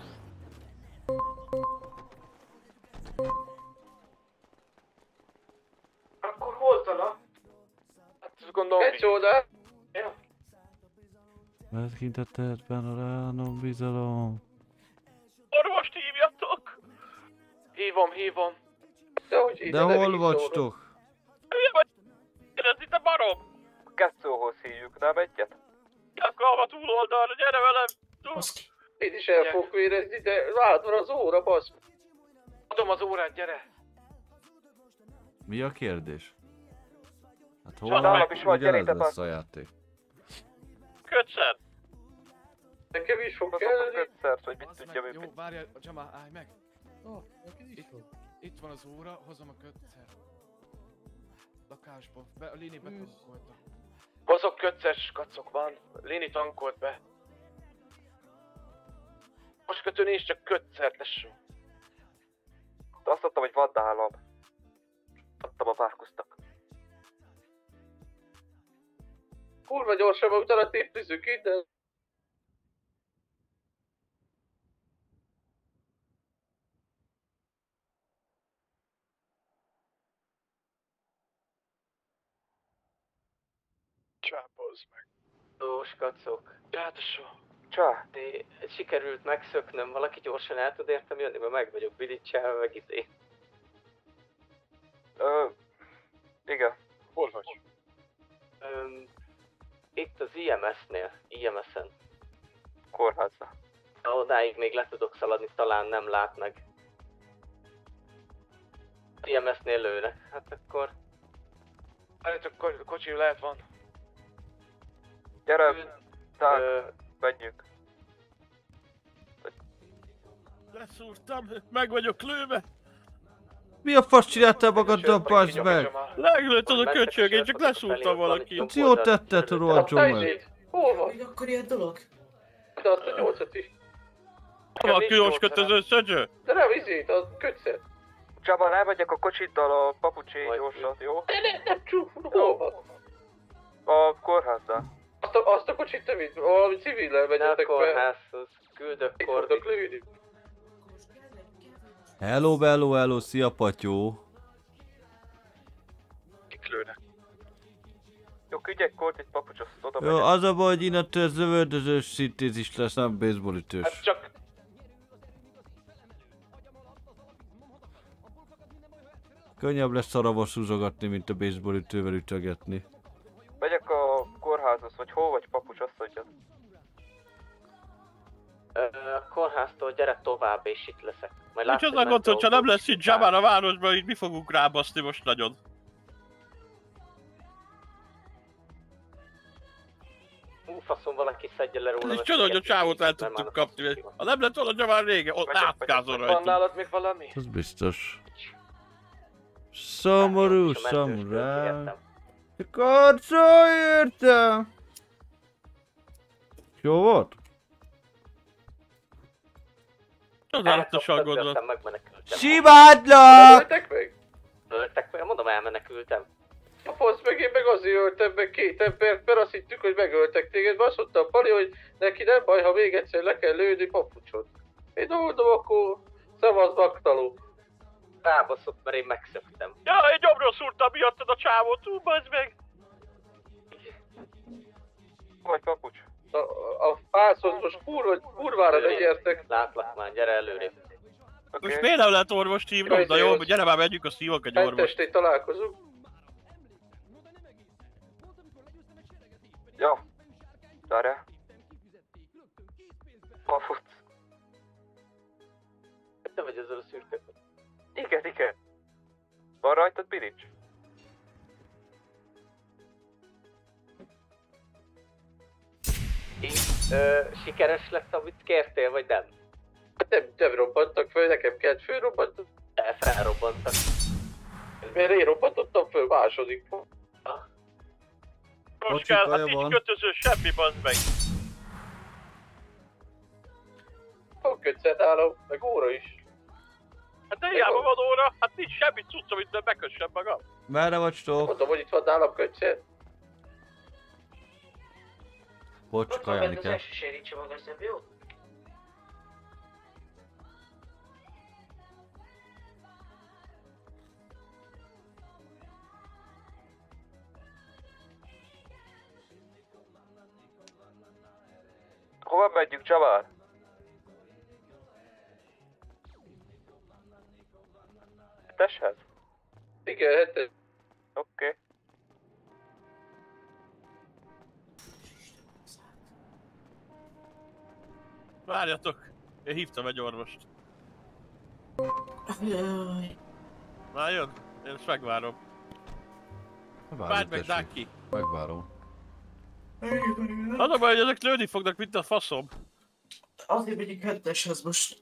Akkor hol tala? Hát gondolom... Egy csóda! Ja. Mert kint a tervben a ránom bizalom. Orvost hívjatok! Hívom. De hol vagytok? Hülye vagy? Ez itt a barom! Kettőhoz hívjuk, nem egyet? Akkor a túloldalra, gyere velem! Én is el fogok érezni, de rád van az óra, basz. Adom az órát, gyere! Mi a kérdés? Hát hol Nálam is van, ugyanez gyertek lesz a játék. Kötszer! Nekem is fog kelleni. Kötszert, hogy mit tudja Jó, működni. várjál, Jamal, állj meg! Itt van az óra, hozom a kötszer. Lakásba, a Lini betankolta. Hozok kötszes kacok van. Lini tankolt be. Most kötő nincs, csak kötszer, tesó. De azt adtam, hogy vadállam. Adtam a Márkusznak. Kurva gyorsan, mert utána téplizzük innen. Csápozz meg. Dós kacok. Csátosó. Csá. Sikerült megszöknöm, valaki gyorsan el tud értem jönni, mert meg vagyok bilicselve, meg izé. Igen. Hol vagy? Itt az IMS-nél, IMS-en. Kórházba. Odáig még le tudok szaladni, talán nem lát meg. IMS-nél lőnek, hát akkor... Állítok, kocsi lehet van. Gyere, tak, menjünk. Leszúrtam, meg vagyok lőve. Mi a fasz csináltál magaddal, bazd meg? Meglőtt az a köcsög, én csak leszúrtam valakit. Hát jól tetted, rohadt meg. Hol van? Még akkor ilyen dolog? De azt a 8-at is. Van különös kötöző szögyő? De nem izét, a kötszer. Csaba, elmegyek a kocsiddal a papucsi gyorsat, jó? Nem csúf, hol van? A kórháznál. Azt a kocsit nem itt, valami civillel menjetek be. A kórházhoz, küldök kordit. lőni. Hello, szia patyó. Kik lőnek? Jó, küldjek kordit, papucs, azt oda Jó, megyek. az a baj, hogy innentől ez lövöldözős szintézis lesz, nem baseballütős. Hát csak... Könnyebb lesz szarabos húzogatni, mint a baseballütővel ütögetni. Megyek a kórházhoz, vagy hol vagy, papucs, azt mondjad. A kórháztól gyere tovább, és itt leszek. Majd Nincs az a gond, hogyha nem lesz itt Jabbar a városban, így mi fogunk rábaszni most nagyon. Faszom, valaki szedje le róla. Ez csoda, hogy a csávót el tudtuk kapni. Ha nem lett volna Jabbar régen, ott átkázol Van rajtunk. nálad még valami? Ez biztos. Szomorú, szamurái. Karcol értem! Jó volt? Csodálatosan gondolod. Simádlak! Öltek meg? Öltek meg? Mondom, elmenekültem. A fasz meg én meg azért öltem meg 2 embert, mert azt hittük, hogy megöltek téged, mert azt mondta a Pali, hogy neki nem baj, ha még egyszer le kell lőni papucsot. Én mondom, akkor szavazd baktaló. Rábaszott, mert én megszöktem. Ja, én jobbról szúrtam miattad a csávót, bazd meg! Vagy papucs? A fászhoz most kurvára ne gyertek. Látlak már, gyere előrébb. Most miért nem lehet orvost hívnom? De jó, gyere már, menjünk, azt hívok egy orvost. Testét találkozunk. Jó. Várjál. Hol futsz? Te vagy ezzel a szürke. Igen. Van rajtad birics? Sikeres lett, amit kértél, vagy nem? Nem robbantak föl, nekem kellett fölrobbantok. Felrobbantak. Mert én robbantottam föl második. Most kell, hát nincs kötöző semmi, bazd meg. Fogkötszed állom, meg óra is. Hát de hiába van óra, hát nincs semmi cucc, amit bekössem magam. Merre vagy, Stó? Mondom, hogy itt van nálam kötszed. Bocs, kajálni kell. Segítsem magam, jó? Hova megyünk, Csavár? Heteshez? Igen, hetes. Oké. Várjatok, én hívtam egy orvost. Már jön? Én ezt megvárom. Várj meg, Dáki! Megvárom. Az a baj, hogy ezek lőni fognak, mint a faszom. Azért megyünk heteshez most.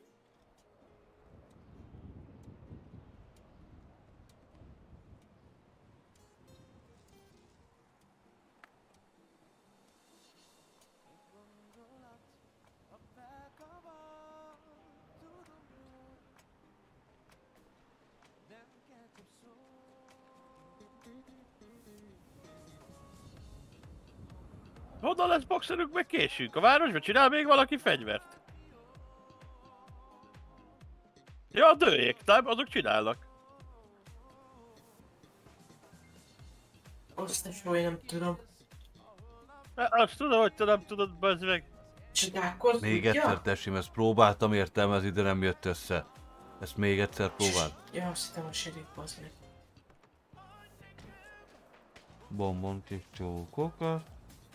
Honnan lesz boxerünk, meg késünk? A városban csinál még valaki fegyvert? Ja, a dőjék, nem? Azok csinálnak. Azt is én nem tudom. Azt tudom, hogy te nem tudod, bazd meg. Csodálkozni, Még egyszer, Tesim, ezt próbáltam értelmezni, de nem jött össze. Ezt még egyszer próbáld. Ja, azt hittem a serét, bazd meg. Bombon kis csókokat.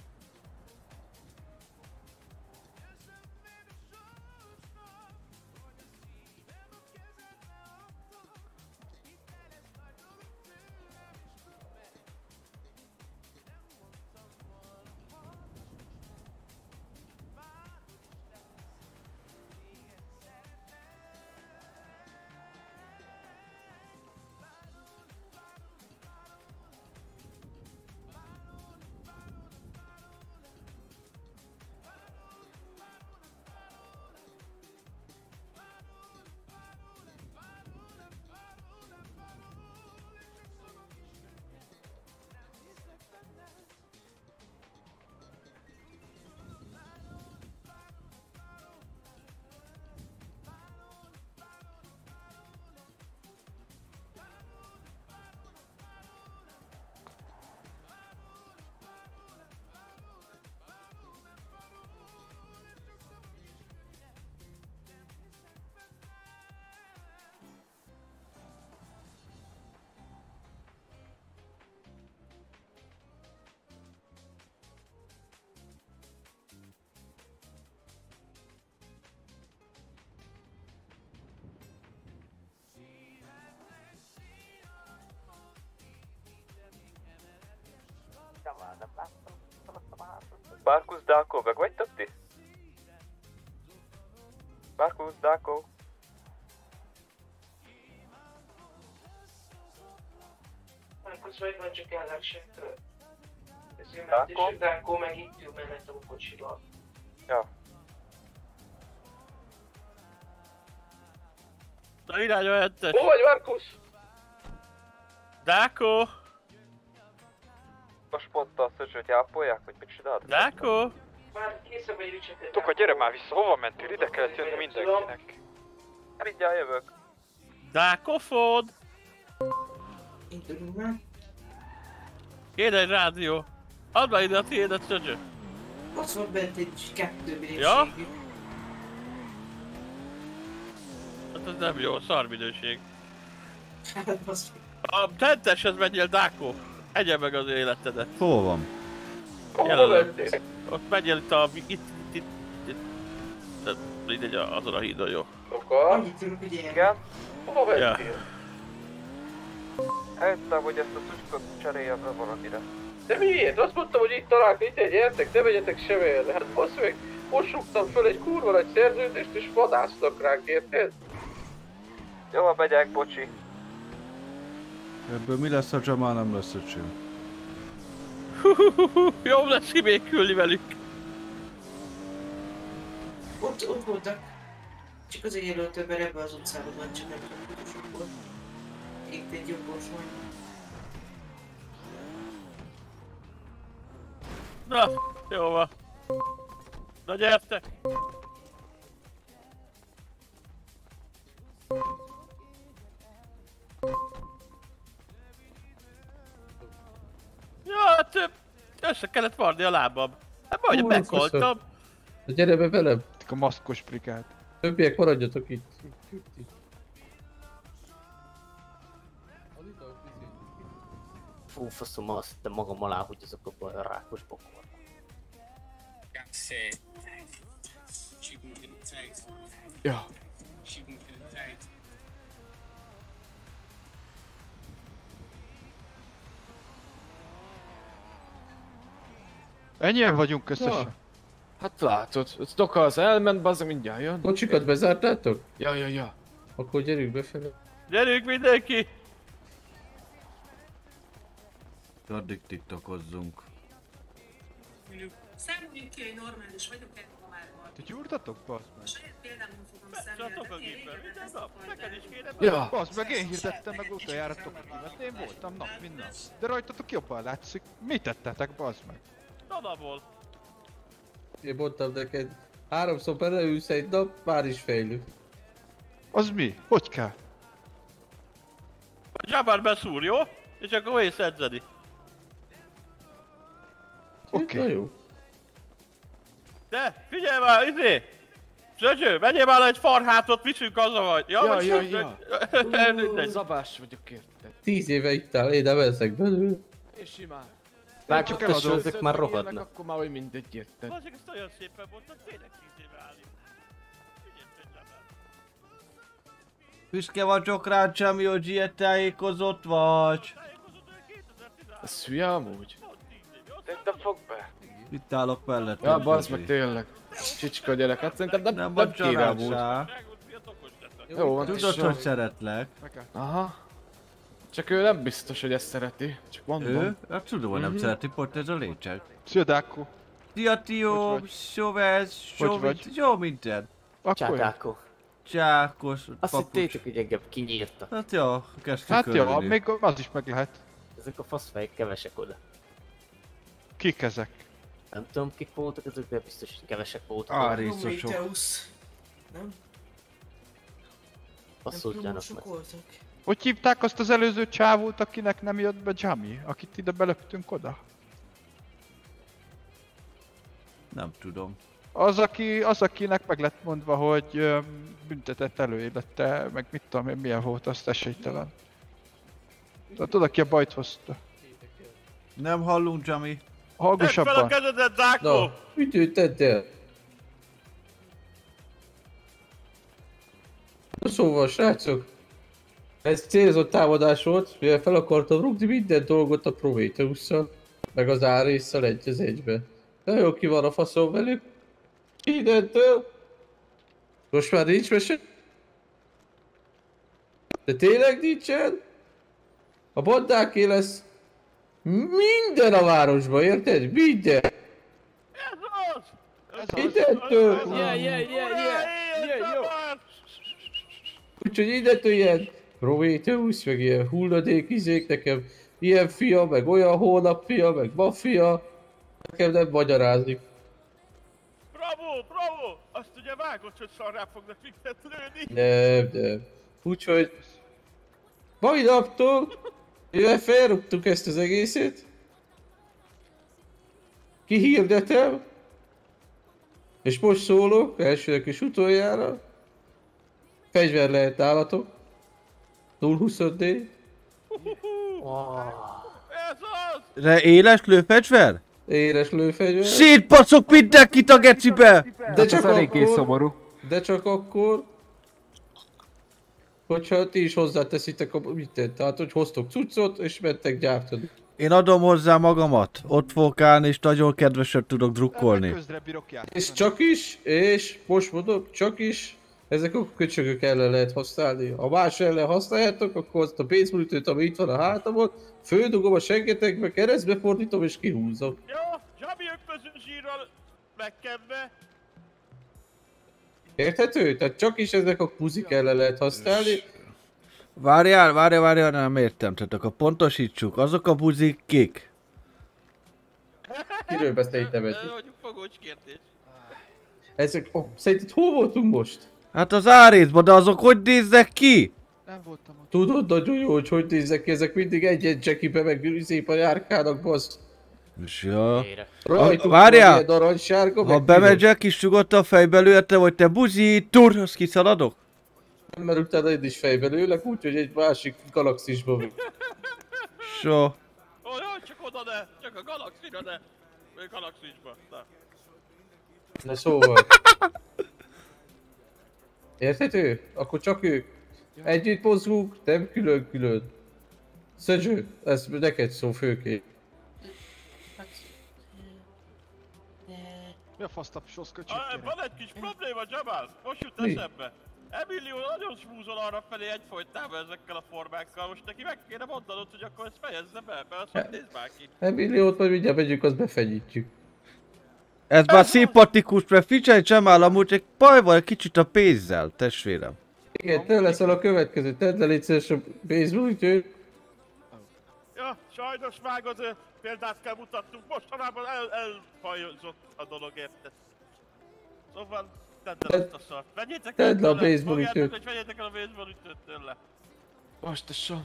Markus, Dáko, meg vagytok ti? Markus, Dáko. Markus vagy van, csak ellenségtől. Ezért ment, és Dáko meg itt ül mellett a kocsival. Ja. Na irány a hetes. Hol vagy, Markus? Dáko! Most mondta azt, hogy ápolják, hogy mit csinálod? Dáko! Már készen vagy Richard. Toka, gyere már vissza, hova mentél? Ide kellett jönni mindenkinek. Mindjárt jövök. Dákofod! Indulunk már. Kéne egy rádió. Add már ide a tiédet, Csöcsö. Az volt bent egy 2 minőségű. Ja? Hát ez nem jó, szar minőség. Hát az... A tenteshez menjél, Dákó! Egye meg az életedet. Hol van? Jelenleg. Ott menjél itt. Mindegy, azon a hídon, jó. Annyit tudok, hogy Igen? Hova vettél? Ja. Elhittem, hogy ezt a szüskot cserélje be valakire. De miért? Azt mondtam, hogy itt találkozunk, itt gyertek, ne vegyetek semmilyen. Hát basz meg, most rúgtam föl egy kurva nagy szerződést és vadásztak ránk, érted? Jó, megyek, bocsi. Ebből mi lesz, ha Jamal nem lesz öcsém? Jobb lesz kibékülni velük. Ott voltak. Csak az egyelőtt többen ebbe az utcában van, csak nem tudom, hogy sok volt. Itt egy jobbos van. Na, jó van. Na gyertek! Ja, hát össze kellett varni a lábam. Hát majdnem meghaltam. Gyere be velem! A maszkos brigád. Többiek maradjatok itt. Fú, faszom, azt hittem magam alá, hogy azok abban a rákos bokor. Ja. Ennyien vagyunk összesen. Ja. Hát látod, a Stoka az elment, bazza mindjárt jön. Kocsikat bezártátok? Ja. Akkor gyerünk befele. Gyerünk mindenki! Addig tiktokozzunk. Mondjuk számoljuk ki, hogy normális vagyok egy komárban. Te gyúrtatok, bazd meg? Saját példámon fogom számolni, a gépben, minden nap, neked is kéne. Ja. Bazd meg, én hirdettem meg utoljára Tokakimet, én voltam nap, mint nap. De rajtatok jobban látszik. Mit tettetek, bazd meg? Nadaból. Én mondtam neked, 3-szor beleülsz egy nap, már is fejlő. Az mi? Hogy kell? A Jabbar beszúr, jó? És akkor mész edzeni. Oké. Okay. Jó. De, figyelj már, Zsöcső, menjél már egy farhátot, viszünk haza vagy. Ja. Zabás vagyok, érted. 10 éve itt áll, én nem eszek belőle. És simán. Rákos tesó, ezek már rohadnak. Akkor már olyan mindegy, érted. Azért ezt olyan szépen mondtad, tényleg 10 éve állít. Büszke vagyok rád, Csami, hogy ilyet tájékozott vagy. Ez hülye amúgy. Szerintem fog be. Itt állok mellett. Ja, bazd meg tényleg. Csicska gyerek, hát szerintem nem kéne amúgy. Jó van, tudod, hogy szeretlek. Aha. Csak ő nem biztos, hogy ezt szereti. Csak mondom. Ő? Hát tudom, hogy nem szereti, pont ez a lényeg. Szia, Dákó. Szia, Tió, Sovesz, jó minden. Csákáko. Csákos, azt hittétek, hogy engem kinyírta. Hát jó, kezdtük hát jó, még az is meg lehet. Ezek a faszfejek kevesek oda. Kik ezek? Nem tudom kik voltak ezek, de biztos, hogy kevesek voltak. Árészosok. Nem? Passzoltjának meg. Hogy hívták azt az előző csávót, akinek nem jött be Jami? Akit ide belöptünk oda? Nem tudom. Az, akinek meg lett mondva, hogy büntetett előélete, meg mit tudom én, milyen volt, azt esélytelen. Tudod, aki a bajt hozta. Nem hallunk, Jami. Hallgassabban. Tedd fel a kezedet, Dákó! Na, mit tedd el? Szóval, srácok, ez célzott támadás volt, mivel fel akartam rúgni minden dolgot a Prometheus-szal, meg az Árésszal egy az egybe. De jó, ki van a faszom velük? Mindentől? Most már nincs mese? De tényleg nincsen? A bandáké lesz minden a városban, érted? Minden! Mindentől! Úgyhogy innentől ilyen Prometheus, meg ilyen hulladék izék, nekem ilyen fia, meg olyan hónapfia, meg maffia, nekem nem magyarázni. Bravo! Azt ugye vágod, hogy szarrá fognak minket lőni? Nem. Úgyhogy mai naptól, mivel felrúgtuk ezt az egészet, kihirdetem, És most szólok, elsőnek és utoljára. Fegyver lehet állatok. 0-25D. De éles lőfegyver? Éles lőfegyver. Szétpacok mindenkit a gecibe! De csak akkor, hogyha ti is hozzáteszitek a mitet. Tehát, hogy hoztok cuccot, és mentek gyártani. Én adom hozzá magamat. Ott fogok állni, és nagyon kedvesen tudok drukkolni. És csak is, és most mondom, csak is, ezek a köcsögök ellen lehet használni. Ha más ellen használjátok, akkor azt a baseballütőt, ami itt van a hátamon, földugom a sengetekbe, keresztbe fordítom és kihúzom. Jó, Zsabi ökpöző zsírral megkebbe. Érthető? Tehát csak is ezek a kuzik ellen lehet használni. Várjál, nem értem. Tehát akkor pontosítsuk. Azok a buzik kik? Kiről beszéltem eddig? Fogócs kérdés. Ezek, szerinted hol voltunk most? Hát az árészban, de azok hogy néznek ki? Nem voltam ott. Tudod nagyon jó, hogy néznek ki, ezek mindig egy-egy jackibe meg szépen járkálnak, bassz. Ja. Rajtuk Várjál! van ilyen aranysárga, Ha meg bemegyek és nyugodtan fejbe lőttem, hogy te buzi, tur, azt kiszaladok? nem, mert utána én is fejbe lőlek, úgyhogy egy másik galaxisba vagyok. So. Olyan, csak oda ne, csak a galaxira ne. Vagy galaxisba, na. Na szóval. Érthető? Akkor csak ők. Együtt mozgunk, nem külön-külön. Szödzső, ez neked szó főként. Mi a fasztapsos köcsög? Van egy kis probléma, Jamal, most jut Mi? eszembe. Emilio nagyon smúzol arra felé egyfolytában ezekkel a formákkal, most neki meg kéne mondanod, hogy akkor ezt fejezze be, mert azt hogy nézd már ki. Emiliót majd mindjárt megyünk, azt befenyítjük. Ez már szimpatikus, mert figyelj Jamal, amúgy egy baj van egy kicsit a pénzzel, testvérem. Igen, te leszel a következő, tedd le légy szíves a baseballütőt. Ja, sajnos vágod, példát kell mutatnunk, mostanában elfajozott a dolog, érted? Szóval tedd el azt a szart. Vegyétek el Tedd le a tőle, baseballütőt. fogjátok, hogy vegyétek el a baseballütőt tőle. Basstasson.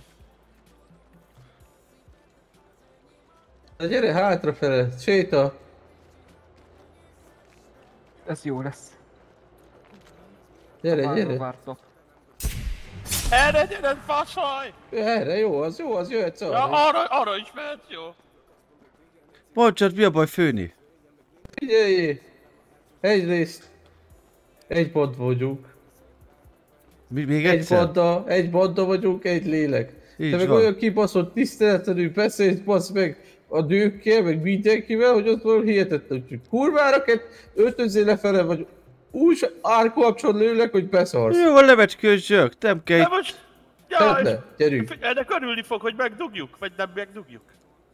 Na gyere hátrafele, séta. Ez jó lesz. Gyere. Erre gyere, faszaj! Erre jó, az jöhetsz arra. Ja, arra is mehetsz, jó. Mondd, mi a baj főni? Figyelj! Egyrészt egy band vagyunk. Még egyszer? Egy banda vagyunk, egy lélek. Így Te meg van. olyan kibaszott tiszteletlenül beszélsz, basz meg a nőkkel, meg mindenkivel, hogy ott van hihetetlen. Úgyhogy kurvára kell öltözzél lefele, vagy úgy árkapcson lőlek, hogy beszarsz. Jó, van levecskőzsök, nem kell. De most... Tedd le, gyerünk. Figyelj, ennek örülni fog, hogy megdugjuk, vagy nem megdugjuk.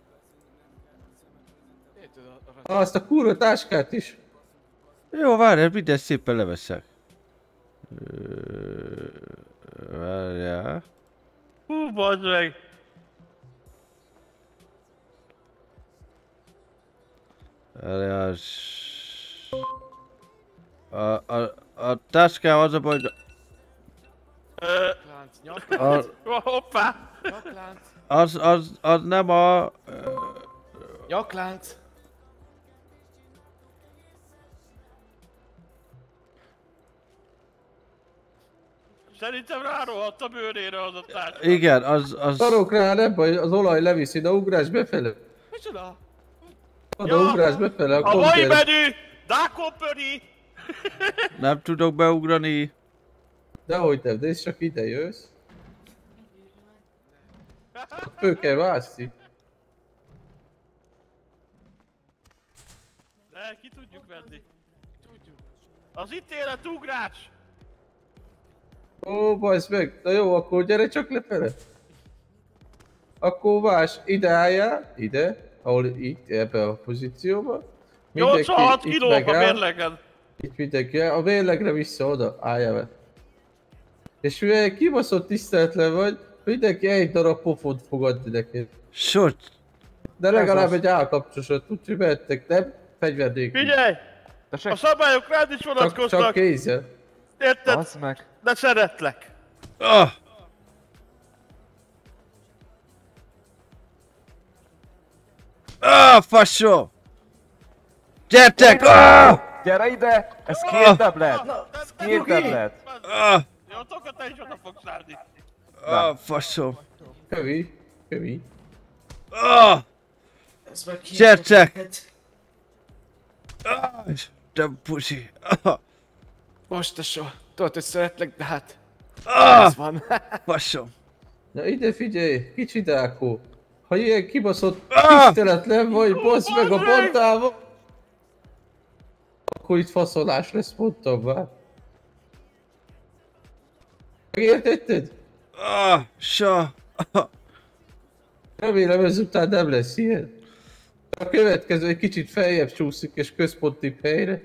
Azt a kurva táskát is. Jó, várj, minden szépen leveszek. Várjál. Hú, bazd meg! Várjál. A táskám az a baj, hogy... Hoppá! Az nem a... Nyaklánc. Szerintem rárohadt a bőrére az a társa. Igen, az... Szarok rá, nem baj, az olaj leviszi, de ugrás befele. Micsoda? Oda ugrás befele a A mai konténer. menü! Dákompöri! Nem tudok beugrani. Dehogy nem, de csak ide jössz. Fő kell vászni. Ne, ki tudjuk venni. Tudjuk. Az ítélet ugrás! Ó, bajsz meg, na jó, akkor gyere csak lefele. Akkor vás, ide álljál, ide, ahol itt, ebbe a pozícióba. 86 itt kilók a megáll. mérlegen. Itt mindenki, a mérlegre vissza oda, álljál be. És mivel kibaszott tiszteletlen vagy, mindenki egy darab pofont fog adni neked. Sort. De legalább egy állkapcsosat, úgyhogy mehettek, nem? Fegyver nélkül. Figyelj! A szabályok rád is vonatkoznak. Csak kézzel. Érted? De szeretlek. Ah! Ah, fasó! Gyertek! Ah! Gyere ide! Ez két tablet! Ez két tablet! Jó, Toka, te is oda fogsz állni. Faszom. Kövi. Csecek! Te pusi. Most tesó, tudod, hogy szeretlek, de hát... Ez van. Faszom. Na ide figyelj, kicsi Dákó. Ha ilyen kibaszott tiszteletlen vagy, basz meg a pontával, akkor itt faszolás lesz, mondtam már. Megértetted? Remélem ezután nem lesz ilyen. A következő egy kicsit feljebb csúszik és központibb helyre.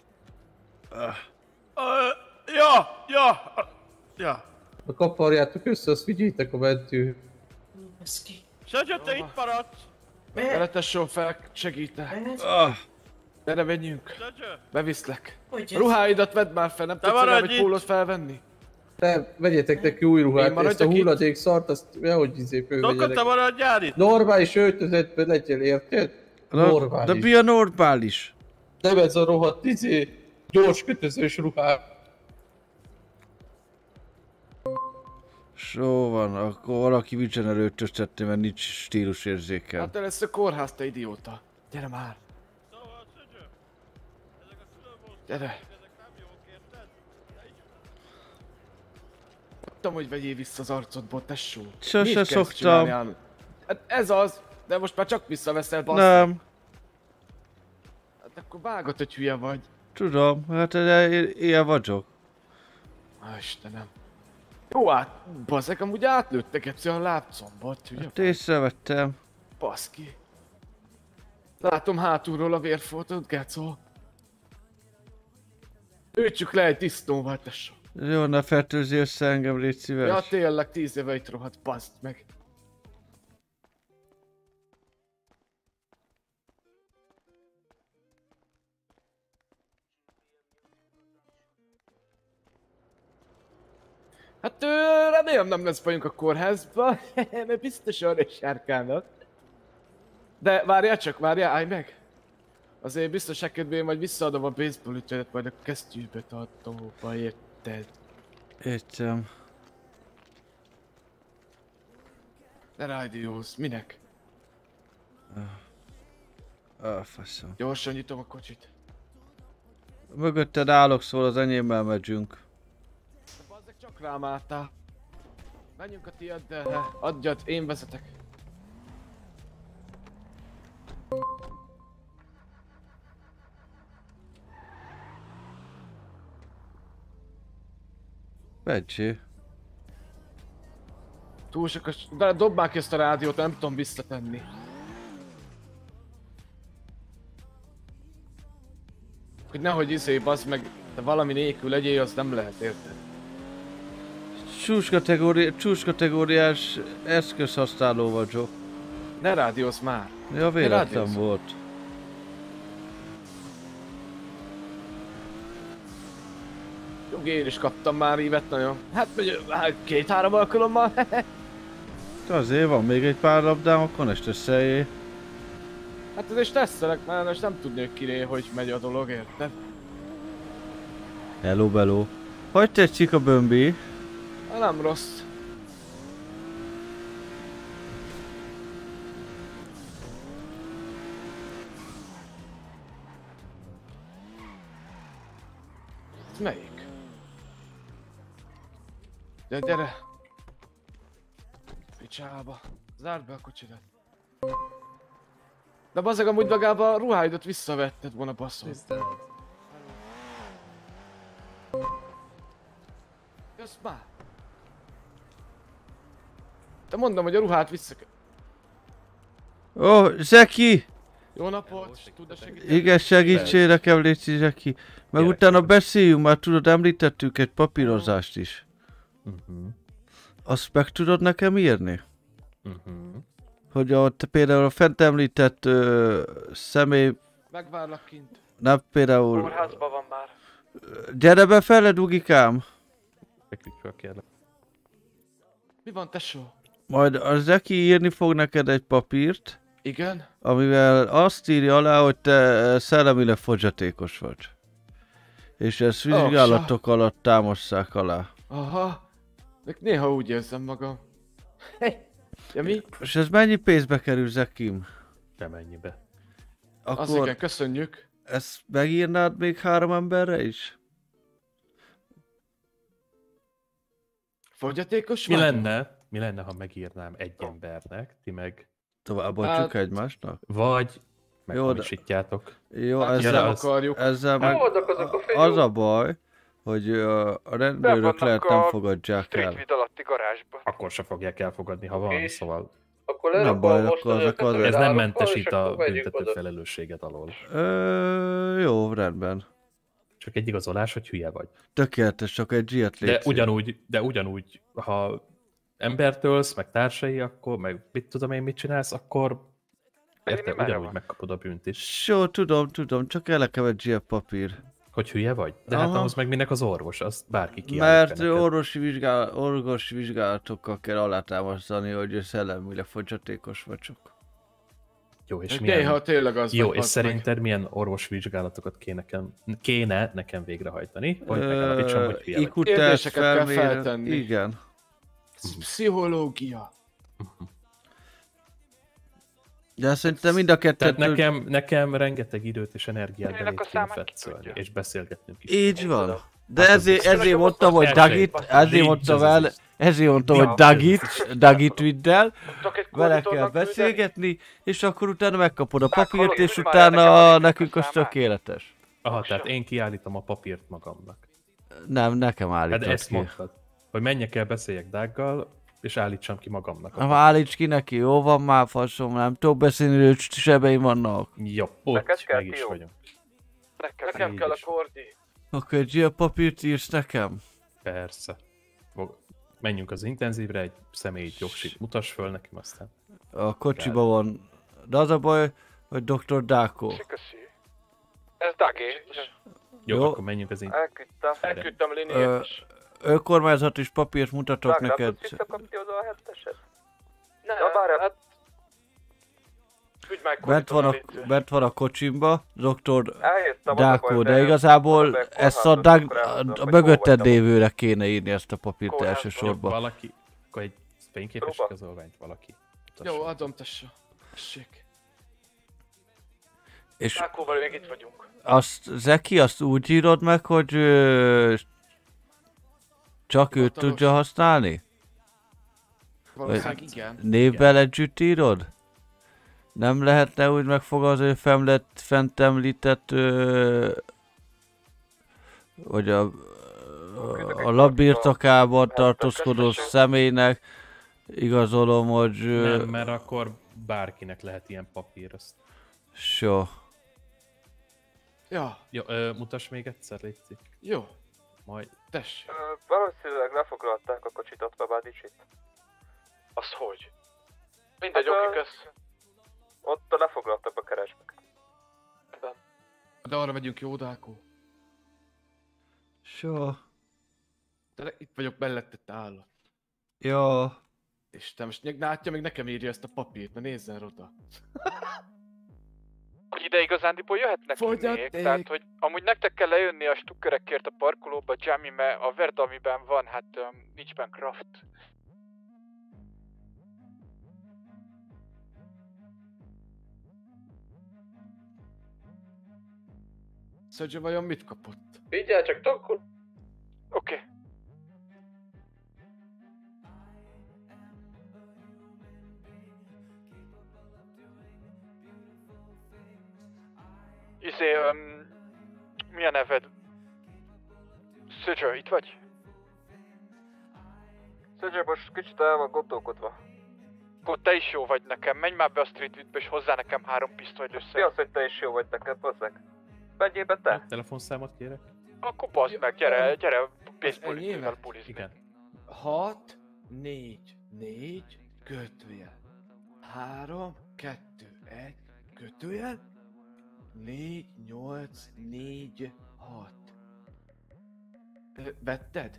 Ja. Ha kaparjátok össze, azt vigyétek a mentő. Sergio, te itt maradsz! Gyere tesó, fel segítek. Gyere, menjünk. Beviszlek. A ruháidat vedd már fel, nem tudsz rá, hogy pólót felvenni? Te vegyetek neki új ruhát, ezt a hulladék szart, azt nehogy fölvegyenek. Toka, te maradjál itt! Normális öltözetben legyél, érted? Normális. De mi a normális? Nem ez a rohadt gyors kötözős ruhá. Jó van, akkor valaki vicsen előttöstetni, mert nincs stílusérzékel. Hát te lesz a kórház, te idióta. Gyere már. Gyere. Tudtam, hogy vegyél vissza az arcodból, tesó. Sose szoktam. Hát ez az, de most már csak visszaveszel, basz. Nem. Hát akkor vágod, hogy hülye vagy. Tudom, hát ilyen vagyok. Istenem. Jó, hát, bazzeg, amúgy átlőttek egyszer a lábcombot, ugye? Hát észrevettem. Baszki. Látom hátulról a vérfoltot, gecó. Őtsük le egy disznóval, tesó. Jó, ne fertőzi össze engem, légy szíves. Ja, tényleg 10 éve itt rohadt, baszd meg. Hát remélem nem lesz bajunk a kórházba, mert biztos arra is járkálnak. De várjál csak, állj meg! Azért biztos ekedből majd visszaadom a baseball ütődet, majd a kesztyűbe tartóba, érted? Értem. Ne rádiózz, minek? Faszom. Gyorsan nyitom a kocsit. Mögötted állok, szóval az enyémmel megyünk. Bazzeg, csak rám álltál. Menjünk a tieddel, adjad, én vezetek. Becsi. Túl sok de dob már ki ezt a rádiót, nem tudom visszatenni. Hogy nehogy bazd meg, de valami nélkül legyél, az nem lehet, érted? Csúcskategóriás eszközhasználó vagyok. Ne rádiózz már! Ja, véletlen volt. Jogi, én is kaptam már ívet nagyon. Hát 2-3 alkalommal. Azért van még egy pár labdám, akkor ne stresszeljél. Hát azért stresszelek, mert most nem tudni, hogy kiré, hogy megy a dolog, érted? Hello, bello. Hogy tetszik a bömbi? Nem rossz. Ez melyik? Gyere! Picsába! Zárd be a kocsidat! De bazzeg, amúgy magába a ruháidat visszavetted volna, basszol. Jössz már! Te mondom, hogy a ruhát vissza kell. Ó, Zeki! Jó napot! Tudod segíteni? Igen, segítsél nekem, légy szíves, Zeki. Meg utána beszéljünk, már tudod, említettük egy papírozást is. Azt meg tudod nekem írni? Hogy ott például a fent említett személy... Megvárlak kint. Nem például... Kórházban van már. Gyere be fele, Dugikám! Mi van, tesó? Majd a Zeki írni fog neked egy papírt. Igen? Amivel azt írja alá, hogy te szellemileg fogyatékos vagy. És ezt vizsgálatok alatt támasszák alá. Aha. Néha úgy érzem magam. Ja mi? És ez mennyi pénzbe kerül, Zekim? Nem ennyibe. Akkor Az igen, köszönjük. ezt megírnád még 3 emberre is? Fogyatékos Mi vagy? lenne, ha megírnám egy embernek, ti meg... Továbbadjuk egymásnak? Vagy Jó, meghamisítjátok. Jó, Hát, ezzel, nem akarjuk. ezzel meg Vannak azok a fiúk. az a baj, hogy a rendőrök lehet nem fogadják el. Street alatti garázsba. Akkor se fogják elfogadni, ha van, szóval... Akkor Nem baj, lerakom most akkor azok az... Ez nem árakkal, mentesít és a akkor vegyük büntető oda. felelősséget alól. Jó, rendben. Csak egy igazolás, hogy hülye vagy. Tökéletes, csak egy zsiet De ugyanúgy, ha embert ölsz, meg társai, akkor meg mit tudom én, mit csinálsz, akkor érted, ugyanúgy megkapod a bűnt is. Jó, tudom, csak el nekem egy zsiet papír. Hogy hülye vagy? De hát Aha. ahhoz meg minek az orvos, azt bárki kiállítja Mert neked. orvosi vizsgálatokkal kell alátámasztani, hogy szellemileg fogyatékos vagy csak. Jó, és Néha tényleg az jó, vagy, és bazd meg. szerinted milyen orvosvizsgálatokat kéne nekem végrehajtani, hogy megállapítsam, hogy hülye vagy? IQ-teszt Kérdéseket kell felmérő. feltenni. Igen. Pszichológia. De szerintem mind a kettőt... Tehát nekem rengeteg időt és energiát belét kéne fetszölni, és beszélgetnünk is. Így van. Hát De ezért mondtam, hogy Dagit, ezért mondtam, hogy Dagit vidd el, vele kell beszélgetni, és akkor utána megkapod a papírt, és utána nekünk az tökéletes. Aha, tehát én kiállítom a papírt magamnak. Nem, nekem Hát állítod ezt ki. mondtad, hogy menjek el, beszéljek Dággal, és állítsam ki magamnak. Ha állíts ki neki, jó van már, faszom, nem tudok beszélni, hogy sebeim vannak. Jó, ott meg is vagyunk. Nekem kell a kordi. Akkor egy ilyen papírt írsz nekem? Persze. Menjünk az intenzívre, egy személyi jogsit mutass föl nekem, aztán... A kocsiba van, de az a baj, hogy Dr. Dáko. Ez Dagi. Jó, Jó. akkor menjünk az intenzívre. Elküldtem Liniét is. Önkormányzat is papírt mutatok Nem neked. tudsz visszakapni oda a hetteset? Nem, Na bár, hát... Küldj már Bent van a kocsimba, Dr. Eljöttem, Dáko, de igazából ezt a mögötted lévőre kéne írni ezt a papírt elsősorban. Valaki, akkor egy fényképes igazolványt valaki. Jó, adom tessa. Tessék. És Dákóval még itt vagyunk. azt, Zeki, azt úgy írod meg, hogy csak őt tudja használni? Valószínűleg igen. Névvel együtt írod? Nem lehetne úgy megfogalmazni, hogy fent említett, hogy a labbirtokában tartózkodó személynek igazolom, hogy... Nem, mert akkor bárkinek lehet ilyen papír, azt... So. Ja. Jó, mutass még egyszer, létszik. Jó. Majd... Tessék. Valószínűleg lefoglalták a kocsit ott a Badicsit. Az hogy? Mindegy, oké, kösz. Ott lefoglaltak a keresmek. De arra megyünk, jó, Dákó? So. De itt vagyok mellette, te állat. Jó. És te most látja, még nekem írja ezt a papírt, na nézzen oda. Ide igazándiból jöhetnek Fogyaték. még, tehát hogy amúgy nektek kell lejönni a stukkerekért a parkolóba, Jamie, mert a Verdamiben van, hát nincs benne craft. Szödzse vajon mit kapott? Vigyál csak tokkul. Oké. Mi a neved? Szödzse, itt vagy? Szödzse, most kicsit el van gondolkodva. Akkor te is jó vagy nekem, menj már be a Street View-be és hozzá nekem 3 pisztolyt össze. Mi az, hogy te is jó vagy neked, bazzeg? Menjél be te? Telefonszámot kérek? Akkor bazd meg, gyere, baseball bulizni. Igen. 6, 4, 4, kötőjel. 3, 2, 1, kötőjel. 4, 8, 4, 6. Vetted?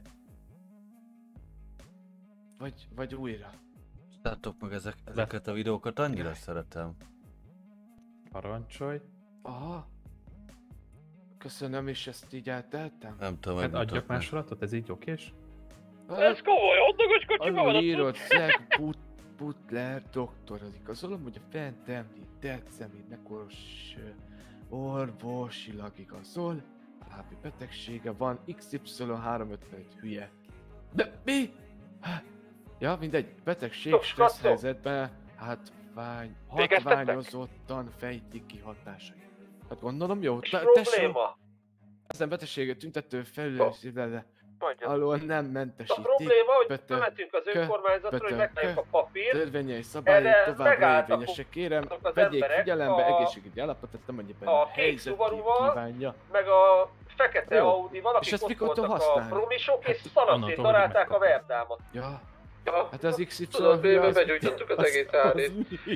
Vagy újra? Láttok meg ezeket a videókat, annyira szeretem. Parancsolj. Aha. Köszönöm, és ezt így eltehettem? Nem tudom, Hát adjak másolatot, ez így okés? Ez komoly, hotdogos kocsiban van Arról a írott, Zack Butler doktor, az igazolom, hogy a fent említett személynek orvosilag igazol, lábi betegsége van, XY351 hülye. De mi? Ja, mindegy, betegség, stressz helyzetben, hatványozottan fejtik ki hatásait. Hát gondolom jó, probléma? Ezen betegséget tüntető felülésére alól nem mentesítik. A probléma, hogy bementünk az önkormányzatra, hogy megtaláljuk a papírt. Törvényei szabályok továbbra érvényesek, kérem, vegyék figyelembe egészségügyi állapotát, amennyiben a kék Subaruval, meg a fekete Audi-val, akik ott voltak a promisok, és szanaszét találták a Verdámat. Ja. Ja, Hát az XY... tudod, bőven begyújtottuk az egész árét.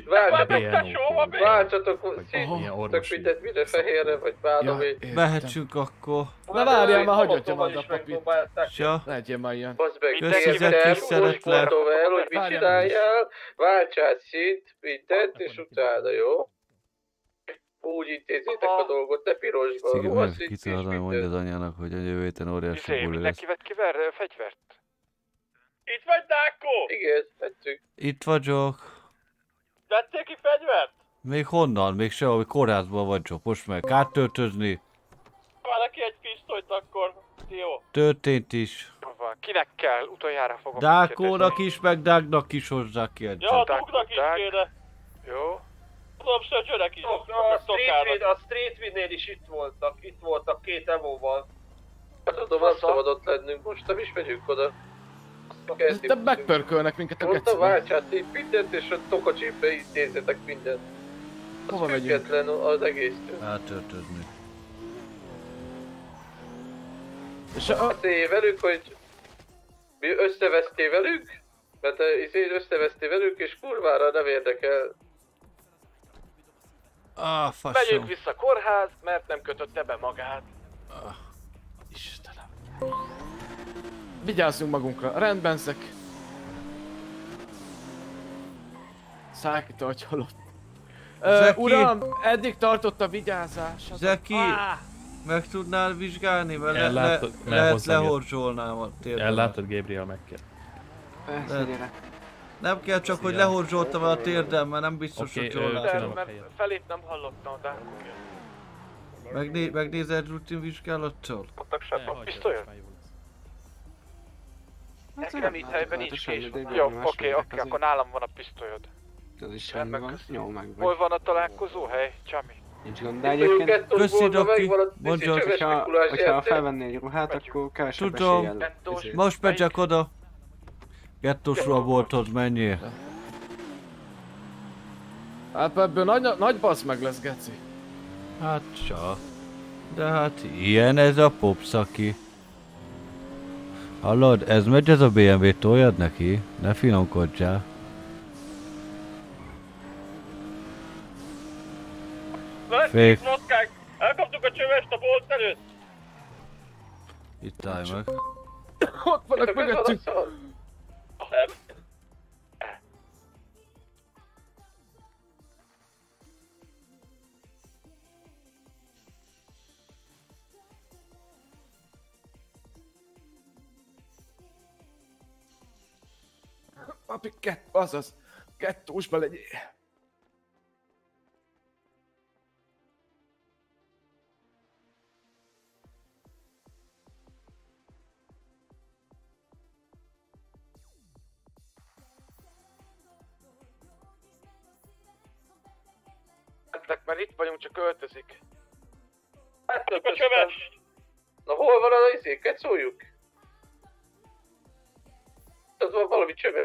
Váltsatok, szintök mindent minden fehérre, vagy bálomé. Mehetünk akkor. Na várjál, már hagyjam majd a papírt. Ja. Legyen már ilyen. Köszönjük is, szeretlek. El, hogy mit csináljál, váltsál szint, mindent, és utána, jó? Úgy intézzétek a dolgot, ne pirosban. Szigem, kitalálom, mondja az anyának, hogy a jövő héten óriási buli lesz. Mindenki vett ki fegyvert? Itt vagy, Dákó? Igen, vettük. Itt vagyok. Vettél ki fegyvert? Még honnan? Még sehol, kórházban vagyok. Most meg kártöltözni. Van neki egy pisztolyt akkor, jó. Történt is. Kinek kell? Utoljára fogom Dákónak is, meg Dágnak is hozzá kérdezni. Ja, Dugnak is kéne. Jó. Tudom, Söcsörek is. A Streetweed-nél is itt voltak két evóval. Hát tudom, nem szabadott lennünk, most nem is megyünk oda. De megpörkölnek minket a geciben. geciben. Váltsát így mindent, és a tokacsibe intézzetek mindent. Hova megyünk? Független az egésztől. Átöltözni. És beszélj velük, hogy mi összevesztél velük, mert összevesztél velük, és kurvára nem érdekel. Faszom. Megyünk vissza kórház, mert nem kötötte be magát. Istenem. Vigyázzunk magunkra, rendben, Zek. Szállj hogy halott. Uram, eddig tartott a vigyázás. Zeki, meg tudnál vizsgálni, mert lehet lehorzsolnám a térdem. Ellátod, Gabriel, meg kell. Nem kell csak, hogy lehorzsoltam a térdem, mert nem biztos, hogy jól látom. Mert felét nem hallottam, de... Megnézed rutin vizsgálattal? Kaptak sem pisztolyot? Nekem itt helyben nincs kés. Jó, oké, akkor nálam van a pisztolyod. Az is rendben van. Jó, meg vagy. Hol van a találkozó hely, Csami? Nincs gond, de egyébként... Köszi, Doki, mondja, hogyha felvennél egy ruhát, akkor kevesebb tudom, most megyek oda. Gettós ruhabolthoz menjél. Hát ebből nagy basz meg lesz, geci. Hát csak. De hát ilyen ez a popszaki. Hallod, ez megy ez a BMW, toljad neki, ne finomkodjál. Fék. Elkaptuk a csövest a bolt előtt. Itt állj meg. Ott vannak mögöttünk. Papi, azaz, kettósba legyél. Mert itt vagyunk, csak öltözik. Láttuk a csöves! Na hol van az izéket, szóljuk? Az van valami csöves.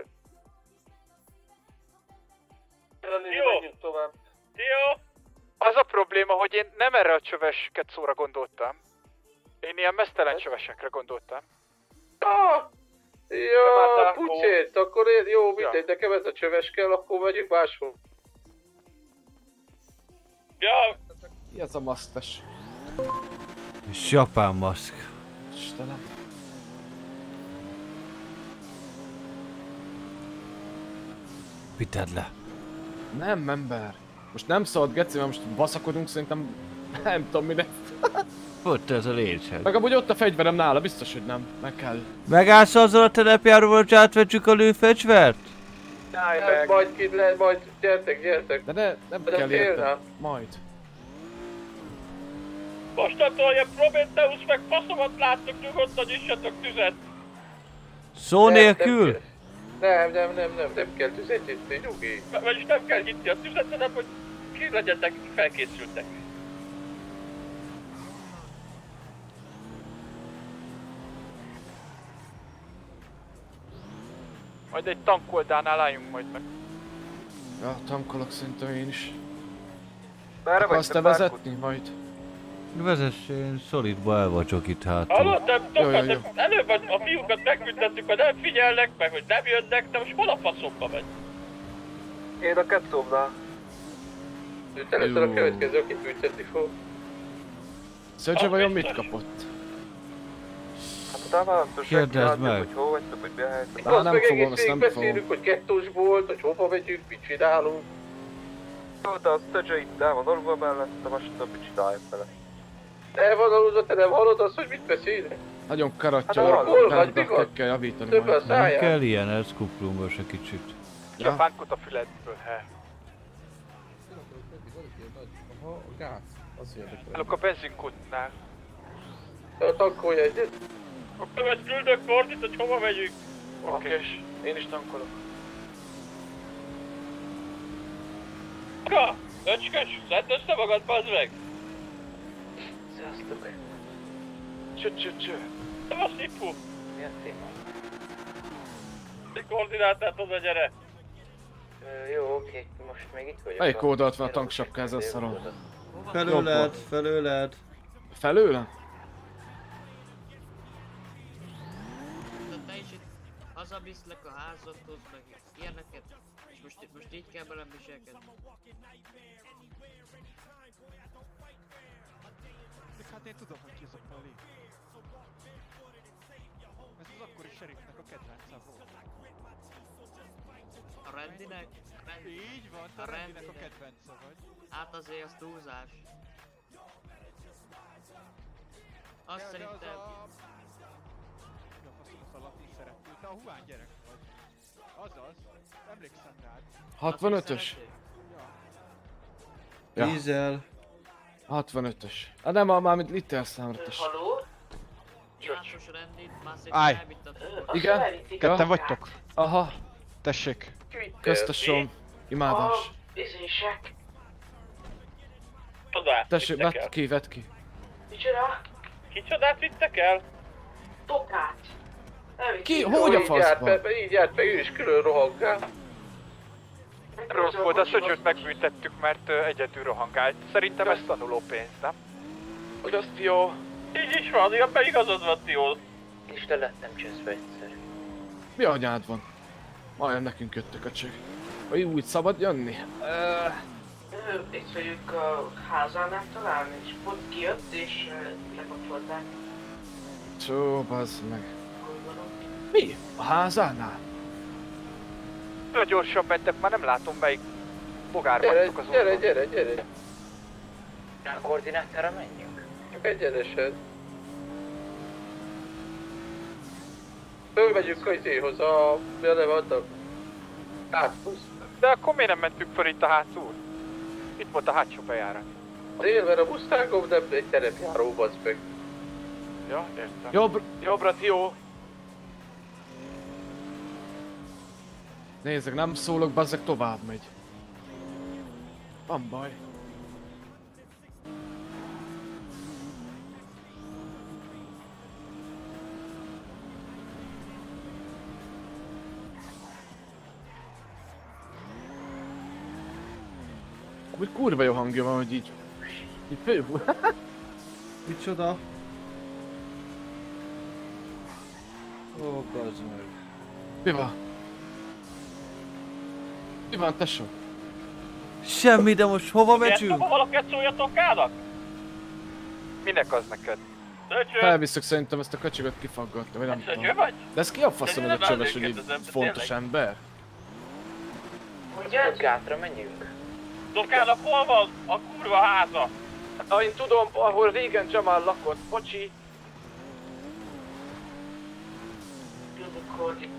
Jó! Tovább. Jó! Az a probléma, hogy én nem erre a csöves ketszóra gondoltam. Én ilyen mesztelen csövesekre gondoltam. Ja, pucét, akkor jó, mindegy, nekem ez a csöves kell, akkor megyünk máshol. Ja! Mi ez a masztes? Japán maszk. Istenem. Vidd le. Nem, ember. Most nem szabad, geci, mert most baszakodunk, szerintem Nem tudom mi lesz. Ott ez a létsed. Meg amúgy ott a fegyverem nála, biztos, hogy nem. Meg kell. Megállsz azzal a telepjáróval, hogy átvegyük a lőfegyvert? Állj meg! Majd kid le, majd gyertek. De nem kell érte. Majd. Mostantól ilyen Prometheus meg faszomat láttok, nyugodtan nyissatok tüzet! Szó nélkül? Nem kell tüzet nyitni, nyugi. Vagyis nem kell nyitni a tüzet, hanem hogy ki legyetek felkészültek. Majd egy tankoldánál álljunk majd meg. Ja, tankolok szerintem én is. Merre akarsz te vezetni majd? Vezess, én szolidba el vagyok itt hátul. Hallod, nem előbb a fiúkat megbüntettük, hogy nem figyelnek meg, hogy nem jönnek, de most hol a faszomba megy? Én a kettőmnál. Te leszel a következő, akit büntetni fog. Szödzse vajon mit kapott? Hát utána nem tudom senki látjuk, hogy hol vagytok, hogy mi a helyzet. Nem fogom, azt nem fogom. Beszélünk, hogy kettős volt, hogy hova megyünk, mit csinálunk. Jó, de a Szödzse itt el van orvul mellett, de most tudom, mit csináljak vele. El van aludva, te nem hallod azt, hogy mit beszélek? Nagyon karatja, meg kell javítani több a száját. Nem kell ilyen, ez kuplungos egy kicsit. Ja. Fánkot a füledből, he. Aha, a gáz. Az érdekel. Állok a benzinkútnál. Tankolj egyet. Akkor majd küldök Fordit, hogy hova megyünk. Oké. Én is tankolok. Ka! Öcskös, szedd össze magad, bazd meg! Sziasztok! Cső. Nem a szipu! Mi a téma? Egy koordinátát oda, gyere! Jó, oké, most még itt vagyok. Melyik oldalt van a tanksapka ezzel szarom? Felőled. Felőle? Te is itt hazaviszlek a házadhoz, meg ilyeneket, és most így kell velem viselkedni. Hát én tudom, hogy ki az a Pali. Ez az akkori serifnek a kedvence volt. A Randynek? Így van, te a Randynek a kedvence vagy. Hát azért az túlzás. Azt szerintem... Mi a faszom az alapú szereplő? Te a Huán gyerek vagy. Azaz, emlékszem rád. 65-ös? Ja. Dízel. 65-ös. Hát nem, mármint liter számratos. Haló? János Randy, már Állj! szerintem elvittatok. Igen? Ketten vagytok? Aha. Tessék. Köztesom. Imádás. A vizések. Csodát Tessék, vittek el. vedd ki. Micsoda? Kicsodát vittek el? Tokát. Ki? Hogy a faszban? Így járt be, ő is külön rohangál. Rossz volt, a Szödzsőt megbüntettük, mert egyedül rohangált. Szerintem ez tanuló pénz, nem? Hogy azt jó. Így is van, igen, be igazad van, jó. És te lettem cseszve egyszer. Mi anyád van? Majdnem nekünk jöttök a csög. Vagy úgy szabad jönni? Itt vagyunk a házánál talán, és pont kijött, és lekapcsolták. Csó, bazd meg. Mi? A házánál? Nagyon gyorsan mentek, már nem látom melyik bogár vagytok az oldalon. Gyere. A koordinátára menjünk? Csak egyenesen. Fölmegyünk a izéhoz, a... mi a neve annak? Hátbusz. De akkor miért nem mentünk föl itt a hátul? Itt volt a hátsó bejárat. Azért, mert a Mustangom nem egy terepjáró, bazd meg. Ja, értem. Jobbra, Tió! Nézzek, nem szólok, bazzeg tovább megy. Van baj. Úgy kurva jó hangja van, hogy így... Így fő... Micsoda? Ó, bazd meg. Mi van? Mi van, tesó? Semmi, de most hova megyünk? Ha valaket szóljatok Kának? Minek az neked? Felvisszük szerintem ezt a kacsigot kifaggatni, vagy nem tudom. De ez ki a faszom ez a csöves, hogy így fontos ember? Hogy gátra menjünk? Dokának hol van a kurva háza? Én tudom, ahol régen Jamal lakott, bocsi. Akkor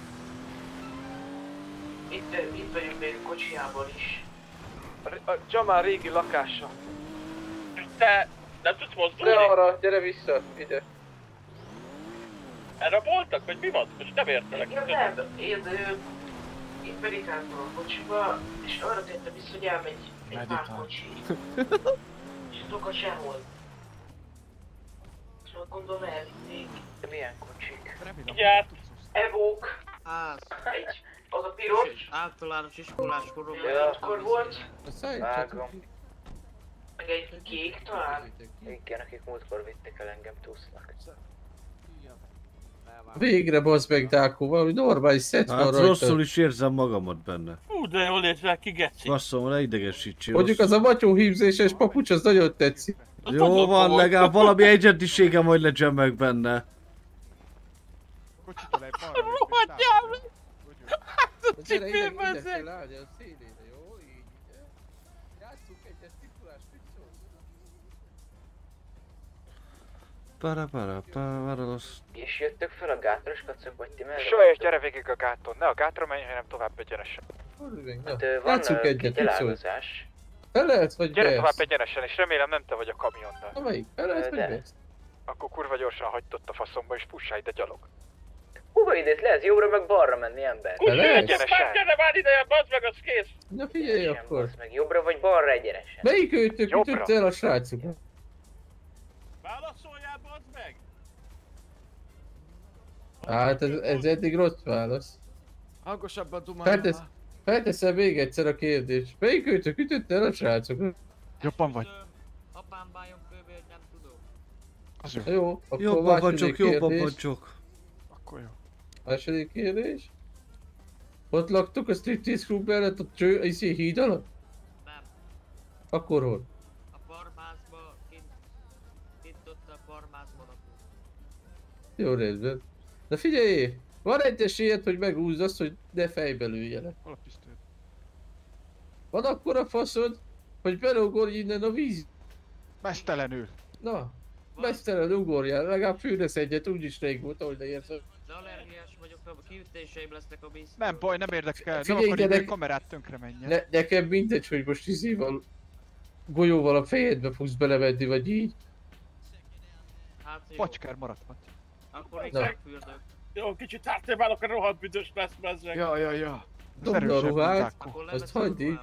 itt vagyunk még a kocsijával is. A Jamal régi lakása. Te nem tudsz mozdulni? Ne arra, gyere vissza, ide. Erre voltak, vagy mi van? Most nem értelek. Ja nem, én itt meditáltam a kocsiba, és arra tettem vissza, hogy elmegy egy pár kocsi. És azokat sehol. Szóval gondolom elvitték. De milyen kocsik? Járt. Evók. Egy. Az a piros. Általános iskolás koromban. Ja, akkor volt. Vágom. Meg egy kék talán. Igen, akik múltkor vittek el engem tusznak. Végre bazd meg, Dákó, valami normális szett van Hát rajta. rosszul is érzem magamat benne. Hú, de jól érzel ki, geci. Basszom, ne idegesítsél. Mondjuk az a matyóhímzéses papucs, az nagyon tetszik. Jó van, legalább valami egyetisége majd legyen meg benne. Rohadjál meg! Hát a cipém ezek! És jöttök fel a gátra, és katszok, vagy ti merre? Soha és gyere végig a gáton. Ne a gátra menj, hanem tovább egyenesen. Hát van kitalálkozás. Fel lehet, vagy gyere best? tovább egyenesen, és remélem nem te vagy a kamionnal. Na melyik? Fel lehet, vagy De. best? Akkor kurva gyorsan hagyd ott a faszomba, és fussál ide gyalog. Hova idét lesz? Jobbra meg balra menni, ember? Egyenesen! Gyere már ideje, bazd meg, az kész! Na figyelj akkor. Meg jobbra vagy balra egyenesen? Melyik őtök ütötte el a srácokat? Válaszoljál, bazd meg! Hát ez eddig rossz válasz. Hangosabban dumálj. Felteszem még egyszer a kérdést. Melyik őtök ütötte el a srácokat? Jobban vagy. Apám bájon kövő, nem tudom. Az jó. Jó, akkor Jobban második vagyok, jobban kérdés. vagyok. Akkor jó. Második kérdés. Ott laktok a striptease klub mellett a híd alatt? Nem. Akkor hol? A farmházba, kint ott a farmházban lakunk. Jó rendben. Na figyelj! Van egy esélyed, hogy megúzd azt, hogy ne fejbe lőjenek. Hol a pisztolyt? Van akkor a faszod, hogy belugorj innen a víz. Mesztelenül. Na, mesztelen ugorjál, legalább fűresz egyet, úgyis rég volt, ahogy leérsz. De allergiás vagyok, a kiütéseim lesznek a víz. Nem baj, nem érdekel. Nem Figyelj, akarjuk, de hogy a kamerát tönkre menjen. Nekem mindegy, hogy most izéval golyóval a fejedbe fogsz belevenni, vagy így. Hát jó. Pacskár maradhat. Akkor inkább fürdök. Jó, kicsit átérválok, a rohadt büdös lesz, bazd meg. Ja. Dobd a ruhát, azt hagyd így.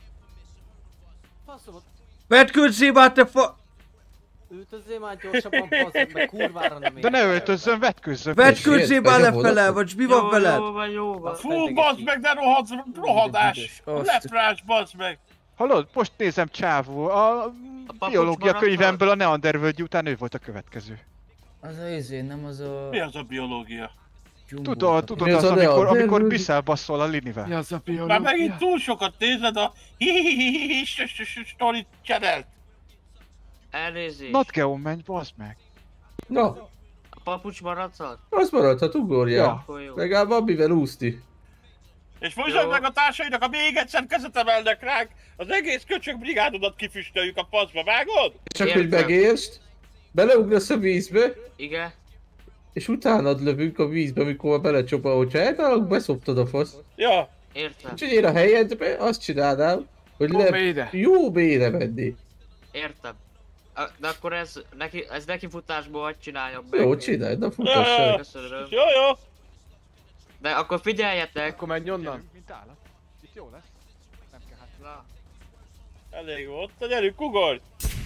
Vetkőzzél már, te fa... Öltözzél már gyorsabban, bazzeg, meg kurvára nem De ne öltözzön, vetkőzzön. Vetkőzzél már lefele, vagy mi van veled? Jó van. Fú, bazd meg, de rohadás! Lefrás, bazd meg! Hallod? Most nézem, csávó. A biológia könyvemből a Neandervölgy után ő volt a következő. Az a izé, nem az a... Mi az a biológia? Tudod az, amikor Bisszel basszol a Linivel. Mi az a biológia? Már megint túl sokat nézed a sztorit channelt. Elnézést. Not Geo, menj, bazd meg. Na, A papucs maradhat? az maradhat, ugorjál. Akkor jó. Legalább van mivel úszni. És fújzod meg a társainak, ha még egyszer kezet emelnek ránk, az egész köcsög brigádodat kifüstöljük a faszba, vágod? Csak hogy megértsd, beleugrasz a vízbe, Igen. és utánad lövünk a vízbe, mikor belecsopol, hogyha eltalálok, beszoptad a fasz. Ja. Értem. És én a helyedbe azt csinálnám, hogy jó mélyre menni. Értem. De akkor ez neki futásból hadd csináljam meg. Jó, csinálj, na futassál. Köszönöm. Jó. De akkor figyeljetek. Akkor menj onnan. Mint állat. Itt jó lesz. Nem kell hát. Na. Elég volt, gyerünk, ugorj!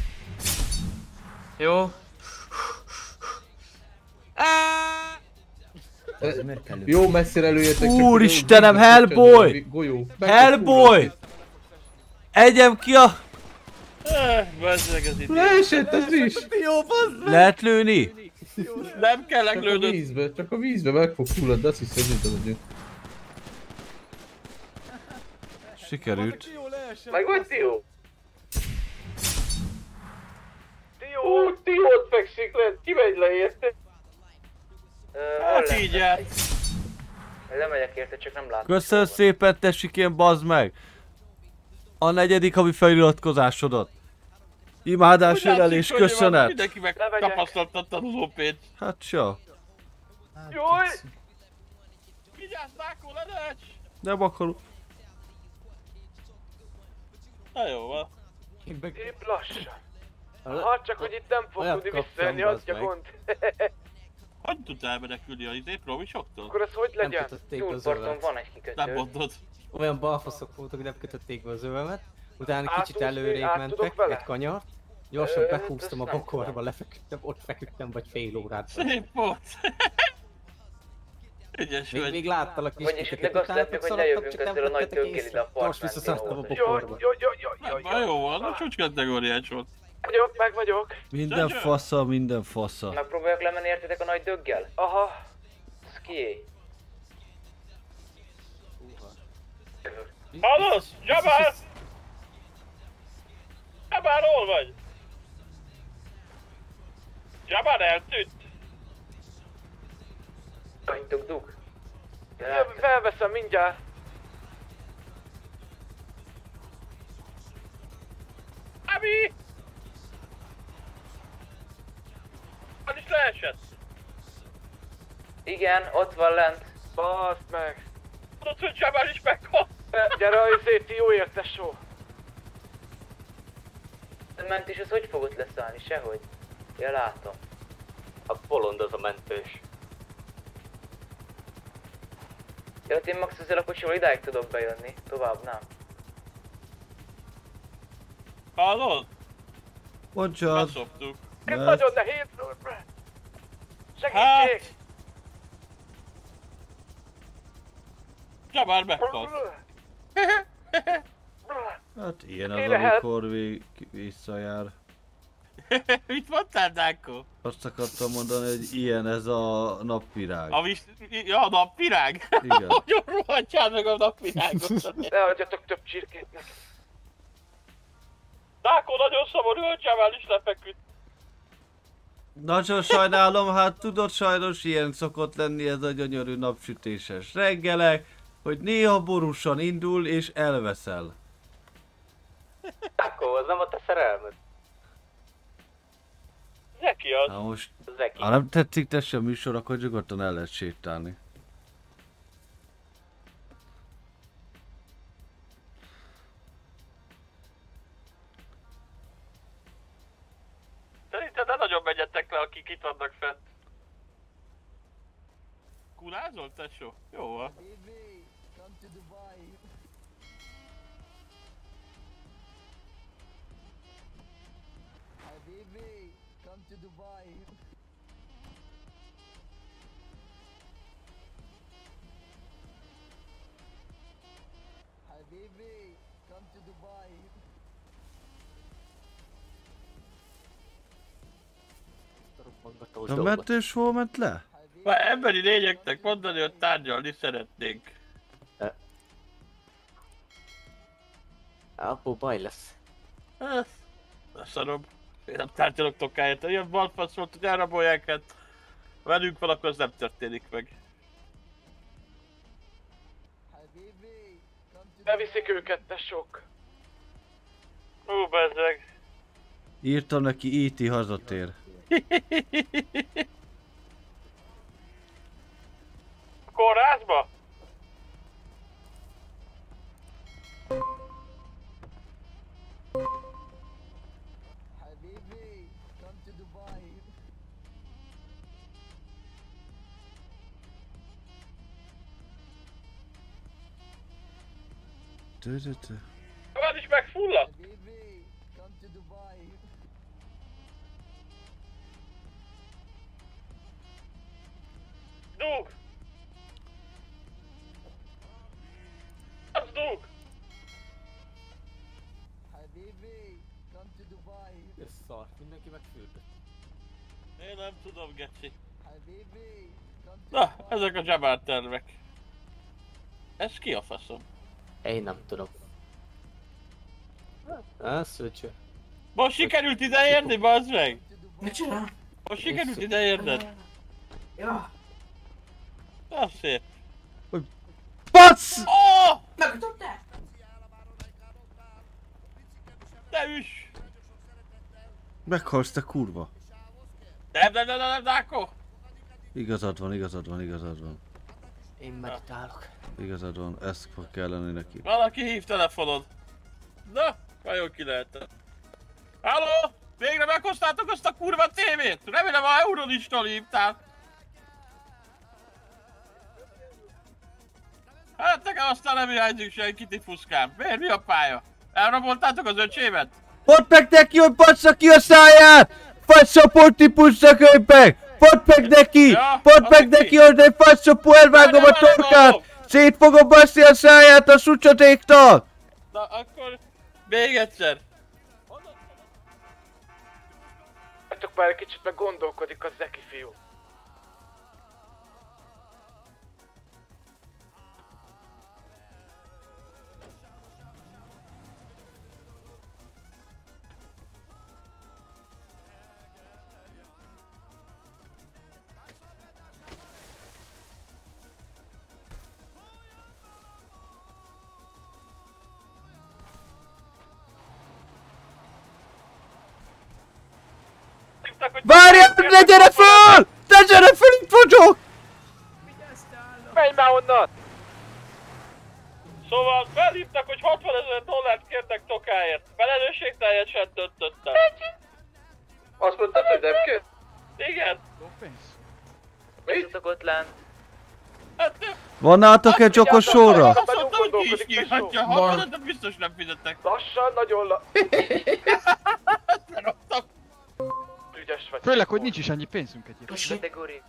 Jó. Jó messzire lőjetek. Úristenem, Hellboy! Hellboy! Egyem ki a... Bazd meg az idő. Leesett ez is! Lehet lőni? Nem kell Csak a leglődöd. vízbe, csak a vízbe meg fog fulladni, azt hiszem, hogy ő. Sikerült. Meg vagy Tio? Tio ott fekszik le, ki megy le érte? Hát így járt. Lemegyek érte, csak nem látom. Köszönöm szépen, tessék ilyen, bazd meg! A 4. havi feliratkozásodat. Imádás, ölelés, köszönet. Mindenki megtapasztalta a tanulópénzt. Hát jó. Jaj! Vigyázz, Nákó, lenecs! Nem akarok. Na jó van. Épp lassan. Ha csak, hogy itt nem fog tudni visszajönni, az a gond. Hogy tudsz elmenekülni a provisoktól? Akkor ez hogy legyen? Nyúlparton van egy kikötő. Nem mondod. Olyan balfaszok voltak, hogy nem kötötték be az övemet. Utána kicsit előrébb át mentek, tudok vele? egy kanyart. Gyorsan behúztam a bokorba, lefeküdtem, ott feküdtem vagy fél órát. Szép volt. Ügyes vagy. Még láttalak is, vagy esetleg azt lehetnek, hogy ne jövünk ezzel a nagy tőkkel ide a most visszaszartam a bokorba. Na jó van, a csúcskategóriás volt. Meg vagyok. Minden fasza, minden fasza. Megpróbálok lemenni értetek a nagy döggel? Aha. Ez kié? Hallasz? Jabár! Jabár, hol vagy? Jabár eltűnt. Hagytok, dug. Felveszem mindjárt. Abi! Az is leesett. Igen, ott van lent. Baszd meg. Tudod, hogy Jabár is meghalt. Gyere a izét, jó értesó. Ment és az hogy fogott leszállni? Sehogy. Ja, látom. A bolond az a mentős. Ja, hát én max ezzel a kocsival idáig tudok bejönni. Tovább nem. Hallod? Bocsánat. Beszoptuk. Ez nagyon nehéz. Segítség! Hát... Jabár meghalt. Hát ilyen az, amikor visszajár. Mit mondtál, Dákó? Azt akartam mondani, hogy ilyen ez a napvirág. Ja, a napvirág? Igen. Hogyan rohadjál meg a napvirágot? Ne adjatok több csirkét nekem. Dákó nagyon szomorú, hogy Jabár is lefeküdt. Nagyon sajnálom, hát tudod, sajnos ilyen szokott lenni ez a gyönyörű napsütéses reggelek, hogy néha borúsan indul és elveszel. Akkor az nem a te szerelmed? Zeki az. Na most, Zeki. ha nem tetszik tesse a műsor, akkor nyugodtan el lehet sétálni. Szerintem ne nagyon menjetek le, akik itt vannak fent. Kulázol, tesó? Jó van. A mentős hol ment le? Már emberi lényeknek mondani, hogy tárgyalni szeretnénk. Abból baj lesz. Hát, leszarom. Én nem tárgyalok tokáért. Ilyen balfasz volt, hogy elrabolják, hát velünk van, akkor az nem történik meg. Beviszik őket, tesók. Hú, bezzeg. Írtam neki, E.T. hazatér. Kórházba? Van is megfulladt? Dug! Az dug! Ez szar, mindenki megfürdött. Én nem tudom, geci. Na, ezek a Jabár tervek. Ez ki a faszom? Én nem tudom. Szöcső. Most sikerült ide érni, bazd meg! Mit csinál? Most sikerült ide érned. Ja. Az szép. PACS! Oh! Megdobd el! Te üss! Meghalsz, te kurva. Nem, Dáko! Igazad van. Én meditálok. Igazad van, ez fog kelleni neki. Valaki hív telefonod. Na, vajon ki lehet? Halló? Végre meghoztátok azt a kurva tévét? Remélem a Euronistól hívtál. Hát nekem aztán nem hiányzik senki, ti fuszkám. Miért, mi a pálya? Elraboltátok az öcsémet? Mondd meg neki, hogy bassza ki a száját! Faszapó puszta könyvek! Mondd meg neki! Mondd meg neki, hogy egy faszapó elvágom a torkát! Szét fogom baszni a száját a sucsatéknak! Na akkor még egyszer. Hagytok már egy kicsit, meg gondolkodik a Zeki fiú. Várjál, ne gyere föl! Ne gyere föl, itt vagyok! Menj már onnan! Szóval felhívtak, hogy 60 000 dollárt kértek tokáért. Felelősségteljesen döntöttem. Azt mondtad, hogy nem kér? Igen. Mit? Ott lent. Van nálatok egy okos sorra? Azt mondta, hogy ki is nyírhatja. 60 000 biztos nem fizettek. Lassan, nagyon Ügyes vagy. Főleg, hogy nincs is annyi pénzünk egyébként. Kategóri.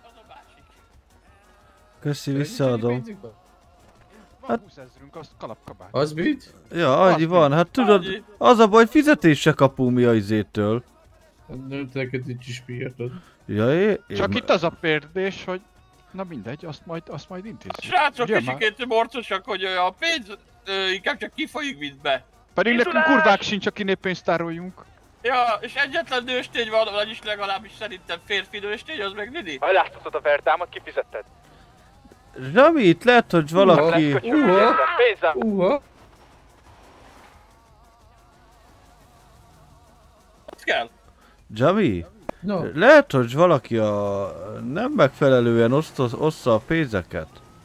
Köszi, visszaadom. Van 20 000-ünk, azt kalapkabát. Az mit? Ja, annyi van, hát tudod, az a baj, hogy fizetés se kapunk mi a izétől. Neked nincs is miérted. Ja, Csak itt az a pérdés, hogy... Na mindegy, azt majd intézzük. Srácok, kicsikét morcosak, hogy a pénz inkább csak kifolyik, mint be. Pedig nekünk kurvák sincs, akinél pénzt tároljunk. Ja, és egyetlen nőstény van, vagyis legalábbis szerintem férfi nőstény, az meg Lili. Ha láthatod a verdámat, kifizetted? Zsami, itt lehet, hogy valaki... Pénzem! Azt kell? Zsami? No. Lehet, hogy valaki nem megfelelően ossza a pénzeket.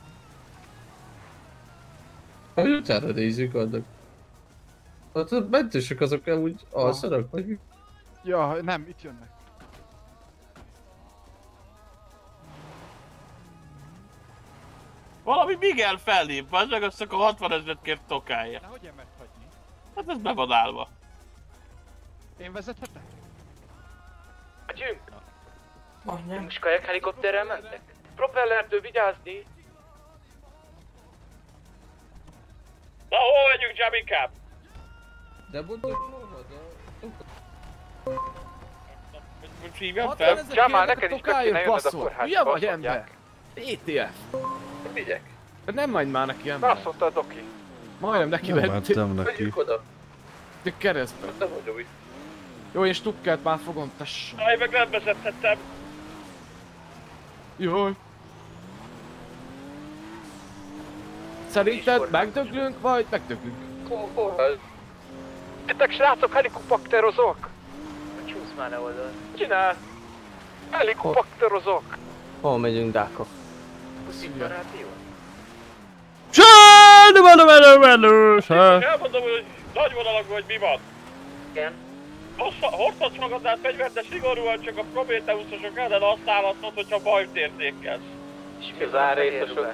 Hogy utána nézzük annak. Hát a mentősök azok úgy alszanak, vagy mi? Ja, nem, itt jönnek. Valami Miguel fellép, az meg azt akkor 60 000 kért tokáért. De hogy mert hagyni? Hát ez be van állva. Én vezethetek? Megyünk! Most kajak helikopterrel mentek? Propellertől vigyázni! Na hol megyünk, Jamikám? De mondod, Most hívjam fel? Jamal, neked is meg kéne jönnöd a kórházba. Hülye vagy ember? ETF. Vigyek. Nem mondj már neki ember. Azt mondta a doki. Majdnem neki Nem mentünk. mentem neki. Megyünk oda. De keresztbe. Nem mondom itt. Jó, én Stukkert már fogom, tessék. Aj, meg nem vezethettem. Jaj. Szerinted megdöglünk, vagy megdöglünk? Kórház. Jöttek srácok, helikopterozok! Csúsz már le oldal. Csinál! Helikopterozok! Hol megyünk, Dáko? Szimparáció? Elmondom, hogy nagy vonalak vagy mi van. Igen. Hordhatsz magadnál fegyvert, de szigorúan csak a Prometheusosok ellen használhatod, hogyha bajt érzékelsz. És mi az árrészosok?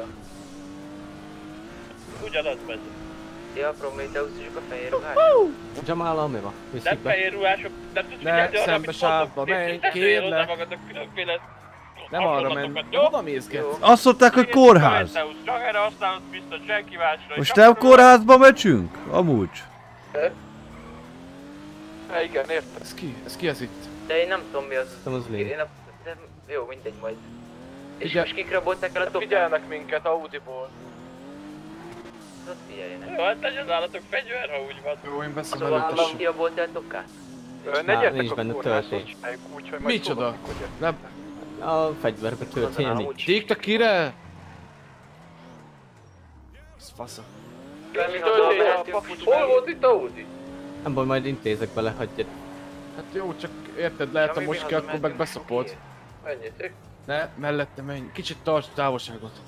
Ugyanaz megy. Ja, a Prometheusosok a fehér ruhás. Jamal, mi van? Nem fehér ruhások, nem tudsz Ne, figyelni arra, szembe amit sávba, mondok. menj, Ne kérlek. hozzá magadnak különféle Nem arra menj. Hova mészgetsz? Azt mondták, hogy kórház. Csak erre használod biztos senki másra. Most nem kórházba megyünk? Amúgy. Igen, értem. Ez ki ez itt? De én nem tudom mi az. Nem az lény. De jó, mindegy majd. És Figyel- most kik rabolták el a tokát? Figyelnek minket Audiból. Ott figyeljenek. Jó, hát legyen nálatok fegyver, ha úgy van. Jó, én veszem Szóval előtt. valaki rabolt el tokát? Ne gyertek nincs a benne kórházhoz, töltény. csináljuk úgy, hogy majd Micsoda? szólok, mikor gyertek. Nem. A fegyverbe töltélyen nincs. Tikta kire? Ez fasza. Hol volt itt Audi? Nem baj, majd intézek bele, hagyjad. Hát jó, csak érted, lehet a moski, akkor meg beszopod. Menjétek. Ne, mellette menj. Kicsit tarts távolságot.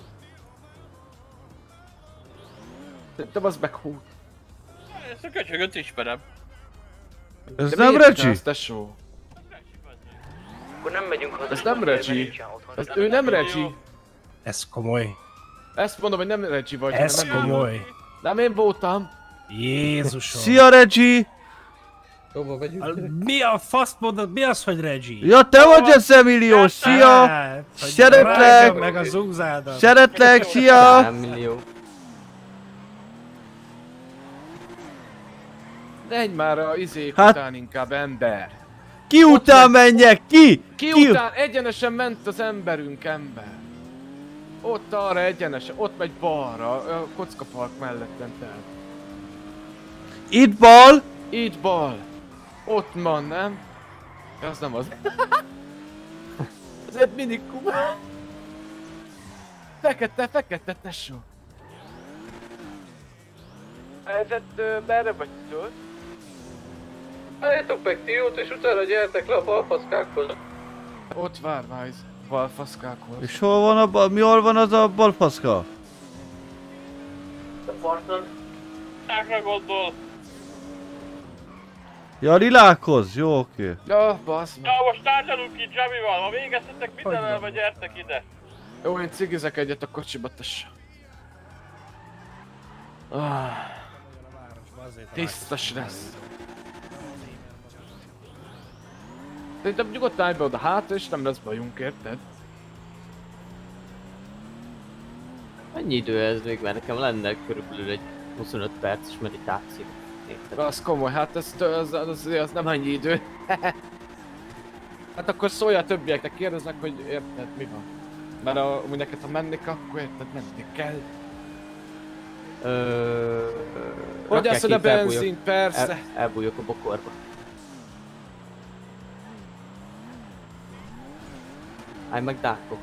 Te az meg hú. Ezt a köcsögöt ismerem. Ez nem Reggie? csinálsz, tesó? Akkor nem megyünk haza. Ez nem Reggie. Ő nem Reggie. Ez komoly. Ezt mondom, hogy nem Reggie vagy. Ez nem komoly. Nem én voltam. Jézusom. Szia Reggie! Hova vegyünk? Mi a fasz mondod? Mi az, hogy Reggie? Ja, te vagy az Emilio, szia! Szeretlek! Meg a zúzádat. Szeretlek, szia! Emilio. Menj már a izék Hát- után inkább, ember. Ki után menjek? Ki? Ki után? Egyenesen ment az emberünk, ember. Ott arra egyenesen, ott megy balra, a kockapark melletten tel. Itt bal? Itt bal. Ott van, nem? Az nem az. Ez egy minikum. Fekete, tesó. Helyzet, merre vagytok? Álljátok meg Tiót, és utána gyertek le a balfaszkákhoz. Ott vár, Wise. Balfaszkákhoz. És hol van hol van az a balfaszka? A parton. Tákra gondol. Ja, Lilákhoz, jó, oké. Ja, basz meg. Ja, most tárgyalunk itt Jamival, ha végeztetek minden elve, gyertek ide. Jó, én cigizek egyet a kocsiba, tesó. Tisztas lesz. Szerintem nyugodtan állj be oda hátra, és nem lesz bajunk, érted? Mennyi idő ez még, mert nekem lenne körülbelül egy 25 perces meditáció. Érted? Az komoly, hát az nem annyi idő. Hát akkor szólj a többieknek, kérdeznek, hogy érted, mi van. Mert amúgy neked, ha mennék, akkor érted, menni kell. Hogy azt a benzin, persze. Elbújok a bokorba. Állj meg, Dáko.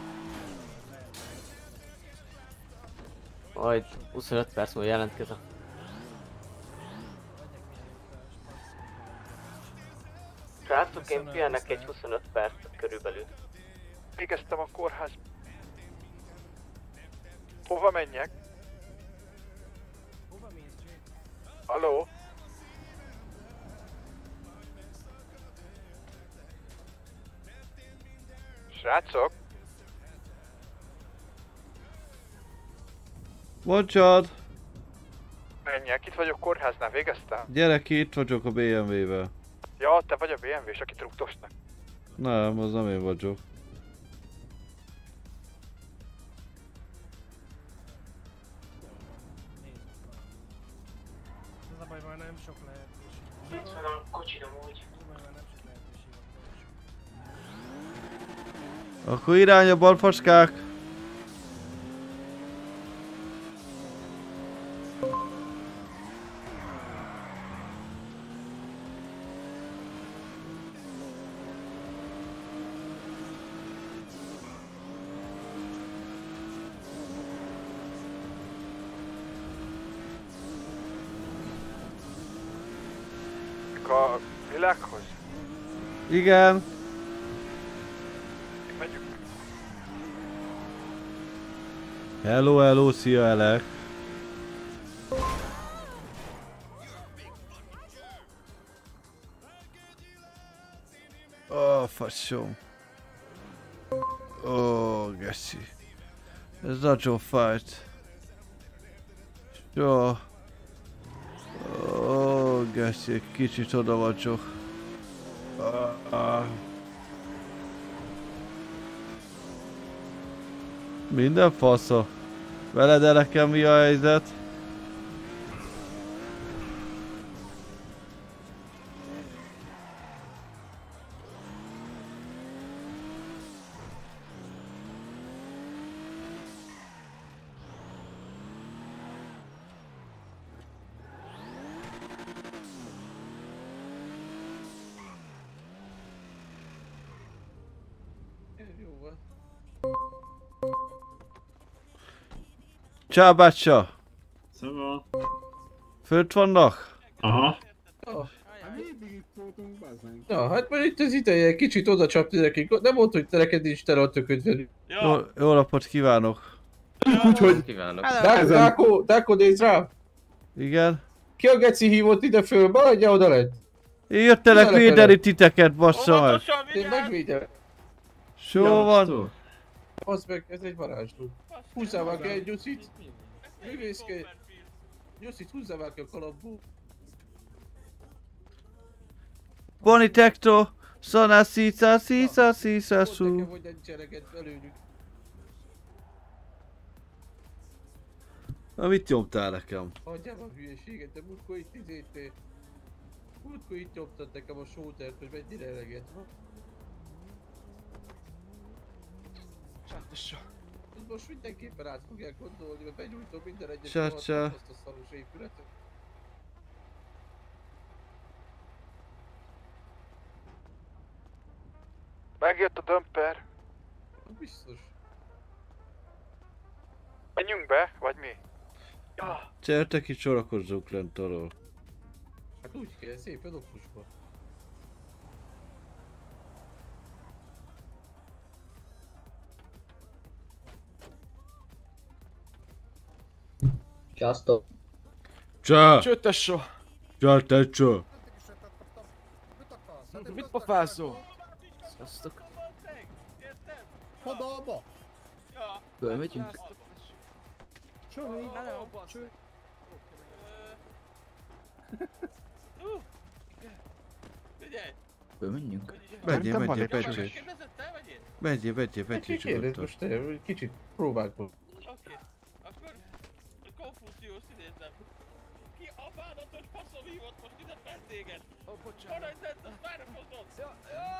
Majd 25 perc múlva jelentkezem. Srácok, én pihenek egy 25 percet körülbelül. Végeztem a kórház. Hova menjek? Halló? Srácok? Bocsad! Menjek, itt vagyok kórháznál, végeztem? Gyerek, itt vagyok a BMW-vel. Ja, te vagy a BMW-s, akit rúgtosnak. Nem, az nem én vagyok. Ez a baj, már nem sok lehetőség. Itt van a kocsid amúgy. Akkor irány a balfaskák. A világhoz? Igen. Megyünk. Hello, szia Elek. Faszom. Geci. Ez nagyon fájt. Jó. Geci, egy kicsit oda vagyok. Minden fasza. Veled Elekem mi a helyzet? Ciao, bácsa! Szóval... Fönt vannak? Aha. Hát mindig itt voltunk, Na, hát már itt az ideje, kicsit oda csapni nekik. Nem mondta, hogy te neked nincs tele a tököd velük. Jó napot kívánok! Úgyhogy... Dáko, nézd rám! Igen? Ki a geci hívott ide föl? Maradja oda lett! Én jöttelek védeni titeket, bassza meg! Én megvédem! Só van! Az meg, ez egy varázsló. Húzzál már ki egy nyuszit! Művészkedj! Nyuszit húzzál már ki a kalapból! Boni Tekto! Szana szíca szú! Nekem, hogy egy csereget előnyük. Na mit nyomtál nekem? Hagyjál a hülyeséget, de múltkor itt múltkor itt nyomtad nekem a sótert, hogy mennyire eleget van. Sátossa. Most mindenképpen át fogják gondolni, mert begyújtom minden egyes Csá. azt a szaros épületet. Megjött a dömper. Biztos. Menjünk be, vagy mi? Gyertek itt, sorakozzunk lent arról. Hát úgy kell, szépen okosba. Sziasztok! Csá! Cső, tesó! Csá, tesó! Mit pofázol? Sziasztok! Fadalba! Bölmegyünk? Bölmenjünk? Menjél, Kérdezd most kicsit próbáld meg. Konfúciós idézem. Ki a bánatos faszom hívott most ide fel téged? Parancsent, azt már nem hozott!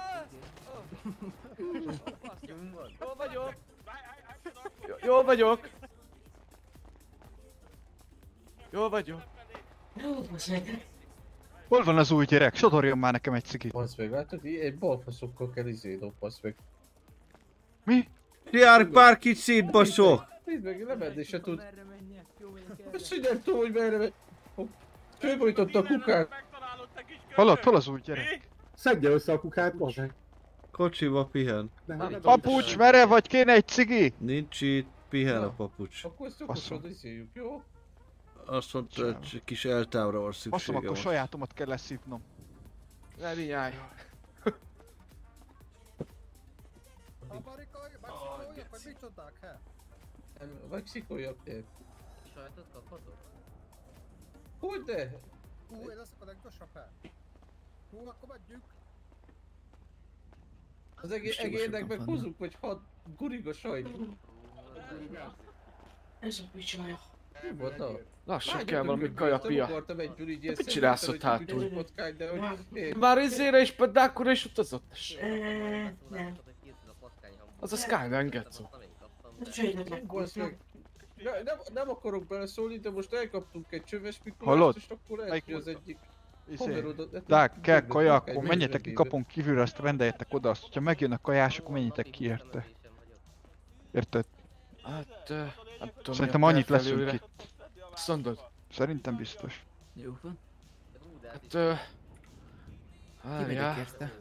Jól vagyok! Jól vagyok! Jól vagyok! Hol van az új gyerek? Sodorjon már nekem egy cigit. Basz meg, látod? Egy balfaszokkal kell basz meg. Mi? Jár bárkit szétbaszok! Nézd meg, lemenni se tud. Ezt hogy nem tudom, hogy merre megy. Fölborította a kukát. Hol az új gyerek? Szedje össze a kukát, bazeg. Kocsiba pihen. Papucs, merre vagy? Kéne egy cigi? Nincs itt, pihen a papucs. Akkor ezt okosan izéljük, jó? Azt mondta, hogy kis eltávra van szüksége. Baszom, akkor sajátomat kell leszívnom. Ne vigyálj! Vagy micsodák, he? Mexikóiak, te. Sajtot kaphatok? Hogyne? Hú, én leszek a leggyorsabb, he? Hú, akkor menjünk. Az egérnek meg hozzuk, vagy 6 guriga sajt. Ez a picsaja. Mi volt na? Lassan kell valami kajapia. Nem akartam egyből így ilyen Mit csinálsz ott hátul? kockány, de hogy... Már izére is pedákora is utazott? Nem. Az a Skyline Getzo. Nem akarok beleszólni, de most elkaptunk egy csöves Hallod? Mikulást, és akkor lehet, hogy az egyik... Dák, kell kaja, akkor menjetek ki kapunk kívülre, azt rendeljetek oda, azt, hogyha megjön a kajás, akkor menjetek ki érte. Érted? Hát, nem tudom. Szerintem annyit leszünk itt. Azt mondod? Szerintem biztos. Jó van. Hát, várjál.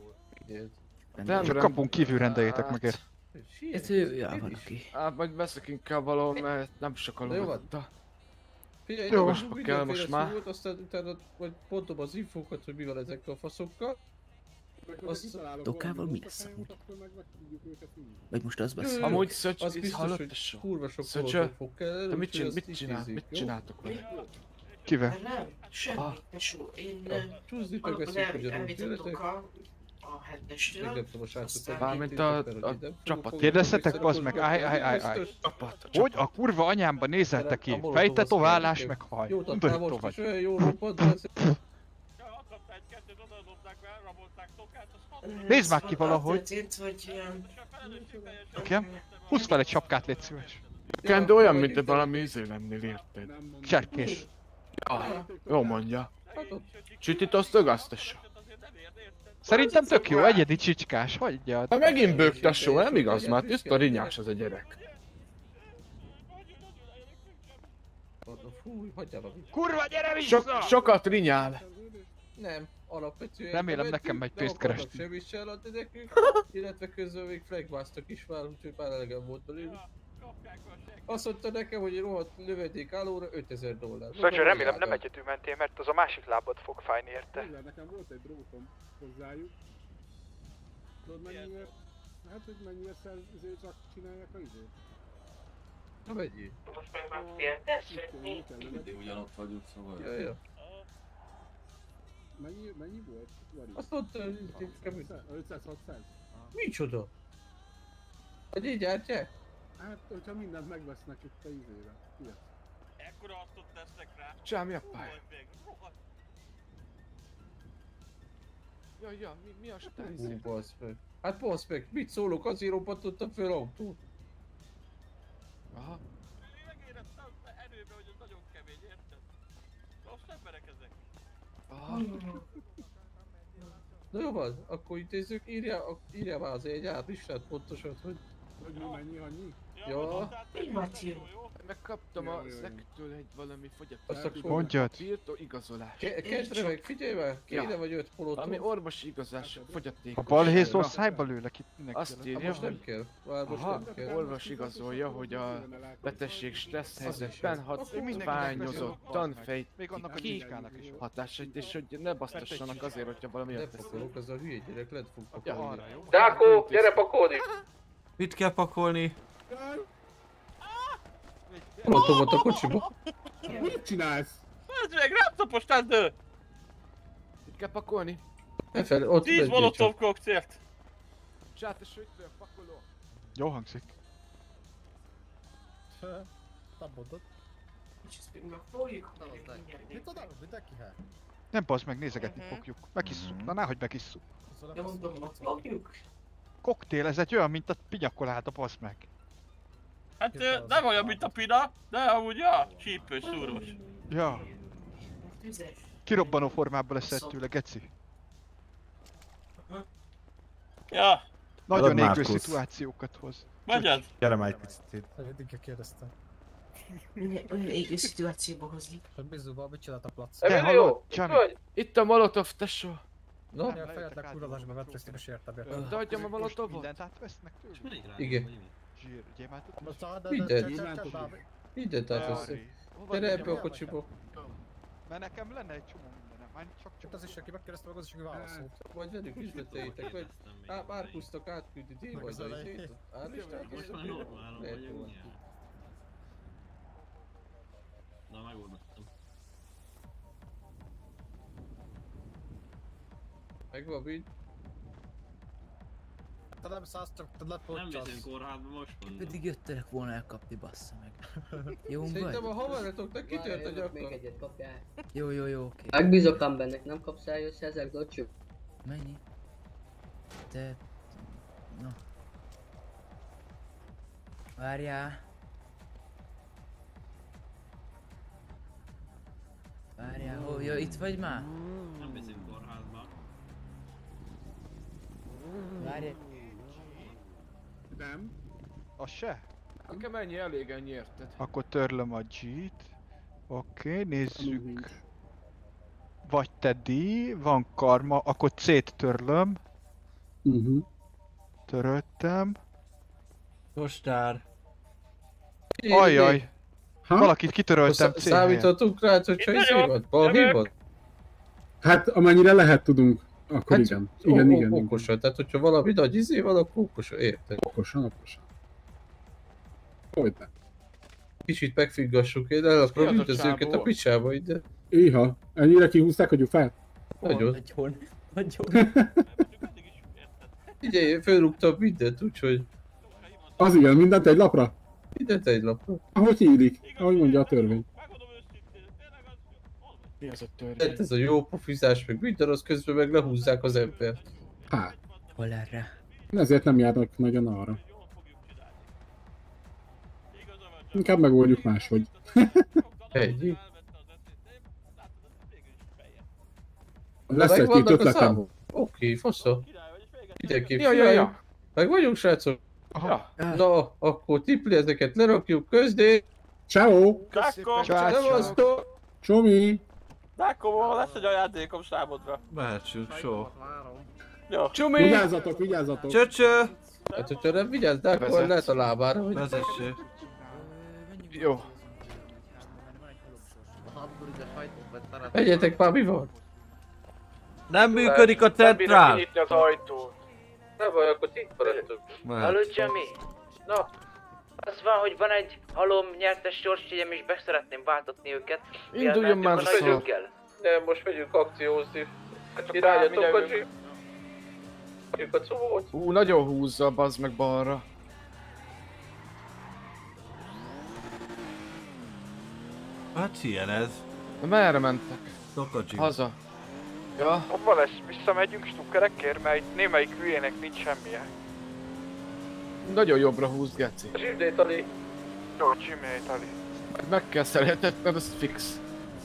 Csak kapunk kívül rendeljétek meg érte. Ez jó, van aki. Hát majd veszek inkább valahol, mert nem sok a lovatta. Figyelj, jó, most kell most már. Szólt, aztán utána majd pontom az infókat, hogy mi van ezekkel a faszokkal. Dokával mi lesz amúgy? Vagy most az beszél? Amúgy Szöcs, az biztos, hallott, hogy kurva sok Szöcsö, fog kell. te mit csináltok vele? Kivel? Nem, semmi, tesó. Én Csúszni meg amikor elvitottuk a hetestől. Mármint a csapat. Kérdezzetek, bazd meg, állj. Hogy a kurva anyámba nézeltek ki? Fejtetoválás meg haj. Jó, tehát most is olyan jó roppant lesz. Nézd már ki valahogy. Igen? Húzz fel egy sapkát, légy szíves. Kende olyan, mint te valami lennél, érted? Cserkés. Ja, jó mondja. Csütit azt ögasztassa. Szerintem tök jó, egyedi csicskás, hagyjad. Hát megint bőgtassó, nem igaz? Már tiszta rinyás az a gyerek. Fúj, hagyjál a kurva, gyere vissza! Sokat rinyál. Nem, alapvetően... Remélem nekem megy pénzt keresni. Nem akarnak semmi se eladni nekünk, illetve közben még flagmáztak is már, úgyhogy már elegem volt belőlük. Azt mondta nekem, hogy rohadt lövedék állóra $5000. Szóval remélem nem egyedül mentél, mert az a másik lábad fog fájni érte. Tényleg, nekem volt egy drótom hozzájuk. Tudod mennyire? Hát, hogy mennyire csak csinálják a izét? Na mennyi? Most meg már féltesz? Mindig ugyanott vagyunk, szóval... Ja. Mennyi volt? Azt mondta, hogy 500-600? Micsoda? Hogy így gyártják? Hát, hogyha mindent megvesznek itt a izére. Ilyet. Ekkora asztot tesznek rá. Csámi a pály. Ja, mi a stán? Basz meg. Hát basz meg, mit szólok, azért robbantottam fel autót. Aha. Én megéreztem erőbe, hogy ez nagyon kemény, érted? Rossz emberek ezek. Aha. Na jó van, akkor intézzük, írja már azért egy átlistát pontosat, hogy... Hogy mi mennyi, annyi? Ja. Megkaptam a szektől egy valami Azt fogyatékos mondjad. birtó igazolás. Kedre meg, figyelj már, kéne vagy 5 polót. Ami orvosi igazolás, fogyatékos. A balhészó szájba lőlek itt mindenki. Azt írja, most nem kell. Most aha, nem kell. orvos igazolja, hogy a betegség stressz helyzetben hatványozottan fejti ki hatásait, és hogy ne basztassanak azért, hogyha valami Ne pakolok, az a hülye gyerek lent fog pakolni. Dákó, gyere pakolni! Mit kell pakolni? Molotovot a kocsiba. Mit csinálsz? Ez meg rám tapostál dő! Mit kell pakolni? Ott 10 molotov koktélt! Csát, és hogy tudja, pakoló? Jó hangzik. Tabbodott. Mit oda? Mindenki hát? Nem bazd meg, nézegetni fogjuk. Megisszuk. Na nehogy megisszuk. Ja, mondom, ott fogjuk. Koktél, ez egy olyan, mint a pinyakoláda, bazd meg. Hát nem olyan, mint a pina, de amúgy ja, csípős, szúrós. Ja. Kirobbanó formában lesz tőle, geci. Ja. Nagyon égő szituációkat hoz. Magyad? Gyere már egy picit. Eddig kérdeztem. Olyan égő szituációba hozni. Hogy bizóval, mit csinált a plac? Emilio, itt vagy? Itt a molotov, tesó. No? A fejetlen kurvasba vett ezt a sértebért. De adjam a molotovot. Mindent átvesznek tőle? Igen. Zsír, gyémántot? Mindent átveszek. Gyere ebbe a kocsiba. Mert nekem lenne egy csomó mindenem, már csak az is, aki megkérdezte, az is, aki válaszolt. Majd velük üzleteljétek, vagy Márkusztok átküldi D vagy a izét. Állistát? Most már normál, vagy na, megoldottam. Megvan mind. Te nem szállsz, csak te lepocsasz. Nem viszünk kórházba, most mondom. Pedig jöttelek volna elkapni, bassza meg. Jó vagy? Szerintem a haveratoknak kitört a gyakra. Még egyet kapjál. Jó, oké. Megbízok bennek, nem kapsz el, jössz ezek, docsuk? Mennyi? Te... Na. Várjál. Várjál, hol? Ja, itt vagy már? Nem viszünk kórházba. Várjál. Nem. Az se? Nekem ennyi elég, ennyi érted? Akkor törlöm a G-t. Oké, nézzük. Vagy te D, van karma, akkor C-t törlöm. Töröltem. Rostár. Ajjaj. Valakit kitöröltem C helyen. Számítottunk rá, hogy csak izévad? Balhévad? Hát amennyire lehet tudunk, akkor Hát, igen. Igen. Okosan, tehát hogyha valami nagy izé van, akkor okosan, érted? Okosan. Hogyne. Kicsit megfiggassuk, én el akarom üldözni őket a picsába ide. Éha, ennyire kihúzták a gyufát? Nagyon. Nagyon. Ugye, fölrúgtam mindent, úgyhogy... Az igen, mindent egy lapra? Mindent egy lapra. Ahogy illik, ahogy mondja a törvény. Mi az a törvény? Hát ez a jó pofizás, meg minden, az közben meg lehúzzák az embert. Hát. Hol erre? Ezért nem járnak nagyon arra. Inkább megoldjuk máshogy. Ennyi. Lesz egy-két ötletem. Oké, fasza. Mindenképp Ja. Meg vagyunk, srácok? Aha. Na, akkor tipli ezeket lerakjuk közdé. Ciao. Kákko! Csomi. De akkor lesz egy ajándékom számodra. Mehetünk, só. Jó. Csumi! Vigyázzatok, vigyázzatok! Csöcsö! Hát, hogyha nem vigyázz, de akkor Vezess. lehet a lábára, hogy... Vezessé. Jó. Egyetek már, mi van? Nem működik a centrál! Nyitni az ajtót. Nem baj, akkor itt maradtunk. Halló, Jimmy? Na? Az van, hogy van egy halom nyertes sorsjegyem és be szeretném váltatni őket. Induljon már vissza! vissza. Nem, most megyünk akciózni. Irányatok a jeep. Megyünk a cumót. Nagyon húzza, bazd meg balra. Hát ilyen ez. Na merre mentek? Tokocsi. Haza. Ja. Hova lesz? Visszamegyünk stukkerekért, mert itt némelyik hülyének nincs semmije. Nagyon jobbra húz, geci. Zsibdét Ali. Jó, Jimmy Ali. Meg kell szeretetned, az fix.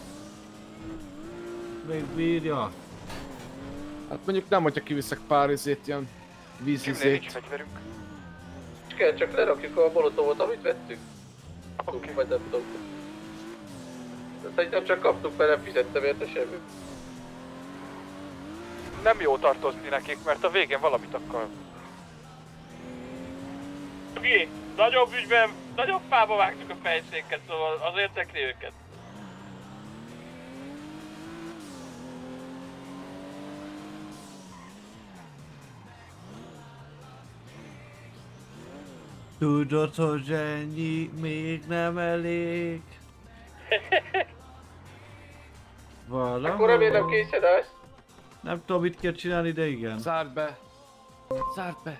Még bírja. Hát mondjuk nem, hogyha kiviszek pár izét, ilyen Jimmy nincs vízizét. fegyverünk. És kell csak lerakjuk a molotovot, amit vettük. Oké. Vagy nem tudom. De szerintem csak kaptuk, mert nem fizettem érte semmi. Nem jó tartozni nekik, mert a végén valamit akar. Oké, nagyobb ügyben, nagyobb fába vágtuk a fejszéket, szóval azért tekli őket. Tudod, hogy ennyi még nem elég. Valahol... Akkor remélem készen állsz. Nem tudom, mit kell csinálni, de igen. Zárd be. Zárd be.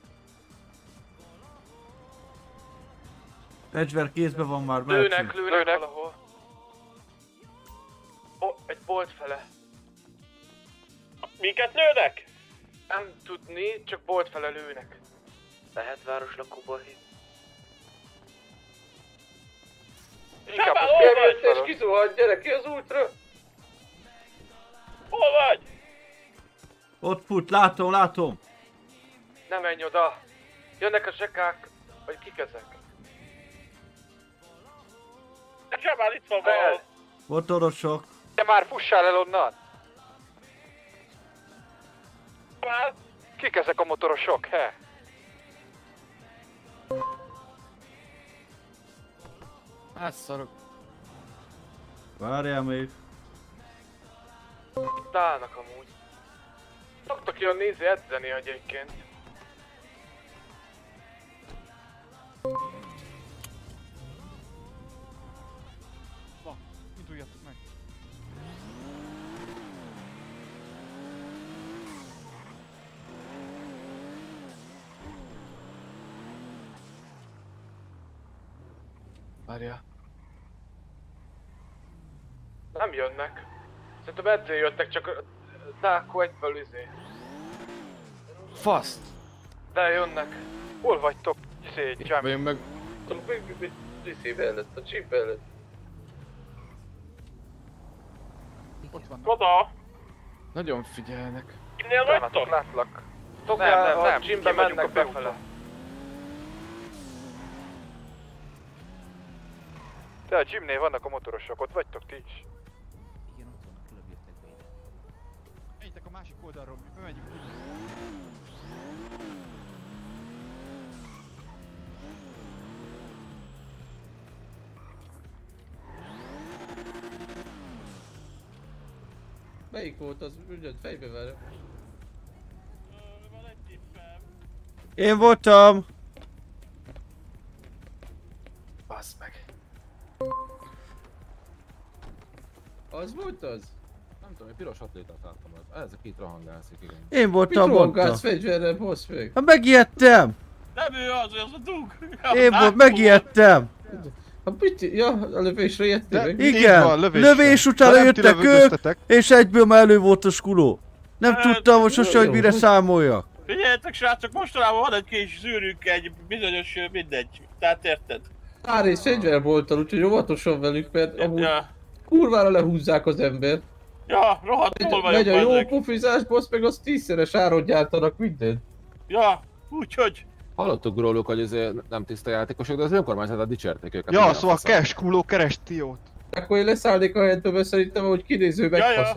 Fegyver kézbe van már, mehetünk. Lőnek valahol. Ó, egy bolt fele. Minket lőnek? Nem tudni, csak bolt fele lőnek. Lehet városlakóból hív. Inkább Sábán, hol vagy? és kizuhant, gyere ki az útra! Hol vagy? Ott fut, látom. Ne menj oda! Jönnek a zsekák, vagy kik ezek? Sábán itt van valahol. Motorosok. Te már fussál el onnan! Már? Kik ezek a motorosok, he? Hát szarok. Várjál még. Itt állnak amúgy. Szoktak jönni edzeni egyébként. Na, induljatok meg. Várja. Nem jönnek. Szerintem edző jöttek, csak Dáko egyből izé. Faszt. De jönnek. Hol vagytok? Izé, Jam. Vagyunk meg. Viszi mellett, a chip mellett. Ott van. Oda! Nagyon figyelnek. Innél vagytok? Látlak. Nem, nem, gymbe ki vagyunk mennek a beúton. befele. Te a gymnél vannak a motorosok, ott vagytok ti is. Igen, ott vannak, előbb jöttek be ide. Menjetek a másik oldalról, mi bemegyünk. Melyik volt az ügyet fejbe vele? Én voltam. Bassz meg. Az volt az? Nem tudom, egy piros atlétát láttam az. Ez a két rohangászik, igen. Én voltam, Mit rohangálsz mondta. fegyverrel, boss meg? Hát megijedtem. Nem ő az a dug. Én volt, megijedtem. Hát mit? Ja, a lövésre jöttél meg? Igen, lövés utána jöttek ők, és egyből már elő volt a skuló. Nem tudtam, hogy sose, hogy mire számoljak. Figyeljetek srácok, mostanában van egy kis zűrünk, egy bizonyos mindegy. Tehát érted? Árész fegyverbolttal, úgyhogy óvatosan velük, mert amúgy kurvára lehúzzák az embert. Ja, rohadt jól vagyok Megy a jó bazzeg. pofizás, boss meg az 10-szeres áron gyártanak mindent. Ja, úgyhogy. Hallottuk róluk, hogy ez nem tiszta játékosok, de az önkormányzatát dicsérték őket. Ja, igen, szóval faszom. Cash Kuló keres Tiót. Akkor én leszállnék a helyetbe, mert szerintem, hogy kinéző megfasz.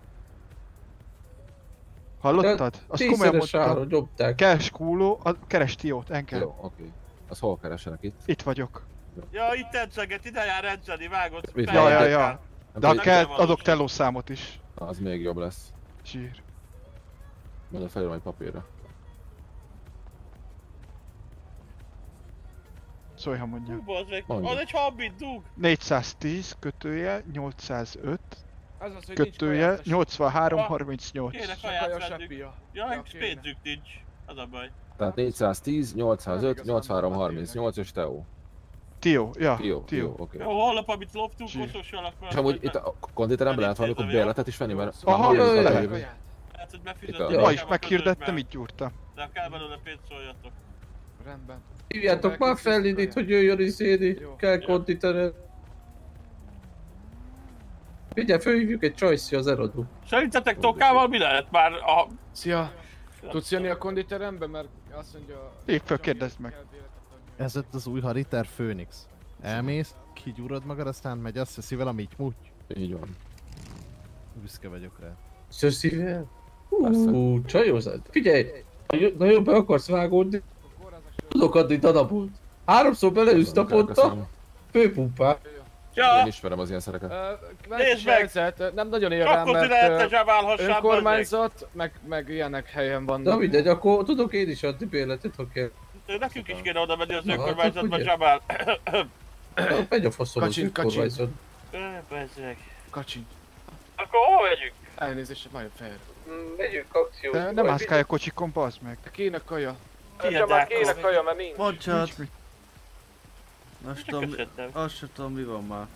Hallottad? Azt komolyan mondtam. Keres Kúló, keres Tiót, engem. Jó, oké. Az hol keresenek itt? Itt vagyok. Ja, itt edzeget, ide jár edzeni, vágod. Ja. De kell, adok telószámot is. Az még jobb lesz. Zsír. Majd felírom egy papírra. Szólj, ha mondja. Az egy hobbit, dug! 410 kötője, 805 Az, hogy kötője, 83 38. Kéne kaját vettük. Ja, pénzük nincs. Az a baj. Tehát 410, 805, 83, 38 és Teó. Tió, ja. Tió, oké. Jó, holnap, amit loptunk, koszossal akkor... És amúgy itt a konditeremben lehet valamikor bérletet is venni, mert... Aha, lehet. Hát, hogy befizetni. Ma is meghirdettem, így gyúrtam. De ha kell belőle pénzt, szóljatok. Rendben. Hívjátok már fel Lidit, hogy jöjjön izéni, kell konditeret. Figyelj, fölhívjuk egy Choice-i az erodó. Szerintetek Tokával mi lehet már a... Szia! Tudsz jönni a konditerembe, mert azt mondja... Hívd fel, kérdezd meg. Ez ott az új Hariter Phoenix. Elmész, kigyúrod magad, aztán megy, azt veszi valami így muty. Így van. Büszke vagyok rá. Szöszivel? Csajozad. Figyelj, nagyon be akarsz vágódni, tudok adni darabot. 3-szor beleülsz naponta, főpumpá. Ja. Én ismerem az ilyen szereket. Nézd meg! Nem nagyon ér rá, mert önkormányzat, meg ilyenek helyen vannak. Na mindegy, akkor tudok én is adni bérletet, ha kell. Nekünk is kéne oda menni az önkormányzatba, Jabal. Megy a faszom az önkormányzat. Bezzeg. Kacsin. Akkor hol megyünk? Elnézést, nagyon fair. Megyünk akcióba. De nem mászkálj a kocsikon, bazd meg. Kéne kaja. Csak kéne kaja, mert nincs. Bocsánat. Azt sem tudom, mi van már.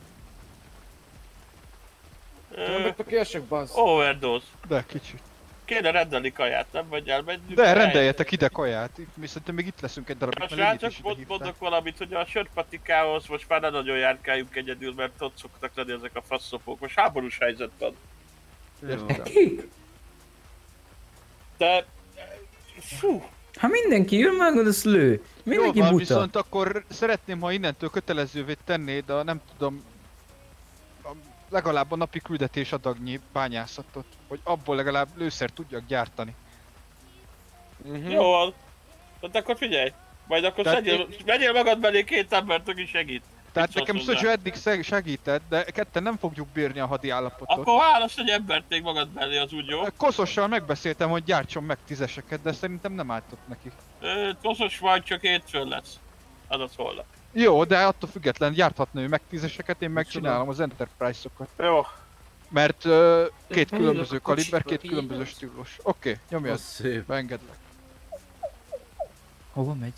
Többet kiesek, bazd. Overdose. De kicsit. Kéne rendelni kaját, nem vagy elmenjünk? De rendeljetek ide kaját, mi szerintem még itt leszünk egy darabig, Most mert csak mondok valamit, hogy a sörpatikához most már ne nagyon járkáljunk egyedül, mert ott szoktak lenni ezek a faszopók. Most háborús helyzet van. De... Fú! Ha mindenki jön, már azt lő. Mindenki van, buta. viszont akkor szeretném, ha innentől kötelezővé tennéd a nem tudom, legalább a napi küldetés adagnyi bányászatot, hogy abból legalább lőszert tudjak gyártani. Jó van. Hát akkor figyelj. Majd akkor vegyél magad mellé 2 embert, aki segít. Tehát nekem Szöcső eddig segített, de ketten nem fogjuk bírni a hadi állapotot. Akkor válasz egy embert még magad mellé, az úgy jó? Koszossal megbeszéltem, hogy gyártson meg 10-eseket, de szerintem nem álltott neki. Koszos vagy, csak hétfőn lesz. Azaz holnap. Jó, de attól független gyárthatna ő meg 10-eseket, én megcsinálom az Enterprise-okat. Jó. Mert 2 különböző kaliber, 2 különböző stílus. Oké, nyomjad. Beengedlek. Hova megy?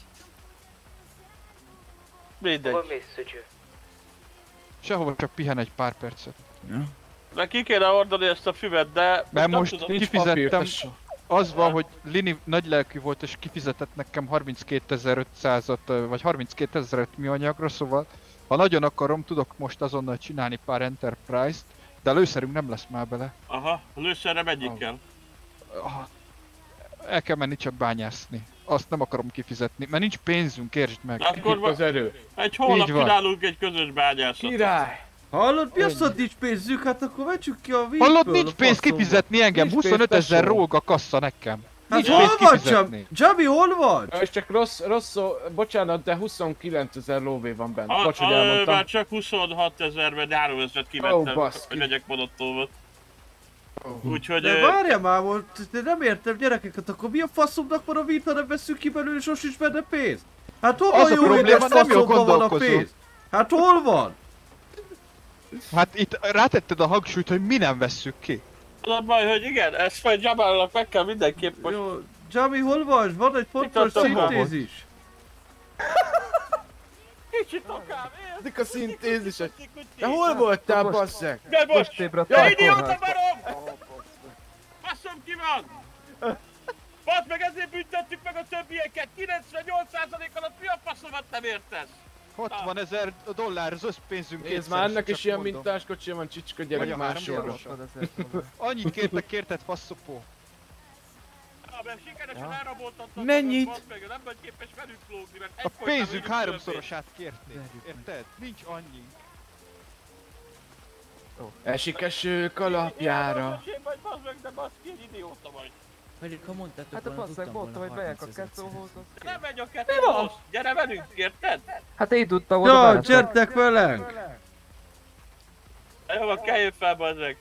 Mindegy. Hol mész, Szöcső? Sehova, csak pihen egy pár percet. Ja. De ki kéne ordani ezt a füvet, de... Mert nem most tudom, kifizettem, az van, hogy Lini nagylelkű volt és kifizetett nekem 32.500-at, vagy 32.000-et műanyagra, szóval ha nagyon akarom, tudok most azonnal csinálni pár Enterprise-t, de a lőszerünk nem lesz már bele. Aha, a lőszerre menjünk kell. El kell menni csak bányászni. Azt nem akarom kifizetni, mert nincs pénzünk, értsd meg. Akkor az erő. Egy hónap csinálunk egy közös bányászatot. Király! Hallod, mi azt, hogy nincs pénzünk? Hát akkor vegyük ki a vízből. Hallod, nincs pénz kifizetni engem, 25 000 róg a kassa nekem. Hát hol vagy, Jabi, hol vagy? És csak rossz szó, bocsánat, de 29 000 lóvé van benne. Bocs, hogy elmondtam. Már csak 26 000, mert 3 000-et kivettem, hogy legyek monottóvat. Úgyhogy... De várjál már, de nem értem gyerekeket, akkor mi a faszomnak van a vít, ha nem veszünk ki belőle, és most is benne pénz? Hát hol van jó édes faszomban van a pénz? Hát hol van? Hát itt rátetted a hangsúlyt, hogy mi nem vesszük ki. Az a baj, hogy igen, ezt majd Jabalnak meg kell mindenképp most... Jó, Jabi, hol vagy? Van egy fontos szintézis. Kicsit akár, érzik a szintézisek. De hol voltál, basszeg? De most! Ja, idióta barom! Basszom ki van! Basz meg, ezért büntettük meg a többieket! 98% alatt mi a faszomat nem értesz? 60 000 $, az összpénzünk kétszer. Ez már ennek is ilyen mintás kocsi van, csicska gyerek másolva. Annyit kérted faszopó. Mert sikeresen elraboltattam. Mennyit? Nem vagy képes velük lógni, mert a pénzünk 3-szorosát kérték, érted? Nincs annyi. Esik eső kalapjára. Vagy bazd meg, de baszki, egy idióta vagy. Pedig ha mondtátok Hát a volna, basszeg tudtam mondta, volna hogy megyek a 30 kettőhoz. Nem megy a kettőhoz! Gyere velünk, érted? Hát én tudtam volna Jó, veletek. gyertek velünk! Jó, van, kelljön fel, bazd meg.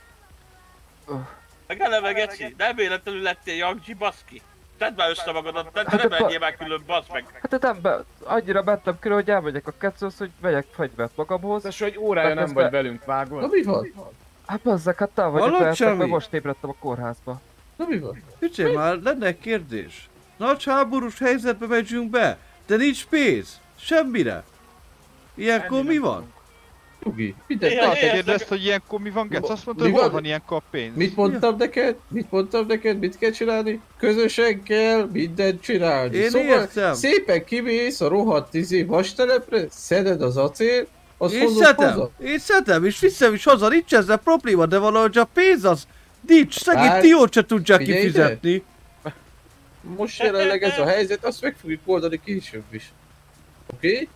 Meg eleve geci, nem véletlenül lettél Jangzsi, baszki. Tedd már össze magadat, te nem menjél már külön, bazd meg. Hát nem, annyira mentem körül, hogy elmegyek a kettőhoz, hogy vegyek fegyvert magamhoz. De hogy órája nem vagy velünk, vágod? Na mi van? Hát bazzeg, hát te vagyok Hallod, veletek, Csami? mert most ébredtem a kórházba. Na mi van? Figyelj már, lenne egy kérdés. Nagy háborús helyzetbe megyünk be, de nincs pénz. Semmire. Ilyenkor mi van? Nyugi, Kérdezd, hogy ilyenkor mi van, Gec? Azt mondta, hogy hol van ilyenkor a pénz. Mit mondtam neked? Mit mondtam neked? Mit kell csinálni? Közösen kell mindent csinálni. Én szóval értem. szépen kimész a rohadt vastelepre, szeded az acél, azt Én hozod szedem, haza. én szedem, és viszem is haza, nincs ezzel probléma, de valahogy a pénz az nincs, szegény Hát, Tiót se tudják figyelj ide. kifizetni. Most jelenleg ez a helyzet, azt meg fogjuk oldani később is. Oké?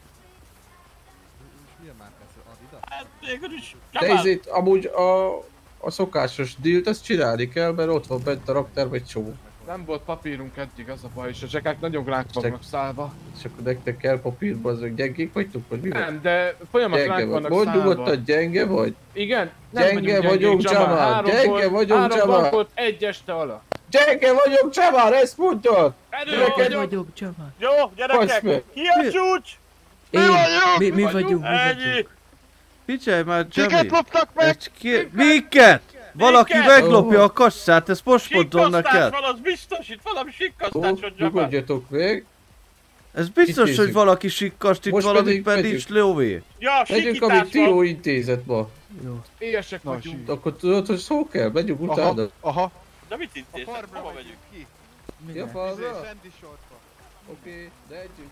Hát végül is, De ezért amúgy a szokásos dílt azt csinálni kell, mert ott van bent a raktárban egy csomó. Nem volt papírunk eddig, az a baj, és a zsekák nagyon ránk vannak szállva. És akkor nektek kell papírba, azok gyengék vagytok, vagy mi van? Nem, de folyamatosan ránk vannak Mondd szállva. nyugodtan, gyenge vagy? Igen? Gyenge vagyok, Jamal, gyenge vagyok, Három Jamal. volt egy este alatt. Gyenge vagyok, Jamal, ezt mondtad! Gyerek vagyok, Jamal. Jó, Fasz gyerekek, meg. ki a csúcs? Mi vagyunk, mi vagyunk. Figyelj már, Jimmy. Kiket loptak meg? Miket? Valaki Miket? meglopja a kasszát, ezt most mondom Sikkasztás neked. van, az biztos, itt valami sikkasztás van, Jamal. Nyugodjatok meg. Ez biztos, Intézzük. hogy valaki sikkast itt, Most valami pedig megyünk. lóvé. Ja, Megyünk, amit Tió intézet ma. Jó. Éhesek vagyunk. Akkor tudod, hogy szó kell? Megyünk utána. Aha. De mit intéztek? Hova megyünk? ki? Ja, falra? Rendi sorba. Oké, de együtt.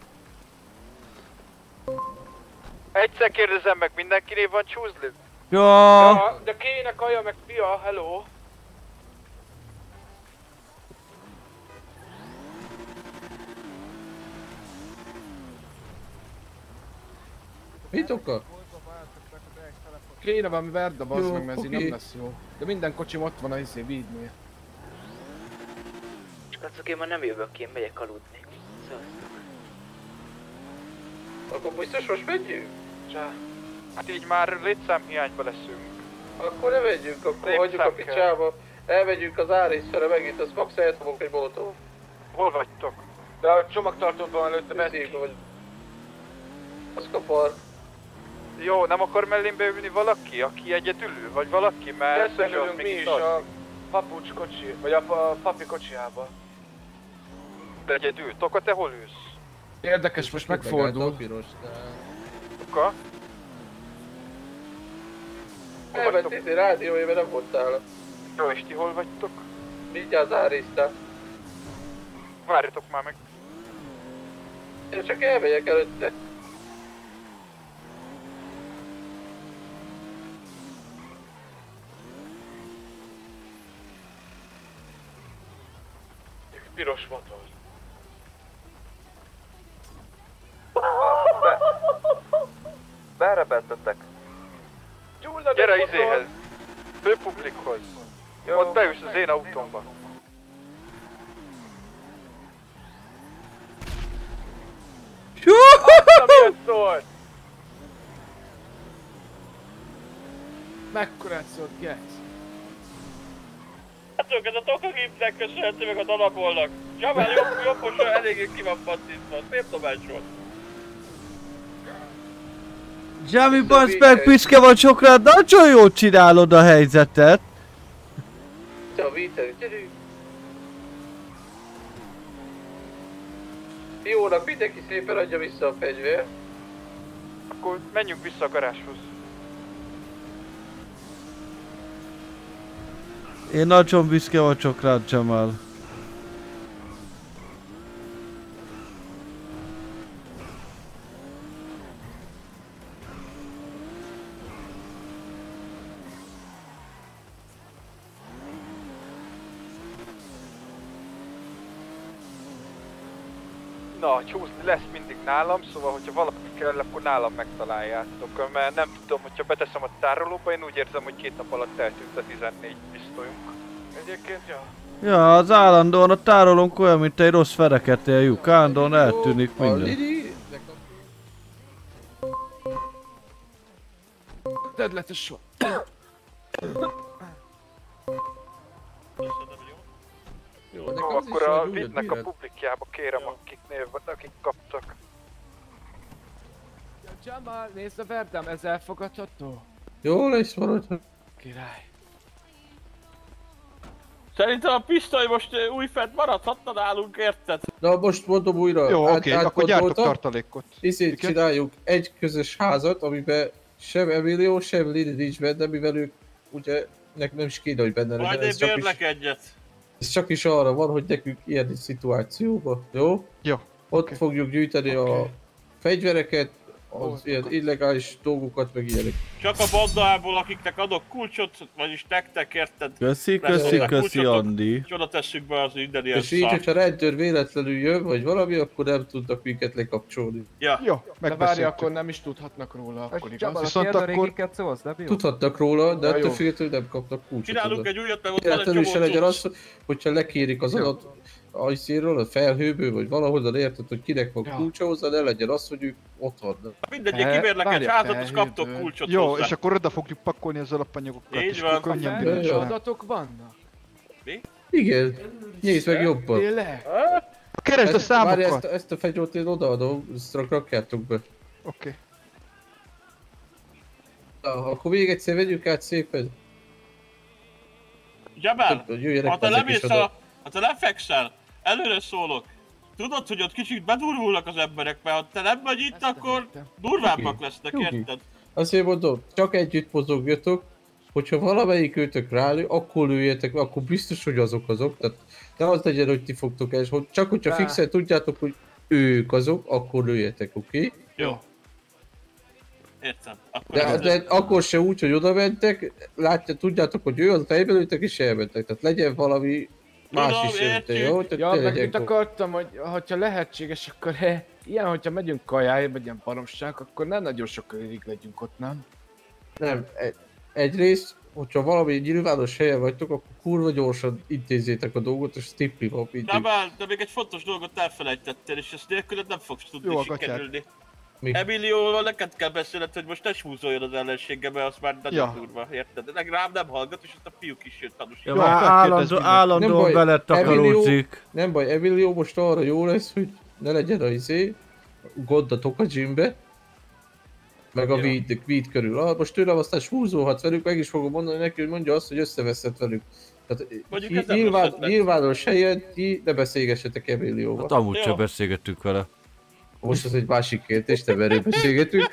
Egyszer kérdezem meg, mindenkinél van csúzlő? Ja. De kéne kaja meg pia, hello. Mit oka? Kéne valami verda, bazd Jó, meg, mert ez így oké. nem lesz jó. De minden kocsim ott van a vídnél. Kacok, én már nem jövök, én megyek aludni. Szevasztok. Akkor biztos most megyünk? Hát így már létszámhiányba leszünk. Akkor ne megyünk, akkor Létszám hagyjuk a kell. picsába. Elmegyünk az Árészre megint, az max elfogunk egy molotov. Hol vagytok? De a csomagtartóban előtte Beszéljük, vagy... Az kapar. Jó, nem akar mellém beülni valaki, aki egyedül ül? Vagy valaki, mert Persze ülünk mi is a papucs kocsi, vagy a papi kocsiába. De egyedül, Toka, te hol ülsz? Érdekes, most megfordul. Toka? Elment itt rádiója, mert nem voltál. Jó, és ti hol vagytok? Mindjárt az Árészre. Várjatok már meg. Én csak elmegyek előtte. Piros motor. Merre bentetek? Gyullad Gyere egy motor. izéhez. Főpublikhoz. Ott beülsz az én autómba. Milyen szólt? Mekkorát szólt, Gec? Hát ez a Tokagipnek köszönhető meg a dalabolnak. Jamal jobbosra eléggé ki van pattintva, miért dobásról? Jami, bazd meg, piszke vagy sokrád, nagyon jól csinálod a helyzetet. Javítani, gyerünk! Jónak mindenki szépen adja vissza a fegyvert. Akkor menjünk vissza a garázshoz. Én nagyon büszke vagyok rád, Jamal. Na, hogy húzni lesz mindig nálam, szóval hogyha valaki kell, akkor nálam megtaláljátok. Mert nem tudom, hogyha beteszem a tárolóba, én úgy érzem, hogy 2 nap alatt eltűnt a 14 pisztolyunk. Egyébként, ja. Ja, az állandóan a tárolónk olyan, mint egy rossz fereketél lyuk. Állandóan eltűnik minden. Területes sor. Jó, akkor viddnek a publikjába, kérem, akik kaptak. Jamal, nézd a Verdám, ez elfogadható? Jó lesz, maradhat. Király. Szerintem a pisztoly most újfent maradhatna nálunk, érted? Na most mondom újra. Jó, oké, akkor gyártok tartalékot. Itt csináljuk egy közös házat, amiben sem Emilio, sem Lini nincs benne, mivel ők ugye nem is kéne, hogy benne legyen. Majd én bérlek egyet. Ez csak is arra van, hogy nekünk ilyen szituációban, jó? Jó. Ott fogjuk gyűjteni a fegyvereket, az ilyen illegális dolgokat, meg ilyenek. Csak a bandából, akiknek adok kulcsot, vagyis nektek, érted? Köszi Andi. És oda tesszük be az minden ilyen És így, hogyha rendőr véletlenül jön, vagy valami, akkor nem tudnak minket lekapcsolni. Ja. Jó, de várj, akkor nem is tudhatnak róla, akkor igaz? Viszont akkor tudhatnak róla, de ettől függetlenül nem kapnak kulcsot. Csinálunk egy újat, meg ott van egy Véletlenül se csomó legyen cucc. az, hogyha lekérik az adat a felhőből, vagy valahol érted, hogy kinek van kulcsa hozzá, ne legyen az, hogy ők ott vannak. Mindegy, kibérlek egy házat, és kaptok kulcsot Jó, hozzá. és akkor oda fogjuk pakolni az alapanyagokat, Így és van. akkor könnyen Ja, bírni. ja. Adatok vannak? Mi? Igen, nézd meg jobban. Tényleg? Keresd a számokat! Várj, ezt a fegyvert én odaadom, ezt rakjátok be. Oké. Na, akkor még egyszer vegyük át szépen. Jamal, Jöjjenek ha te ezek lemész is oda. ha te lefekszel, előre szólok. Tudod, hogy ott kicsit bedurulnak az emberek, mert ha te nem vagy itt, akkor durvábbak lesznek, Jogi. érted? Azért mondom, csak együtt mozogjatok, hogyha valamelyik őtök rálő, akkor lőjetek, akkor biztos, hogy azok. Tehát ne az legyen, hogy ti fogtok el, csak hogyha Á. fixen tudjátok, hogy ők azok, akkor lőjetek, oké? Jó. Értem. Akkor De akkor se úgy, hogy oda mentek, tudjátok, hogy ő az fejbe lőttek és elmentek. Tehát legyen valami más is szerintem, jó? Tehát Ja, ne meg legyen mit akartam, hogy ha lehetséges, akkor ilyen, hogyha megyünk kajáért, vagy ilyen baromság, akkor nem nagyon sokáig legyünk ott, nem? Nem, egyrészt, hogyha valami nyilvános helyen vagytok, akkor kurva gyorsan intézzétek a dolgot, és tippi van mindig. Jamal, de még egy fontos dolgot elfelejtettél, és ezt nélküled nem fogsz tudni Jó, a sikerülni. Mi? Emilióval neked kell beszélned, hogy most ne smúzoljon az ellenséggel, mert az már nagyon durva, érted? De rám nem hallgat, és ezt a fiúk is jön tanúsítani. Ja, állandóan veled takarózik. Nem baj, Emilio most arra jó lesz, hogy ne legyen a gondatok a gymbe, meg a weed körül. Most tőlem aztán smúzolhatsz velük, meg is fogom mondani neki, hogy mondja azt, hogy összeveszed velük. Tehát nyilvános helyen ti ne beszélgessetek Emilioval. Hát amúgy sem beszélgettünk vele. Most az egy másik kérdés, nem erről beszélgetünk.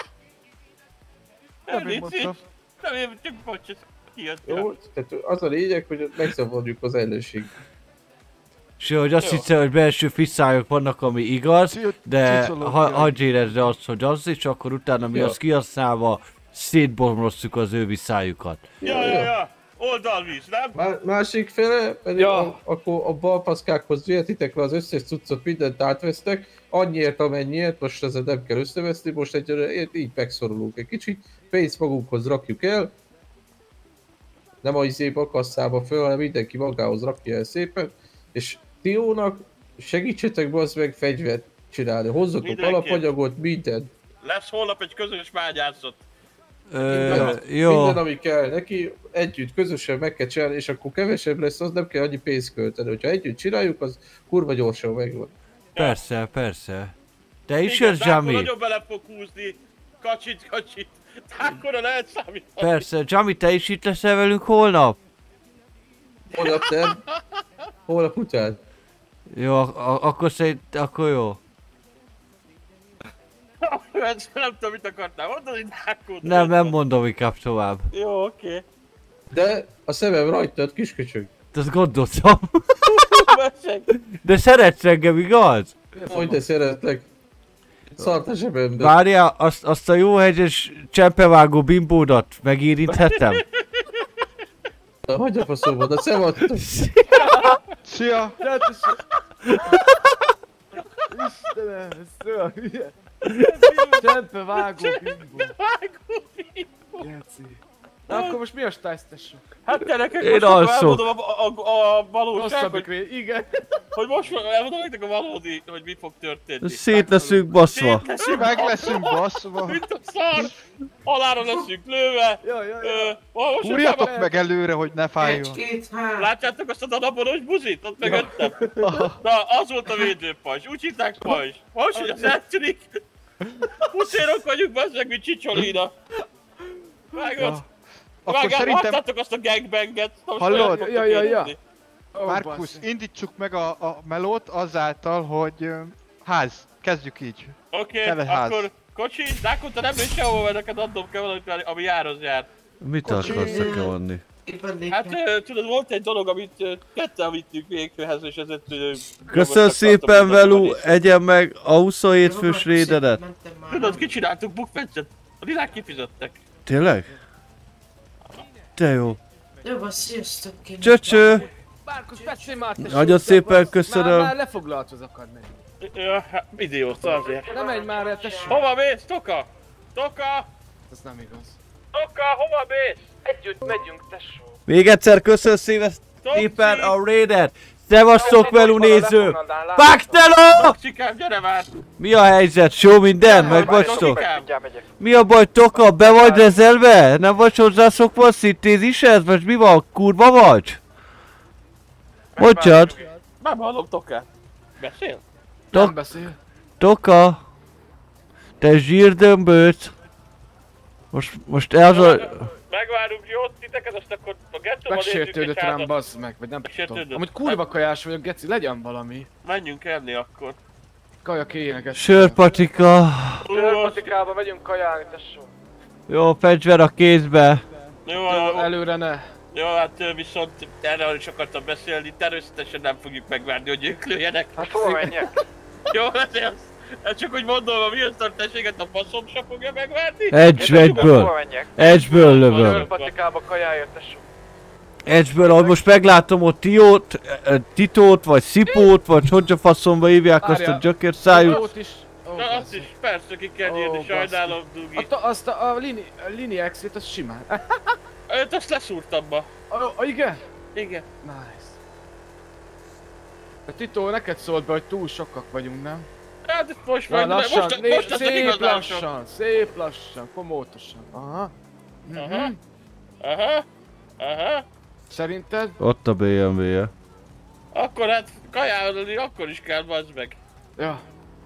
Nem én csak bocs, ez kijöttem. Jó, tehát az a lényeg, hogy megzavarjuk az ellenség. És hogy azt hiszem, hogy belső fisszályok vannak, ami igaz, de hagyj érezd azt, hogy az, és akkor utána mi azt kihasználva szétbomlosszuk az ő visszájukat. Ja. Oldalvíz, nem? Másik fele pedig akkor a balpaszkákhoz vihetitek le az összes cuccot, mindent átvesztek, annyiért amennyiért, most ezzel nem kell összeveszni, most egyre így megszorulunk egy kicsit, pénzt magunkhoz rakjuk el, nem a a kasszába föl, hanem mindenki magához rakja el szépen, és Tiónak segítsetek bazd meg fegyvert csinálni, hozzatok Mindenki. alapanyagot, mindent. Lesz holnap egy közös vágyászat. Jó. Minden, ami kell neki, együtt, közösen meg kell csinálni, és akkor kevesebb lesz, az nem kell annyi pénzt költeni. Hogyha együtt csináljuk, az kurva gyorsan megvan. Persze. Te is jössz, Jami? Nagyon bele fog húzni. Kacsit. Tákora lehet számítani. Persze, Jami, te is itt leszel velünk holnap? Holnap nem. Holnap után. Jó, akkor akkor jó. Nem tudom, mit akartál mondani, Dákod. Nem mondom inkább tovább. Jó, oké. De a szemem rajtad, kisköcsög. Azt gondoltam. De szeretsz engem, igaz? Hogy de szeretlek. Szart a zsebembe. Várjál, azt a jó hegyes csempevágó bimbódat megérinthetem? Na, hagyja a szóban, szevattok. Szia! Istenem, ez olyan hülye. Csempe vágó bimbo. Geci. Na akkor most mi a stájsz, tesók? Hát gyerekek, Én most alszok. elmondom a valóság, Rosszabbik hogy, igen. hogy most elmondom nektek a valódi, hogy mi fog történni. Szét leszünk baszva. Meg leszünk baszva. Mint a szar! Halára leszünk lőve! Húrjatok meg előre, hogy ne fájjon. Látjátok azt a danaboros buzit? Ott mögöttem? Na, az volt a védőpajzs. Úgy hitták pajzs. Most, hogy az eltűnik. Puszérok vagyunk, bazzeg, mint Csicsolina. Vágod? Akkor szerintem... Láttátok azt a gangbanget? Hallod? Ja. Markus, indítsuk meg a melót azáltal, hogy ház. Kezdjük így. Oké, Ház. akkor kocsi, Dákon, te nem mész sehova, mert neked adnom kell valamit, ami járhoz jár. Mit akarsz nekem adni? Hát tudod, volt egy dolog, amit ketten vittünk végfőhez, és ezért... Köszönöm szépen, Velu, egyen meg a 27 fős rédedet. Tudod, kicsináltuk bukfencet. A lilák kifizettek. Tényleg? Te jó. Jó, van, sziasztok. Csöcső! Márkusz, beszélj már, tesók. Nagyon szépen köszönöm. Már lefoglalthoz akar menni. Ja, hát idióta azért. Ne menj már el, tesók. Hova mész, Toka? Toka! Ez nem igaz. Toka, hova mész? Együtt megyünk, tesó. Még egyszer köszönöm szépen a raidet. Szevasztok, Velu néző! Bakteló! Csikám, gyere már! Mi a helyzet? Jó minden? Meg vagytok? Mi a baj, Toka? Be vagy rezelve? Nem vagy hozzászokva a szintézishez? Most mi van? Kurva vagy? Bocsánat. Nem hallom Tokát. Beszél? Nem beszél. Toka! Te zsírdömböc! Most ez a... Megvárunk jót titeket, azt akkor a gettóban Megsértődött rám, bazd meg, vagy nem tudom. Amúgy kurva kajás vagyok, geci, legyen valami. Menjünk enni akkor. Kaja kéne, geci. Sörpatika! Sörpatikába megyünk kajálni, tesó. Jó, fegyver a kézbe. Jó, előre ne. Jó, hát viszont erről is akartam beszélni, természetesen nem fogjuk megvárni, hogy ők lőjenek. Hát hova menjek? Jó, ezért csak úgy mondom, a visszatességet a faszom sem fogja megvárni. Egyből lövöm. Sörpatikába kajáért, tesó. Egyből, ahogy most meglátom ott Titót, vagy Szipót, vagy hogy a faszomba hívják azt a gyökér szájút. Na azt is, persze ki kell írni, sajnálom, Dugi. Azt a Lini X-ét, az simán. Őt azt leszúrtam ma. Igen? Igen. Nice. A Tito, neked szólt be, hogy túl sokak vagyunk, nem? Hát most majd, lassan, most az igazán sok. Szép lassan, komótosan. Aha. Aha. Szerinted? Ott a BMW-je. Akkor hát kajálni akkor is kell, bazd meg. Ja.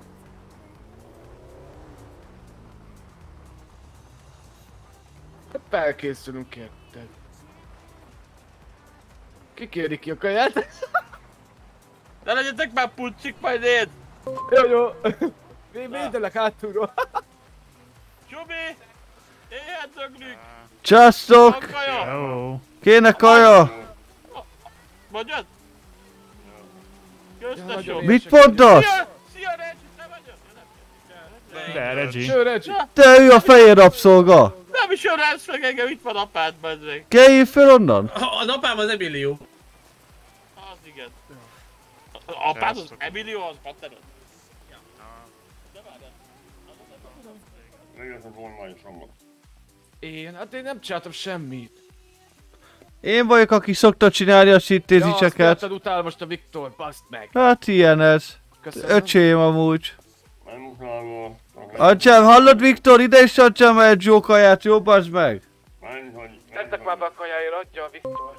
Felkészülünk, érted? Ki kéri ki a kaját? Ne legyetek már pucik, majd én! Jó. Védelek hátulról. Csubi! Éjjel döglük! Csasztok! Kéne kaja! Mondjad? Köztesó! Mit mondasz? Szia, Reggie, te vagyok? De, Reggie. Ső, Reggie. Te ő a fehér rabszolga! Nem is jön rám meg engem, itt van apád, bazzeg. Kelljél fel onnan! A napám az Emilio. Az igen. Apád az Emilio, az paterod. Hát én nem csináltam semmit. Én vagyok, aki szokta csinálni a szintéziseket. Ja, azt utál most a Viktor, baszd meg. Hát ilyen ez. Köszönöm. Öcsém amúgy. Adjam, hallod Viktor, ide is adjam egy jó kaját, jó bazd meg? Tettek már be a kajáért, adja a Viktor.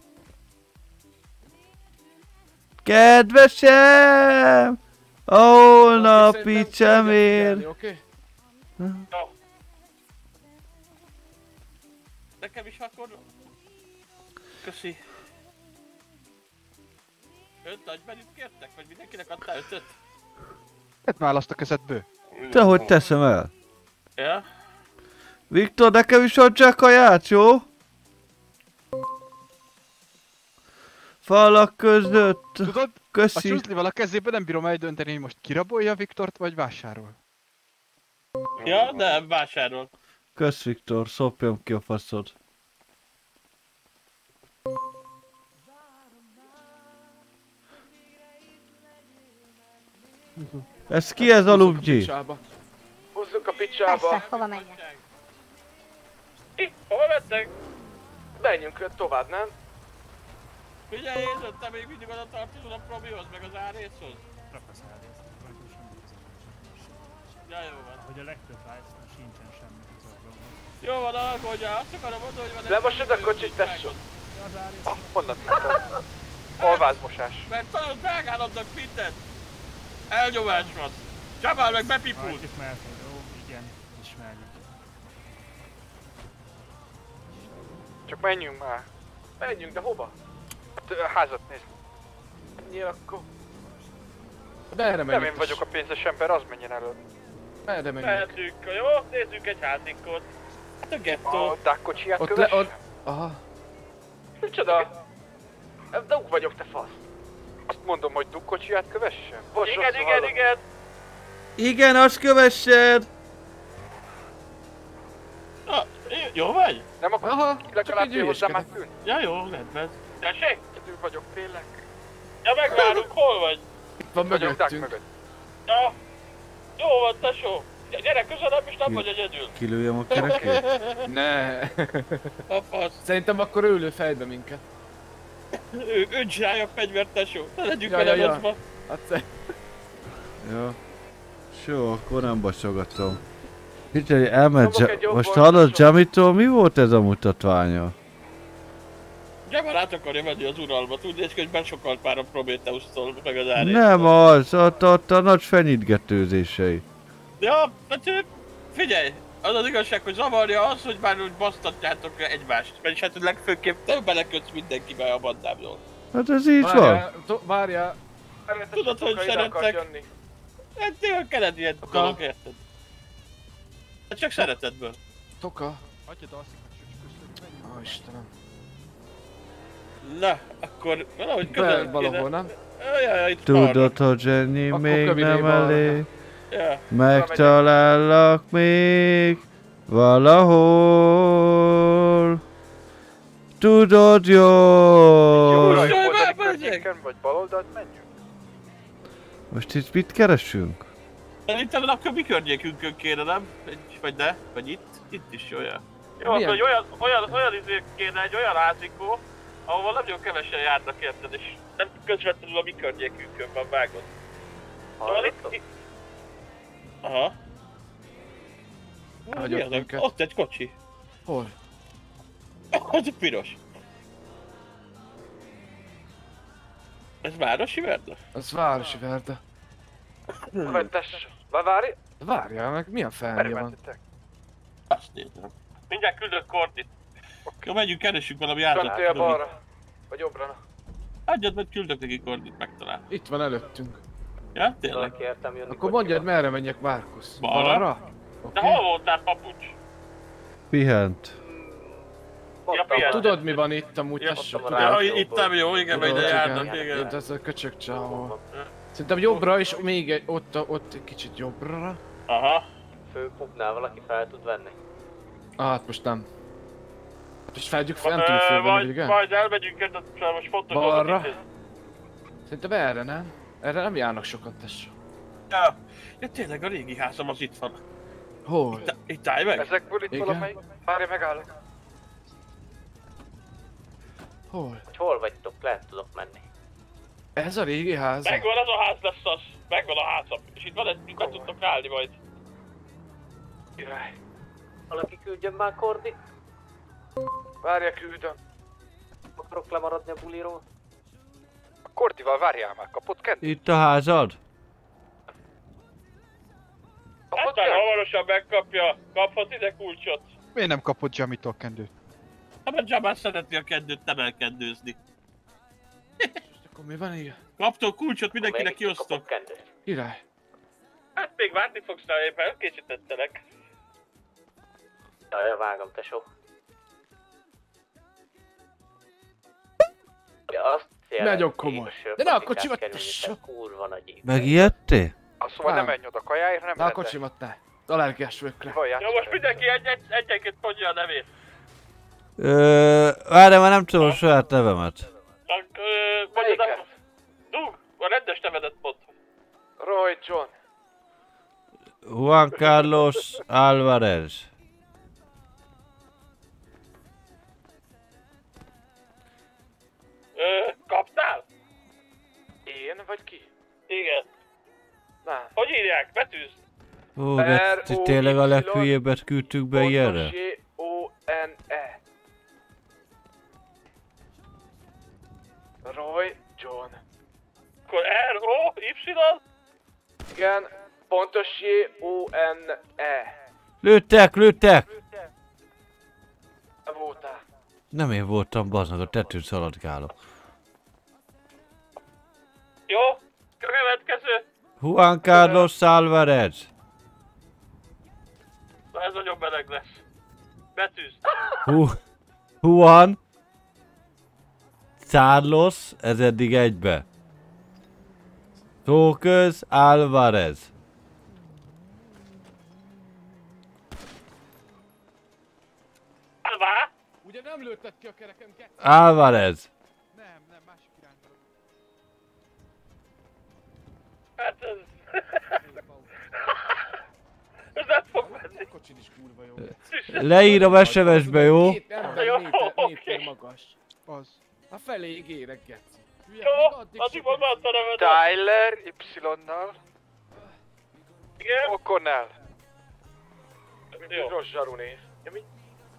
Kedvesem! A holnapi csemér! Jó. Nekem is akkor... Köszi. 5 nagymenüt kértek? Vagy mindenkinek adtál 5-öt? Hát választ a kezedből. Te hogy teszem el? Ja? Viktor, nekem is adják kaját, jó? Falak között. Tudod, köszi. A csúszlival a kezében nem bírom eldönteni, hogy most kirabolja Viktort, vagy vásárol. Ja, nem, vásárol. Kösz Viktor, szopjam ki a faszod. Ez ki ez a Lubgyi? Húzzuk a picsába. Persze, hova menjek? Hova mentek? Menjünk tovább, nem? Figyelj, Jézus, te még mindig oda tartozol a Probihoz, meg az Árészhoz? Ja, jó van. Hogy a legtöbb rájsznak sincsen semmi közöttől. Jó van, alkodja, azt akarom mondani, hogy van egy... Lemossad a kocsit, tesó. Honnan tudtad? Alvázmosás. Mert nagyon drágán adnak mindent. Elnyomás van. Csabál meg bepipult. Majd ismerted, jó? Igen, ismerjük. Csak menjünk már. Menjünk, de hova? Hát, a házat nézd. Menjél akkor. De erre Nem menjünk. én vagyok a pénzes ember, az menjen elő. Erre menjünk. Mehetünk, jó? Nézzünk egy házinkot. Hát a gettó. A dákkocsiját Ott kövess? Aha. Micsoda? Dug vagyok, te fasz. Azt mondom, hogy dugkocsiját kövessen? Igen. Igen, azt kövessed! Na, jó vagy? Nem akarsz legalább jöjj hozzá már tűn? Ja, jó, rendben. Tessék? Egyedül vagyok tényleg. Ja, megvárunk, hol vagy? Itt van Vagyok dák mögöttünk. mögött. Ja. Jó van, tesó. Gyere közelebb, és nem vagy egyedül. Kilőjem a kerekét? Ne. A fasz. Szerintem akkor ülő fejbe minket. Ő csinálja a fegyvert, tesó. Ne legyünk Ja, vele ja, ja. mozva. Hát Jó. Jó, akkor nem basogatom. Figyelj, elment Dobok egy jobb most oldalt, hallod Jamitól, mi volt ez a mutatványa? Gyamar át akarja venni az uralmat, úgy néz ki, hogy besokkalt már a Prometheus-tól, meg az Árésztől. Nem az, ott a nagy fenyítgetőzései. Ja, hát figyelj, az az igazság, hogy zavarja az, hogy már úgy basztatjátok egymást. Mert hát legfőképp te belekötsz mindenkibe a bandámról. Hát ez így van. Várjál. Tudod, hogy szeretnek. Hát tényleg kellett ilyen dolog, érted? Hát csak szeretetből. Toka. Hagyjad alszik, Ó, Istenem. Na, akkor valahogy Be közel valahol, nem? Jaj, itt Tudod, hogy Jenny Akkor még kövi nem balra. elég. Ja. Megtalállak még valahol. Tudod jól. Jobbra, jobb oldali környéken, vagy bal oldalt menjünk? Most itt mit keresünk? Szerintem akkor mi környékünkön kéne, nem? Vagy ne? Vagy itt? Itt is olyan. Jó, Milyen? hogy olyan izé kéne, egy olyan házikó, ahol nagyon kevesen járnak, érted, és nem közvetlenül a mi környékünkön van, vágod. Szóval itt... Aha. Hagyok Mi az? minket. Ott egy kocsi. Hol? Az a piros. Ez városi verda? Az városi verda. Ventes. Várj! Várjál meg, milyen felnye van? Azt nézem. Mindjárt küldök kordit. Jó, menjünk, keressük valami járdát. Kantél balra. Vagy jobbra. Hagyjad, mert küldök neki kordit, megtalál. Itt van előttünk. Ja, tényleg? Akkor mondjad, merre menjek, Márkusz? Balra? De hol voltál, papucs? Pihent. Ja, pihent. Tudod, mi van itt amúgy, tesó? Ja, itt nem jó, igen, megy a járnak, igen. Itt az a köcsög csávó. Szerintem jobbra és még egy, ott egy kicsit jobbra. Aha. Fő pubnál valaki fel tud venni. Hát most nem. És nem tudjuk fölvenni, igen? Majd elmegyünk, ezt most fotózolok. Balra. Szerintem erre nem. Erre nem járnak sokat, tesó. Ja, tényleg a régi házam az itt van. Hol? Itt állj meg. Ezekből itt valamelyik? Várj, megállok. Hol? Hol vagytok? Lehet tudok menni. Ez a régi ház. Megvan az a ház lesz az. Megvan a házam. És itt van egy, be tudtok állni majd. Király. Valaki küldjön már Kordit? Várja, küldöm. Akarok lemaradni a buliról. A Kordival várjál már, kapott kettőt? Itt a házad? Aztán hamarosan megkapja. Kaphat ide kulcsot. Miért nem kapott Jamitól kendőt? Hát mert Jabbar szereti a kendőt nem elkendőzni. Akkor mi van ilyen? Kaptok kulcsot, mindenkinek kiosztok. Király. Hát még várni fogsz rá, éppen elkészítettelek. Jaj, vágom, tesó. Ja, azt Nagyon komoly. De ne a kocsimat, tesó. Kurva nagy ív. Megijedtél? Szóval nem menj oda kajáért, nem Ne a kocsimat ne. Allergiás vökre. Jó, most mindenki egyenként mondja a nevét. Várj, már nem tudom a saját nevemet. Mondjad a... Dug, a rendes nevedet mondd. Roy John. Juan Carlos Álvarez. Kaptál? Én vagy ki? Igen. Nem. Hogy írják? Betűz? Ó, de tényleg a leghülyébbet küldtük be ilyenre? J-O-N-E. Roy John. Akkor R-O-Y? Igen, pontos J-O-N-E. Lőttek, lőttek! Te voltál. Nem én voltam, bazdmeg, a tetőn szaladgálok. Jó, következő. Juan Carlos Álvarez. Na ez nagyon meleg lesz. Betűz. Juan Carlos, ez eddig egybe. Tóköz Álvarez. Alvá? Ugye nem lőtted ki a kerekem kettőt? Álvarez. Nem, másik irányba. Hát ez... ez nem fog menni. Kocsin is kurva jó. Leírom SMS-be, jó? Két ember méter magas. Az. A feléig érek, geci. Jó, addig mondta a nevedet. Tyler Y-nal. Igen? O'Connell. Jó. Rossz zsaru név. Ja, mi?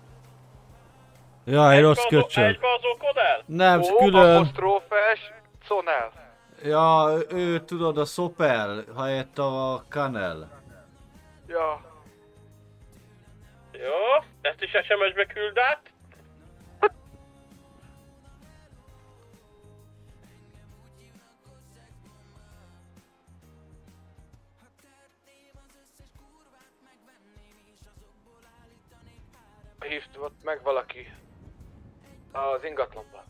Jaj, rossz köcsög. Egybe az O'Connell? Nem, O, külön. apostrofes, Conell. Ja, ő tudod a Sopel, helyett a Canel. Ja. Jó, ezt is SMS-be küld át. Hívott meg valaki az ingatlanba.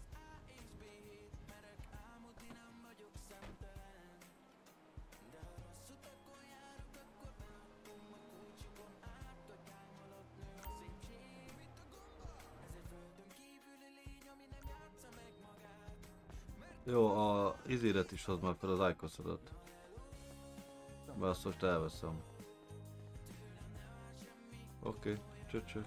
Jó, a izéret is hoz már fel az ájkoszodat. Mert azt most elveszem. Oké, csöcsök.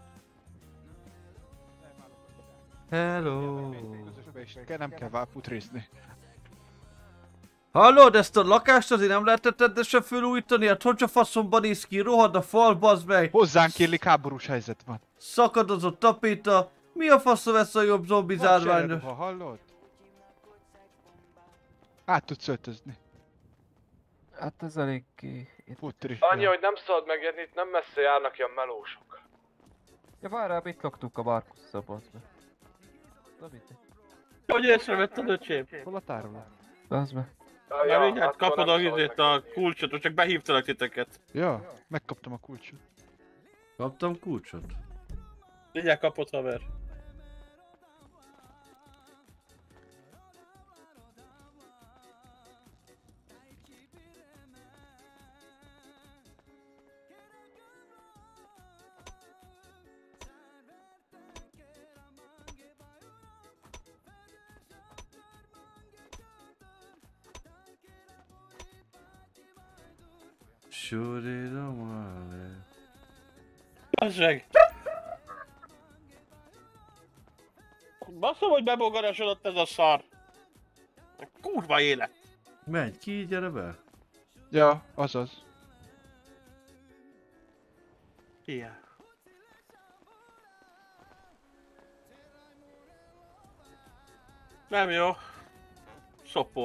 Hello! Nem kell válputrézni. Hallod, ezt a lakást azért nem lehetett rendesen felújítani? Hát hogyha faszomban néz ki, rohad a fal, bazd meg! Hozzánk illik, háborús helyzet van. Szakadozott tapéta, mi a faszom ezt a jobb zombi zárványra? Ha hallod? Át tudsz öltözni. Hát ez eléggé... Putri. Annyi, hogy nem szabad megjönni, itt nem messze járnak ilyen melósok. Ja várjál, itt laktuk a Markusszal, bazd meg. Hogy észrevetted, öcsém? Hol a tárolat? Bazd meg. Na mindjárt kapod a kulcsot, most csak behívtalak titeket. Ja, megkaptam a kulcsot. Kaptam kulcsot? Mindjárt kapod, haver. Bazzeg! Basszom, hogy bebogarasodott ez a szar! Kurva élet! Menj ki, gyere be! Ja, azaz. Ilyen. Nem jó. Szopó.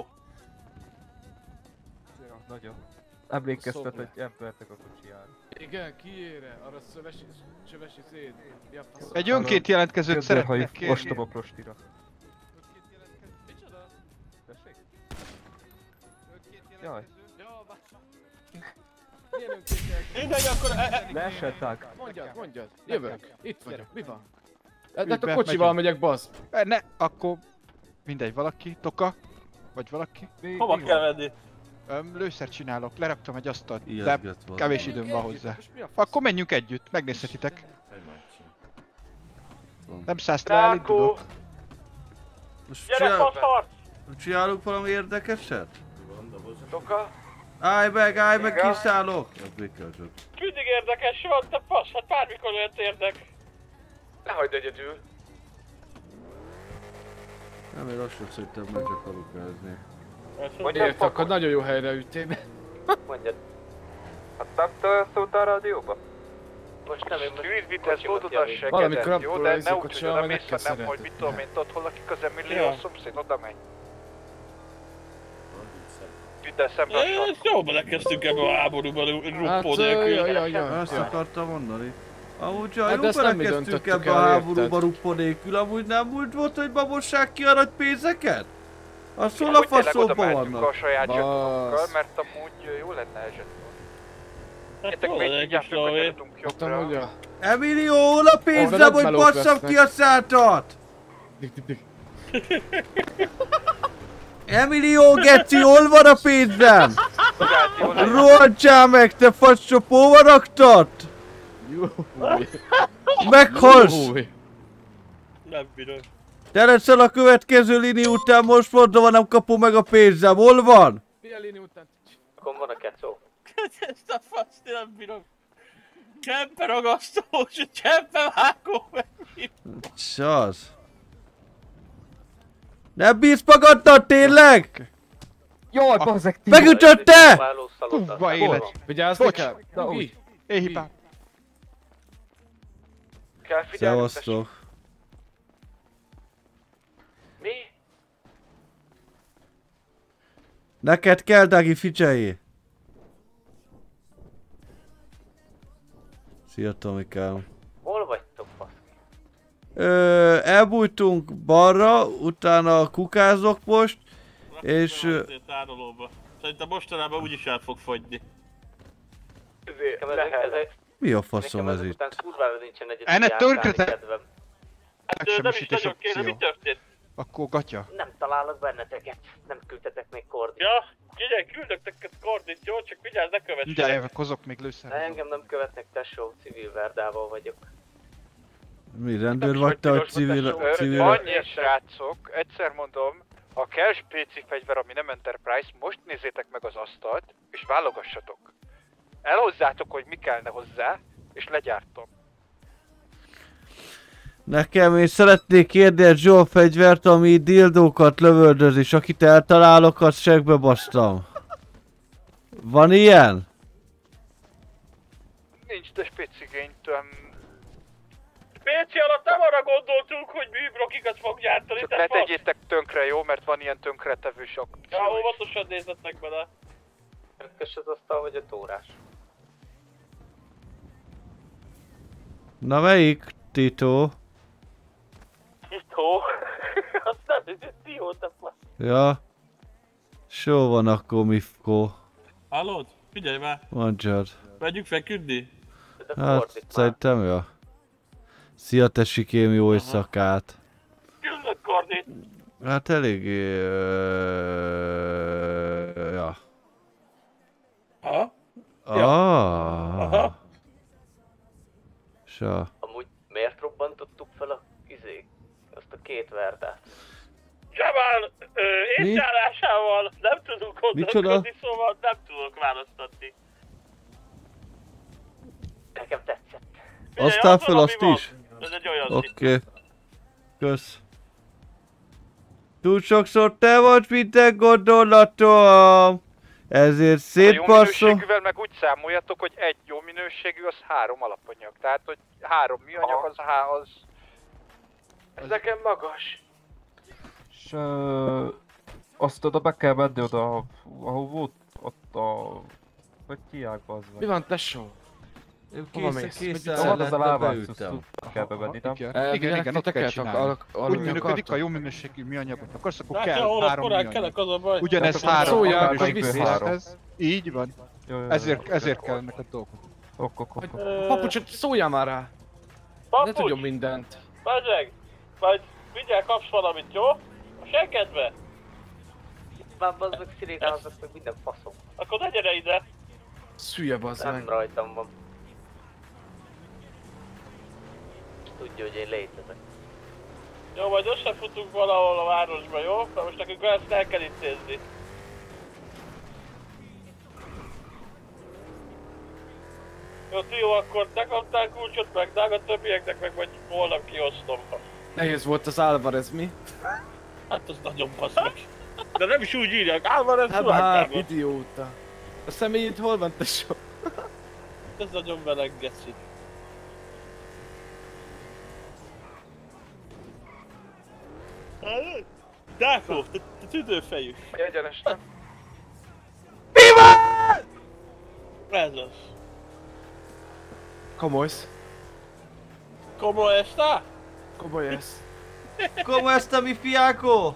Ja, nagyon. Emlékeztet, hogy embertek a kocsijára. Igen, kiére? Arra csövesi szét. Ja, faszom. Egy önként jelentkezőt szeretnék kérni. Ostoba prostira. Micsoda? Tessék? Jaj. Milyen önként jelentkező? Mindegy, akkor... Leesett. Mondjad. Jövök. Itt vagyok. Mi van? Hát a kocsival megyek, bazd. Ne, akkor... Mindegy, valaki, Toka. Vagy valaki. Hova kell venni? Lőszert csinálok, leraktam egy asztalt, de Ijesztget van. kevés időm van hozzá. Akkor menjünk együtt, megnézhetitek. Nem szállsz le, elindulok. Most Gyere, faszharc! csinálunk valami érdekeset? Toka? Állj meg, kiszállok! Ez miközben. Mindig érdekes volt, de fasz, hát bármikor jött érdek. Nehagyd egyedül. Nem, én lassan szerintem meg csak halukázni. Miért? Akkor nagyon jó helyre üttél. Mondjad. Hát nem szólt a rádióba? Most nem, én most Rövidvitesz módod a Valamikor segedet, jó? De ne úgy, hogy kocsival, oda meg mész, kell hanem hogy mit tudom én, tudod hol lakik az Emilio, a szomszéd, oda menj. Vidd el szembe a sarkot. Jó, belekezdtünk ebbe a háborúba, ruppó nélkül. Azt akartam mondani. Amúgy Hát jó belekezdtünk ebbe a háborúba ruppó nélkül, amúgy nem úgy volt, hogy ma mossák ki a nagy pénzeket? Az hol a faszóban vannak? A saját zsetonokkal, mert amúgy jó lenne el zseton. Gyertek még, vigyáztok, hogy ne tudunk jobbra. Emilio, hol a pénzem, hogy basszam ki a szátat? Emilio, geci, hol van a pénzem? Rohadjál meg, te fascsopóba raktad? Meghalsz! Nem bírom. Te leszel a következő lini után, most mondom, nem kapom meg a pénzem, hol van? Milyen lini után? Akkor van a kecó. Ezt a faszt, én nem bírom. Csempe ragasztós, csempe vágó meg mi? Az. Nem bízsz magadtad, tényleg? Jaj, bazzeg! Megütötte! Kurva élet! Vigyázni kell! Én hibám. Kell figyelni, Szevasztok. Mi? Neked kell, Dagi, figyelj! Szia, Tomikám. Hol vagytok, basz? Elbújtunk balra, utána kukázok most, és... Szerintem mostanában úgyis el fog fogyni. Mi a faszom ez itt? Kurvára nincsen egyedül Enne járkálni törköte! kedvem. Nem is nagyon kéne, mi történt? Akkor gatya. Nem találok benneteket. Nem küldtetek még kordit. Ja, figyelj, küldök neked kordit, jó? Csak vigyázz, ne kövess. Mindjárt jövök, hozok még De lőszerre. engem nem követnek, tesó, civil verdával vagyok. Mi, rendőr vagy te, hogy civil... Annyi srácok, egyszer mondom, ha kell spéci fegyver, ami nem Enterprise, most nézzétek meg az asztalt, és válogassatok. Elhozzátok, hogy mi kellene hozzá, és legyártom. Nekem én szeretnék kérni egy Zsó fegyvert, ami dildókat lövöldöz, és akit eltalálok, azt segbe basztam. Van ilyen? Nincs, de spécigényt... Péci alatt nem arra gondoltunk, hogy műbrokikat fog gyártani, Csak te ne fasz! tegyétek tönkre, jó? Mert van ilyen tönkretevő sok. Ja, óvatosan nézzetek bele. Örkös az asztal, vagy 5 órás? Na melyik, Tito? Tito? Azt nem hiszed, Tio, te fasz. Ja. Só van akkor, Mifko. Hallod? Figyelj már! Mondjad. Megyünk feküdni? Hát, szerintem jó. Szia, tesikém, jó éjszakát. Küldök kordit! Hát eléggé... Ja. Ha? Aha. Sa. Amúgy miért robbantottuk fel azt a 2 verdát? Jamal észjállásával nem tudunk gondolkodni, szóval nem tudok választatni. Nekem tetszett. Aztán fel azt is? Ez egy olyan Oké. Kösz. Túl sokszor te vagy minden gondolatom. Ezért szétbasszom. Jó minőségűvel meg úgy számoljatok, hogy egy jó minőségű az 3 alapanyag. Tehát, hogy 3 műanyag az... Ez nekem magas. És azt oda be kell menni oda, ahol volt ott a... Hogy hívják az Mi van, tesó? Hova mész? Ahol az a lábászhoz kell bevenni, nem? Igen, ott kell csinálni. Úgy működik, a jó minőségű műanyagot akarsz, akkor kell 3 műanyag. Ugyanez 3 minőségűhez. Így van. Ezért kell neked dolgok. Papucsot, szóljál már rá! Ne tudjon mindent. Bazseg! Majd mindjárt kapsz valamit, jó? A seggedbe! Már bazdok szirénázok meg minden faszom. Akkor ne gyere ide! Szülje bazd meg. Nem rajtam van. Tudja, hogy én létezek. Jó, majd összefutunk valahol a városba, jó? Mert most nekünk ezt el kell intézni. Jó, akkor te kaptál kulcsot, meg a többieknek meg majd holnap kiosztom. Nehéz volt az Álvarez, mi? Hát az nagyon bassz meg. De nem is úgy írják, Álvarez Hát Szulák idióta. A személyed hol van, tesó? Ez nagyon meleg geci. Dákó, te tüdőfejű. Egyenes, nem? Mi van? Ez az. Komolysz. Komoly esta? Komoly ez. Como esta mi fiákó?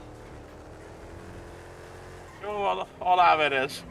Jó van, aláverez.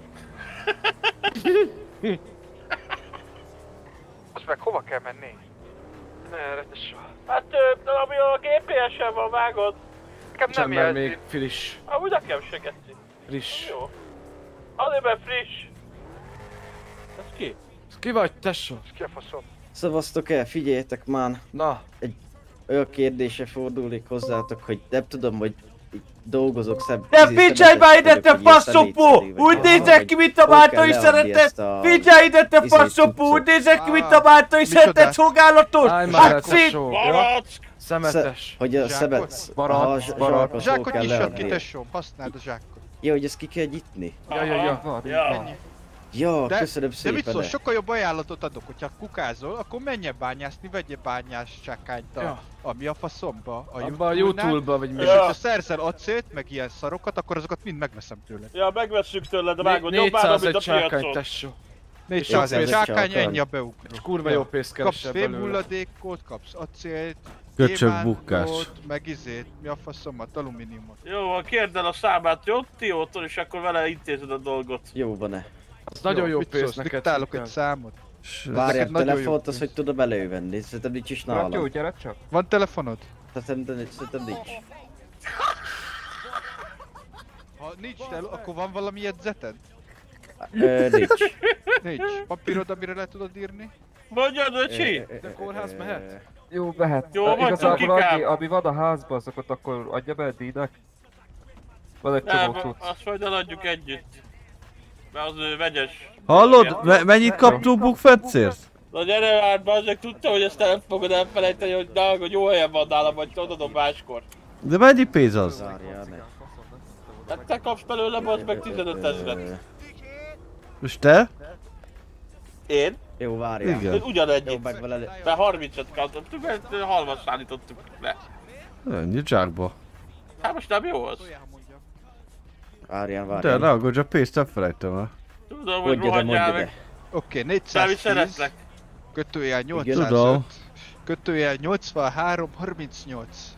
Most meg hova kell menni? Merre, tesó? Hát, ami a GPS-en van, vágod? Nekem Sem nem már jelzi. még friss. Amúgy nekem se geci. Friss. Jó. Azért mert friss. Ez ki? Ez ki vagy, tesó? Ez ki a faszom? Szavaztok el, figyeljetek már. Na. Egy olyan kérdése fordulik hozzátok, hogy nem tudom, hogy dolgozok szebb... De figyelj már ide, te faszopó! Úgy nézek ki, mint a bátor szeretett! Figyelj ide, te faszopó! Úgy nézek ki, mint a bátor szeretett szolgálatot! Hát szét! Szemetes. Hogy a szemet... Barack. Zsákot nyissad ki, tesóm, használd a zsákot. Ja, hogy ezt ki kell nyitni? Ja. Ja, köszönöm De szépen. mit szól, sokkal jobb ajánlatot adok, hogyha kukázol, akkor menjen bányászni, vegyél bányás csákányt ami a faszomba, Abba a YouTube-ba, vagy mi. És hogyha szerzel acélt, meg ilyen szarokat, akkor azokat mind megveszem tőled. Ja, megvesszük tőled, de vágod, jobbára, mint a piacon. tesó. 400 csákány, ennyi a beugró. Kurva jó pénzt keresel Kapsz fémhulladékot, kapsz acélt, Köcsög bukkás. meg izét, mi a faszomat, alumíniumot. Jó, kérd el a számát, jó? Tiótól, és akkor vele intézed a dolgot. Jó van-e? Az nagyon jó pénz neked. Diktálok egy számot. Várj, a telefont az, hogy tudom elővenni, szerintem nincs is nálam. Jó, gyere csak. Van telefonod? Szerintem nincs. Ha nincs akkor van valami jegyzeted? Nincs. Nincs. Papírod, amire le tudod írni? Mondjad, öcsi! De kórház mehet? Jó, mehet. Jó, van, igazából cukikám. ami van a házban, azokat akkor adja be a díjnak. Van egy Nem, csomó cucc. azt majd eladjuk együtt. Mert az vegyes. Hallod? Mennyit kaptunk bukfetszért? Na gyere már, bazzeg, tudta, hogy ezt nem fogod elfelejteni, hogy na, hogy jó helyen van nálam, vagy odadom máskor. De mennyi pénz az? Hát te kapsz belőle, bazd meg 15 000-et. És te? Én? Jó, várjál. Igen. Ugyanennyit. meg vele... Mert 30-et kaptunk, mert halmat szállítottuk le. Ennyi zsákba. Hát most nem jó az. Várjál. De ne aggódj, a pénzt nem felejtem el. Tudom, hogy rohadjál meg. Oké, Szávi 410. szeretlek. Kötőjel Tudom. 805. Kötőjel 83 38.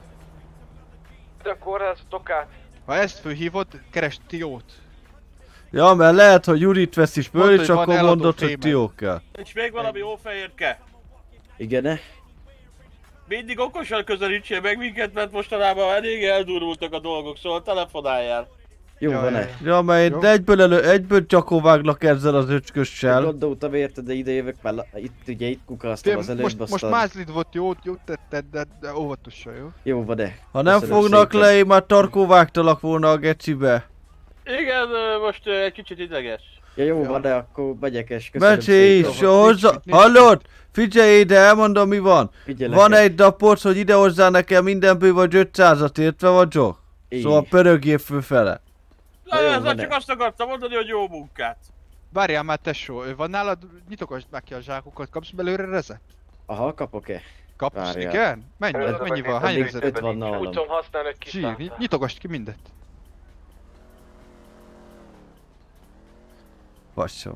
De a kórházatok át. Ha ezt fölhívod, keresd Tiót. Ja, mert lehet, hogy Jurit vesz is föl, Mondd, és hogy van akkor eladó mondod, hogy fémek. Tiók kell. Nincs még valami jó fehérke? Igen-e? Mindig okosan közelítsél meg minket, mert mostanában elég eldurultak a dolgok, szóval telefonáljál. Jó van-e? Ja, mert én egyből csakováglak ezzel az öcskössel. Gondoltam érted, de ide jövök, mert itt kukáztam az előbb, Most mázlid volt, jót tetted, de óvatosan, jó? Jó van-e? Ha nem fognak le, én már tarkóvágtalak volna a gecibe. Igen, most egy kicsit ideges. Ja jó van, de akkor megyek és köszönöm Becsi is, hozzá... Hallod? Figyelj ide, elmondom mi van. Figyelek Van el. egy napot, hogy ide hozzá nekem mindenből vagy 500-at, értve vagyok? Szóval pörögjél fölfele. Na, ezzel csak azt akartam mondani, hogy jó munkát. Várjál már tesó, van nálad, nyitogasd már ki a zsákokat, kapsz belőle rezet? Aha, kapok-e? Kapsz, Várjál. igen? Mennyi van? Hány Addig rezet? 5 van nálam. Úgy tudom használni, hogy Zsír, kiszálltál. nyitogasd ki mindet. Vasszom.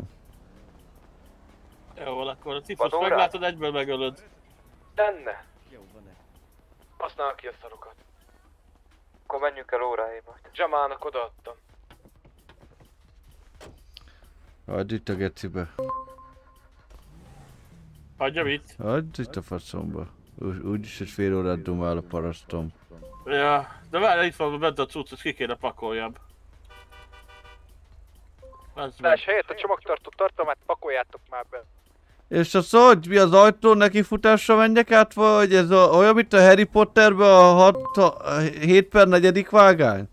Jó, van, akkor a tifost Van órá? meglátod, egyből megölöd. Tenne. Használj ki a szarokat. Akkor menjünk el óráig majd. Jamának odaadtam. Hagyd itt a gecibe. Hagyja mit? Hagyd itt a faszomba. Úgyis egy fél órát dumál a parasztom. Ja, de várj, itt van bent a cucc, ezt ki kéne pakoljam. Más helyett a csomagtartó tartalmát pakoljátok már be. És az hogy? Mi az ajtón nekifutásra menjek át, vagy ez olyan, mint a Harry Potterben a 7/4. vágány?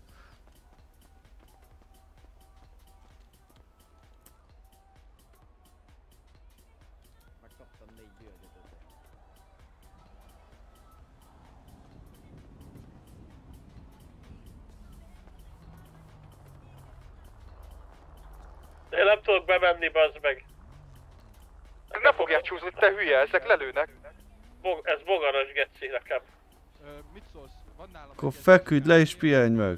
Én nem tudok bemenni, bazd meg. Ne fogják csúszni, te hülye, ezek lelőnek. Ez bogaras geci nekem. Mit szólsz? Van nálam Akkor feküdj le és pihenj meg.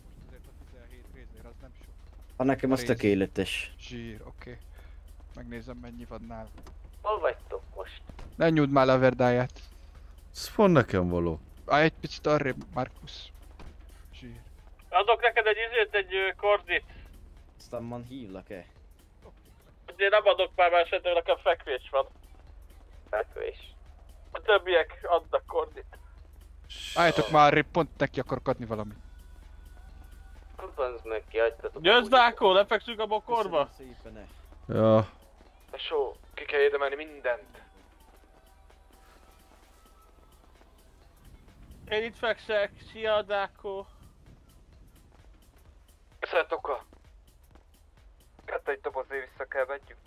Ha nekem az tökéletes. Zsír, oké. Megnézem mennyi van nálam. Hol vagytok most? Ne nyújd már le a verdáját. Ez pont nekem való. Állj egy picit arrébb, Markus. Zsír. Adok neked egy kordit. Aztán man hívlak-e? Én nem adok már esetleg, nekem fekvés van. Fekvés. A többiek adnak kordit. Álljatok már arrébb, pont neki akarok adni valamit. Banzd meg ki, hagytatok. Győzd Dákó, lefekszünk a bokorba? Ja. Tesó, ki kell érdemelni mindent. Én itt fekszek, szia Dákó. Szeret oka. Kettő egy dobozé vissza kell vegyünk.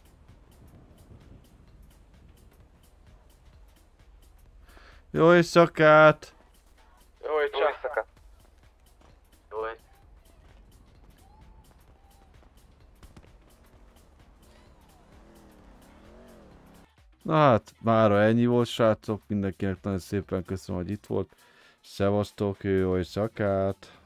Jó éjszakát! Jó éjszakát! Jó éjszakát! Na hát, mára ennyi volt, srácok. Mindenkinek nagyon szépen köszönöm, hogy itt volt. Szevasztok, jó éjszakát!